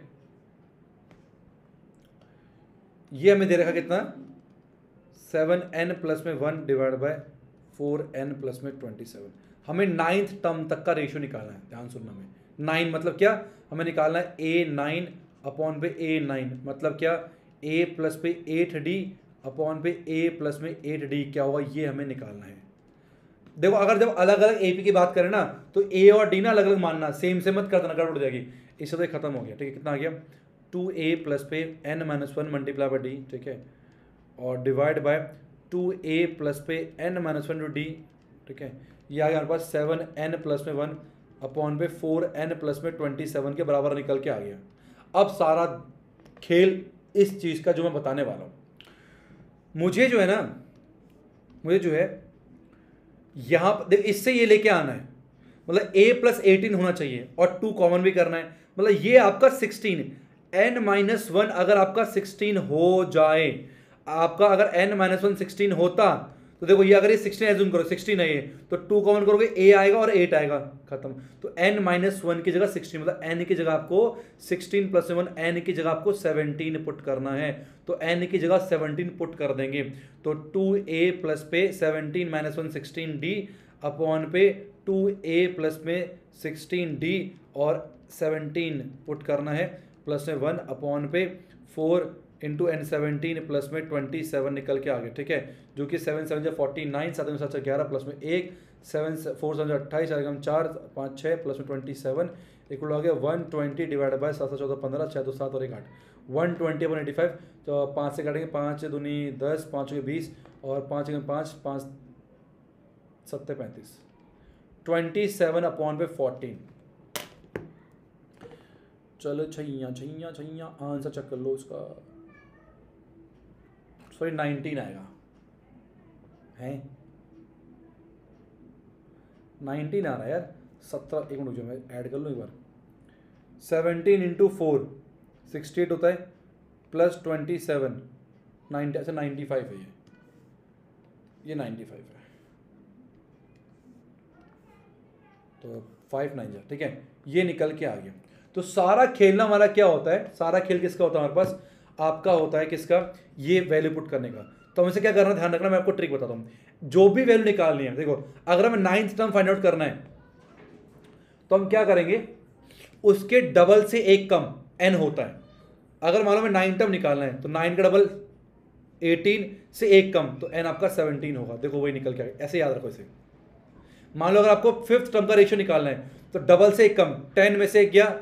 ये हमें दे रखा कितना, 7n प्लस में 1 डिवाइड बाय 4n प्लस में 27। हमें 9th टर्म तक का रेशियो निकालना है, ध्यान सुनना, में 9 मतलब क्या, हमें निकालना है a9 अपॉन पे a9, मतलब क्या, a प्लस पे 8d अपॉन पे a प्लस में 8d, क्या होगा, ये हमें निकालना है। देखो अगर जब अलग अलग AP की बात करें ना, तो a और d ना अलग अलग मानना, सेम से मत कर देना, गड़बड़ हो जाएगी। इससे तो ये खत्म हो गया, ठीक है। कितना आ गया, 2a प्लस पे n minus 1 multiply by d, ठीक है, और डिवाइड बाय 2a प्लस पे n माइनस 1 d, ठीक है। ये आ गया हमारे पास 7n प्लस में 1 अपॉन पे 4n प्लस में 27 के बराबर निकल के आ गया। अब सारा खेल इस चीज़ का जो मैं बताने वाला हूँ, मुझे जो है ना, मुझे जो है यहाँ देख, इससे ये लेके आना है, मतलब a प्लस 18 होना चाहिए और 2 कॉमन भी करना है, मतलब ये आपका 16, n माइनस 1 अगर आपका 16 हो जाए, आपका अगर n माइनस 1 16 होता, तो देखो ये अगर ये 16 एज्यूम करो, 16 है ये, तो 2 कॉमन करोगे a आएगा और 8 आएगा, खत्म। तो n माइनस 1 की जगह 16, मतलब n की जगह आपको 16 प्लस 1, n की जगह आपको 17 पुट करना है, तो n की जगह 17 पुट कर देंगे, तो 2a प्लस पे 17 माइनस 1 16d अपॉन पे 2a प्लस में 16d और 17 पुट करना है, प्लस में 1 अपॉन पे 4 इंटू n 17 प्लस में 27 निकल के आ गए, ठीक है, जो कि 7 7 49, 7 7 11 प्लस में 1 28 आएगा, हम 4 5 6 प्लस में 27 इक्वल हो गया 120 डिवाइड बाय 7 14 15 6 2 7 और 1 8 120/85। तो 5 से काटेंगे, 5 दूनी 10, 5 के 20 और 5 के 5 5 7 35 27/14। चलो छैया छैया छैया आंसर चेक कर लो उसका। सॉरी 19 आएगा, हैं 19 आ रहा है यार। 17 एक मिनट जो मैं ऐड कर लूँ एक बार। 17 इंटू 4 68 होता है, प्लस 27 90, अच्छा 95 है ये 95 है। तो 5 9 जा, ठीक है, ये निकल के आ गया। तो सारा खेलना हमारा क्या होता है, सारा खेल किसका होता है हमारे पास, आपका होता है किसका, ये वैल्यू पुट करने का। तो हमसे क्या करना, ध्यान रखना, मैं आपको ट्रिक बताता हूँ। जो भी वैल्यू निकालनी है, देखो अगर हमें 9th टर्म फाइंड आउट करना है तो हम क्या करेंगे, उसके डबल से एक कम n होता है। अगर मान लो हमें 9 टर्म निकालना है तो 9 का डबल 18 से एक कम, तो n आपका 17 होगा। देखो वही निकल के आएगा, ऐसे याद रखो इसे। मान लो अगर आपको 5th टर्म का रेशियो निकालना है तो डबल से एक कम, 10 में से एक गया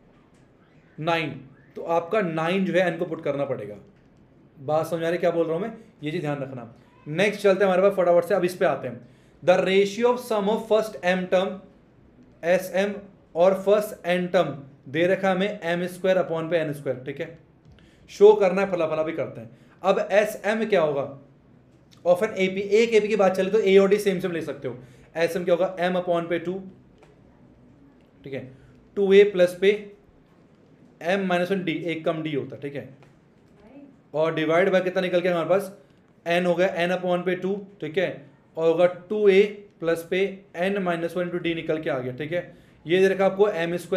9, तो आपका 9 जो है n को पुट करना पड़ेगा। बात समझ आ रही क्या बोल रहा हूं मैं, ये चीज ध्यान रखना। नेक्स्ट चलते हैं हमारे पास फटाफट से, अब इस पे आते हैं। The ratio of sum of first m term sm और फर्स्ट n टर्म दे रखा हमें m² ठीक है, शो करना है, फला फला भी करते हैं। अब sm क्या होगा, ऑफन AP, एक AP की बात चले तो A और D सेम सेम ले सकते हो। sm क्या होगा, m/2, ठीक है, 2a प्लस पे m-1 d, एक कम d होता है, ठीक है, और डिवाइड बाय कितना निकल गया हमारे पास, n हो गया n/2, ठीक है, और होगा 2a प्लस पे n-1 d निकल के आ गया, ठीक है। ये दे रखा आपको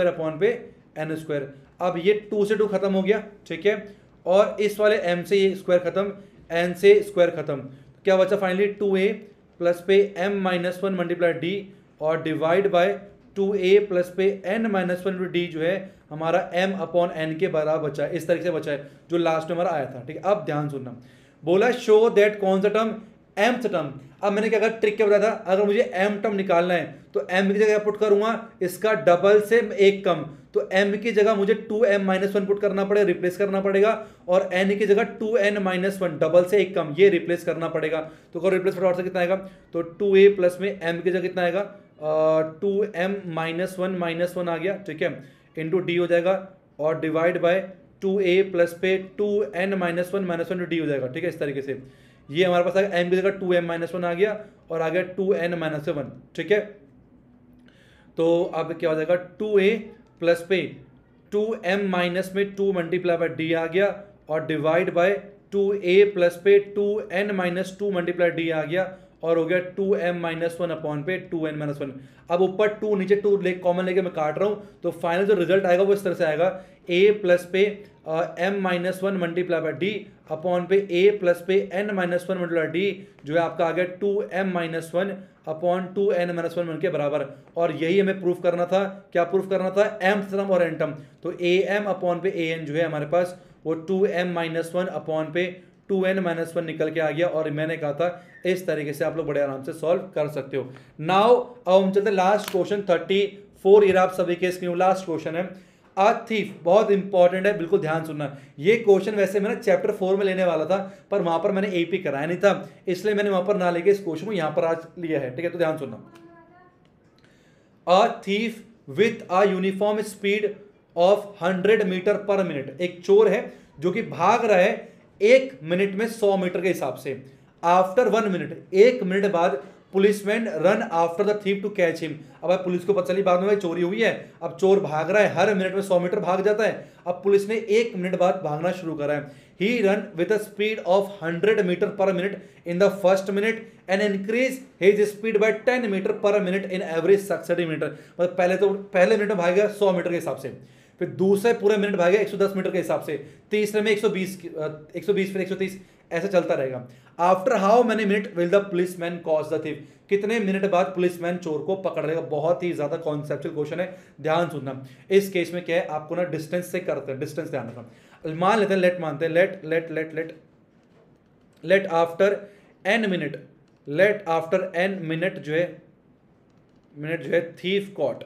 m²/n²। अब ये 2 से 2 खत्म हो गया, ठीक है, और इस वाले m से ये स्क्वायर खत्म, n से स्क्वायर खत्म, तो क्या बचा फाइनली 2a प्लस पे m-1 मल्टीप्लाई d और डिवाइड बाय 2a प्लस पे n-1 d जो है हमारा m/n के बराबर बचा है। इस तरीके से बचा है जो लास्ट में हमारा आया था, ठीक है। अब ध्यान सुनना, बोला शो दैट कौन सा टर्म, mth टर्म। अब मैंने क्या कहा, ट्रिक क्या बताया था, अगर मुझे m टर्म निकालना है तो m की जगह पुट करूंगा इसका डबल से एक कम, तो m की जगह मुझे 2m-1 पुट करना पड़ेगा, रिप्लेस करना पड़ेगा, और n की जगह 2n-1 डबल से एक कम, ये रिप्लेस करना पड़ेगा। तो अगर रिप्लेस फटाफट से कितना आएगा, तो 2a प्लस में m की जगह कितना आएगा, 2m-1 आ गया, ठीक है, इंटू d हो जाएगा, और डिवाइड बाय 2a प्लस पे 2n-1 d हो जाएगा, ठीक है। इस तरीके से ये हमारे पास आ गया, m की जगह 2m-1 आ गया और आ गया 2n-1, ठीक है। तो अब क्या हो जाएगा, 2a प्लस पे 2m माइनस में 2 मल्टीप्लाई बाय d आ गया, और डिवाइड बाय 2a प्लस पे 2n-2 मल्टीप्लाई d आ गया, और हो गया 2m-1 अपॉन पे 2n-1। अब ऊपर 2 नीचे 2 ले कॉमन लेके मैं काट रहा हूं, तो फाइनल जो रिजल्ट आएगा वो इस तरह से आएगा, a प्लस पे m-1 multiply by d upon पे a प्लस पे n-1 मल्टीप्लाई d जो है आपका आ गया 2m-1 अपॉन 2n-1 के बराबर। और यही हमें प्रूफ करना था, क्या प्रूफ करना था, mth टर्म और n टर्म। तो am अपॉन पे an जो है हमारे पास वो 2m-1 अपॉन पे 2n-1 निकल के आ गया, और मैंने कहा था इस तरीके से आप लोग बड़े आराम से सॉल्व कर सकते हो। नाउ अब हम चलते लास्ट क्वेश्चन 34, ये आप सभी के स्क्रीन लास्ट क्वेश्चन है। अ थीफ, बहुत इंपॉर्टेंट है, बिल्कुल ध्यान सुनना। ये क्वेश्चन वैसे मैंने चैप्टर 4 में लेने वाला था, पर वहां पर मैंने AP कराया नहीं था, इसलिए मैंने वहां पर ना लेके इस क्वेश्चन को यहां पर आज लिया है, ठीक है। तो ध्यान सुनना, a thief with a uniform speed of 100 metre per minute, एक चोर है जो कि भाग रहा है 1 मिनट में 100 मीटर के हिसाब से। आफ्टर 1 मिनट, 1 मिनट बाद policeman run after the thief to catch him. अब पुलिस को पता चली बाद में भाई चोरी हुई है, अब चोर भाग रहा है, हर मिनट में 100 मीटर भाग जाता है। अब पुलिस ने 1 मिनट बाद भागना शुरू करा है। He run with a speed of 100 metre per minute in the first minute and increase his speed by 10 metre per minute in average successive minute. मतलब पहले मिनट में भागेगा 100 मीटर के हिसाब से, फिर दूसरे पूरे मिनट भागेगा 110 मीटर के हिसाब से, तीसरे में 120 फिर 130, ऐसे चलता रहेगा। After how many minute will the policeman catch the thief, कितने मिनट बाद पुलिसमैन चोर को पकड़ लेगा। बहुत ही ज्यादा कॉन्सेप्चुअल क्वेश्चन है, ध्यान सुनना। इस केस में क्या है, आपको ना डिस्टेंस से करते हैं, डिस्टेंस ध्यान रखना। मान लेते हैं, लेट मानते हैं, let after n minute, let after n minute जो है मिनट जो है थीफ कॉट,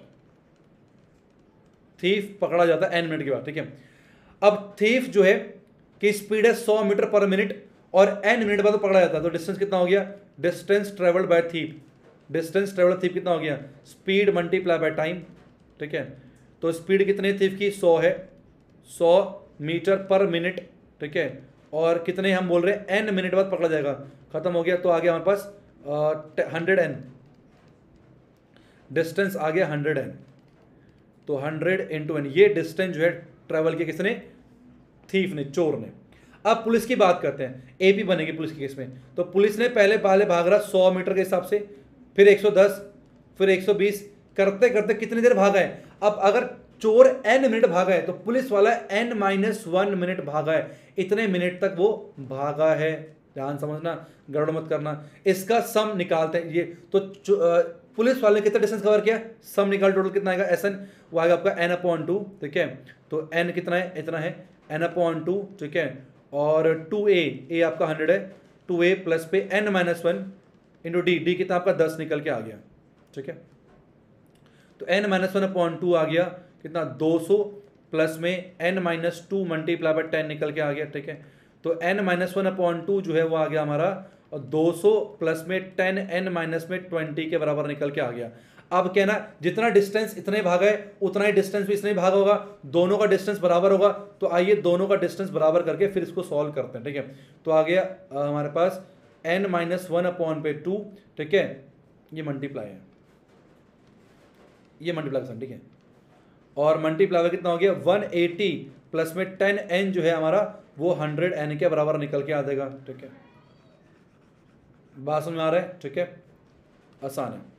थीफ पकड़ा जाता है n मिनट के बाद, ठीक है। अब थीफ जो है कि स्पीड है 100 मीटर पर मिनट और n मिनट बाद पकड़ा जाता है, तो डिस्टेंस कितना हो गया, distance travelled by thief, distance travelled thief कितना हो गया, स्पीड मल्टीप्लाई बाय टाइम, ठीक है। तो स्पीड कितनी थीफ की, 100 है, 100 मीटर पर मिनट, ठीक है, और कितने हम बोल रहे हैं n मिनट बाद पकड़ा जाएगा, खत्म हो गया। तो आ गया हमारे पास 100n, डिस्टेंस आ गया 100n, तो 100 इंटू n, ये डिस्टेंस जो है ट्रेवल किया किसने, थीफ ने, चोर ने। अब पुलिस की बात करते हैं, एपी बनेगी पुलिस के केस में। तो पुलिस ने पहले भाग रहा 100 मीटर के हिसाब से, फिर 110, फिर 120, करते करते कितनी देर भागा है। अब अगर चोर n मिनट भागा है तो पुलिस वाला n-1 मिनट भागा है, इतने मिनट तक वो भागा है, ध्यान समझना, गड़बड़ मत करना। इसका सम निकालते हैं, ये तो पुलिस वाले ने कितना डिस्टेंस कवर किया, सम निकाल, टोटल कितना आएगा, SN, वो आएगा आपका n/2, ठीक है। तो n कितना है, इतना है, n/2, ठीक है, और 2a, a आपका 100 है, 2a प्लस पे n-1 इंटू d कितना आपका 10 निकल के आ गया, ठीक है। तो n-1/2 आ गया कितना, 200 प्लस में n-2 मल्टीप्लाई बाय 10 निकल के आ गया, ठीक है। तो n-1/2 जो है वो आ गया हमारा, और 200 प्लस में 10 n-20 के बराबर निकल के आ गया। अब कहना जितना डिस्टेंस इतने भागा है उतना ही डिस्टेंस भी इसने भागा होगा, दोनों का डिस्टेंस बराबर होगा। तो आइए दोनों का डिस्टेंस बराबर करके फिर इसको सॉल्व करते हैं, ठीक है। तो आ गया हमारे पास n-1/2, ठीक है, ये मल्टीप्लाई है, ये मल्टीप्लाई, ठीक है, और मल्टीप्लाई कितना हो गया 180 प्लस में 10n जो है हमारा वो 100n के बराबर निकल के आ जाएगा, ठीक है। बात समझ में आ रहा है, ठीक है, आसान है।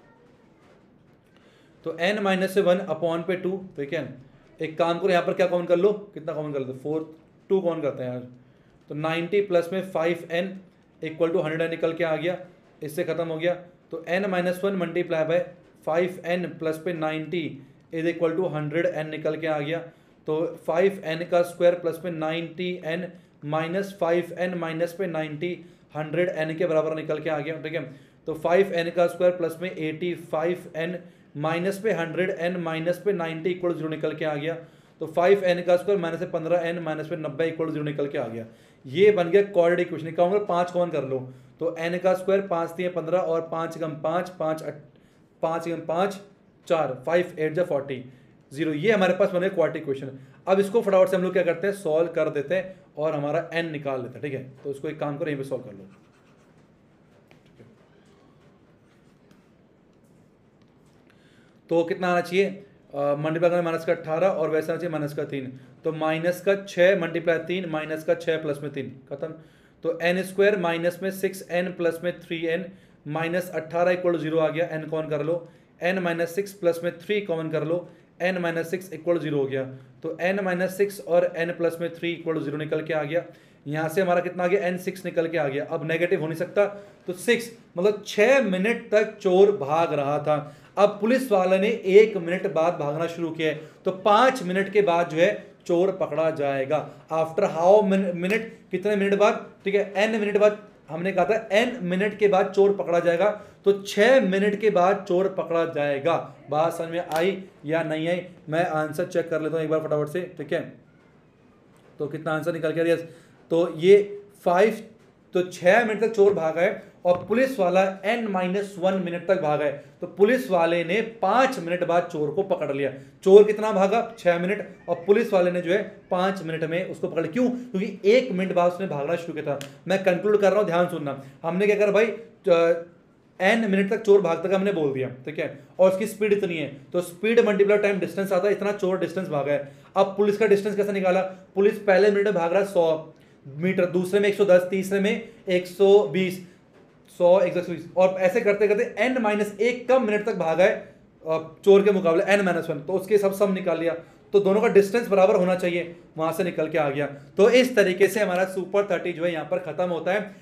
तो n-1/2, ठीक है। एक काम करो यहाँ पर क्या कॉमन कर लो, कितना कॉमन कर लो, 4, 2 कॉमन करते हैं यार। तो 90 प्लस में 5n इक्वल टू 100n निकल के आ गया, इससे खत्म हो गया। तो n-1 multiply by 5n plus पे 90 इज इक्वल टू 100n निकल के आ गया। तो 5n का स्क्वायर प्लस में 90n माइनस 5n माइनस पे 90 100n के बराबर निकल के आ गया, ठीक है। तो 5n का स्क्वायर प्लस में 85n माइनस पे 100n माइनस पे 90 इक्वल 0 निकल के आ गया। तो 5n का स्क्वायर माइनस 15n माइनस पे 90 इक्वल 0 निकल के आ गया। ये बन गया क्वाड्रेटिक इक्वेशन। कहूँगा 5 कॉमन कर लो, तो n का स्क्वायर 5 3 15 और 5 गम 5 5 5 गम 5 4 5 8 जा 40 0, ये हमारे पास बने क्वाड्रेटिक इक्वेशन। अब इसको फटाफट से हम लोग क्या करते हैं, सॉल्व कर देते हैं और हमारा n निकाल लेते हैं, ठीक है। तो इसको एक काम करो, यहीं पे सॉल्व कर लो। तो कितना आना चाहिए, मल्टीप्लाई करना माइनस का 18 और वैसे आना चाहिए माइनस का 3। तो माइनस का 6 मल्टीप्लाई 3 माइनस का 6 प्लस में 3 खत्म। तो n स्क्वायर माइनस में 6n प्लस में 3n माइनस 18 इक्वल 0 आ गया। n कॉमन कर लो, n माइनस 6 प्लस में 3 कॉमन कर लो, n माइनस 6 इक्वल 0 हो गया। तो n माइनस 6 और n प्लस में 3 इक्वल 0 निकल के आ गया। यहाँ से हमारा कितना आ गया, n 6 निकल के आ गया। अब नेगेटिव हो नहीं सकता, तो 6 मतलब 6 मिनट तक चोर भाग रहा था। अब पुलिस वाले ने 1 मिनट बाद भागना शुरू किया है, तो 5 मिनट के बाद जो है चोर पकड़ा जाएगा। आफ्टर हाउ मिनट, कितने मिनट बाद, ठीक है, n मिनट बाद, हमने कहा था n मिनट के बाद चोर पकड़ा जाएगा। तो 6 मिनट के बाद चोर पकड़ा जाएगा। बात समझ में आई या नहीं आई? मैं आंसर चेक कर लेता हूं एक बार फटाफट से, ठीक है। तो कितना आंसर निकल के आ रहा है, तो ये 5, तो 6 मिनट तक चोर भागा है और पुलिस वाला n-1 मिनट तक भागा है। तो पुलिस वाले ने 5 मिनट बाद चोर को पकड़ लिया। चोर कितना भागा, 6 मिनट, और पुलिस वाले ने जो है 5 मिनट में उसको पकड़ लिया। क्यों? क्योंकि 1 मिनट बाद उसने भागना शुरू किया था। मैं कंक्लूड कर रहा हूं, ध्यान सुनना। हमने क्या करा भाई, n मिनट तक चोर भागता, हमने बोल दिया, ठीक है, और उसकी स्पीड इतनी है, तो स्पीड मल्टीप्लाई टाइम डिस्टेंस आता है, इतना चोर डिस्टेंस भागा है। अब पुलिस का डिस्टेंस कैसे निकाला, पुलिस पहले मिनट में भाग रहा है 100 मीटर, दूसरे में 110, तीसरे में 120, 100 120, और ऐसे करते करते n-1 कम मिनट तक भागा है चोर के मुकाबले n-1, तो उसके सब सम निकाल लिया। तो दोनों का डिस्टेंस बराबर होना चाहिए, वहां से निकल के आ गया। तो इस तरीके से हमारा सुपर 30 जो है यहाँ पर खत्म होता है।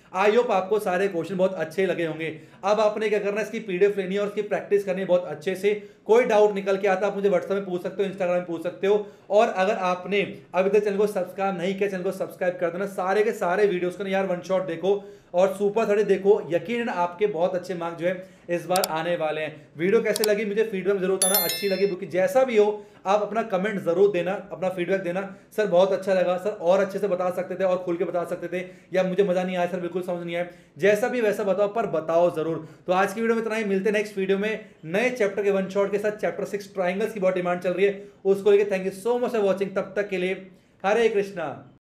आई होप आपको सारे क्वेश्चन बहुत अच्छे लगे होंगे। अब आपने क्या करना है, इसकी पीडीएफ लेनी है और इसकी प्रैक्टिस करनी है बहुत अच्छे से। कोई डाउट निकल के आता आप मुझे व्हाट्सएप में पूछ सकते हो, इंस्टाग्राम में पूछ सकते हो। और अगर आपने अभी तक चैनल को सब्सक्राइब नहीं किया, चैनल को सब्सक्राइब कर देना। सारे के सारे वीडियोस को यार वन शॉट देखो और सुपर 30 देखो, यकीनन आपके बहुत अच्छे मार्क्स जो है इस बार आने वाले हैं। वीडियो कैसे लगी मुझे फीडबैक जरूर देना, अच्छी लगी क्योंकि जैसा भी हो आप अपना कमेंट जरूर देना, अपना फीडबैक देना। सर बहुत अच्छा लगा, सर और अच्छे से बता सकते थे और खुल के बता सकते थे, या मुझे मजा नहीं आया सर, बिल्कुल समझ नहीं आया, जैसा भी वैसा बताओ पर बताओ जरूर। तो आज की वीडियो में इतना ही, मिलते हैं नेक्स्ट वीडियो में नए चैप्टर के वन शॉट के साथ। चैप्टर 6 ट्राइंगल्स की बहुत डिमांड चल रही है, उसको लेकर thank you so much for watching. तब तक के लिए हरे कृष्णा।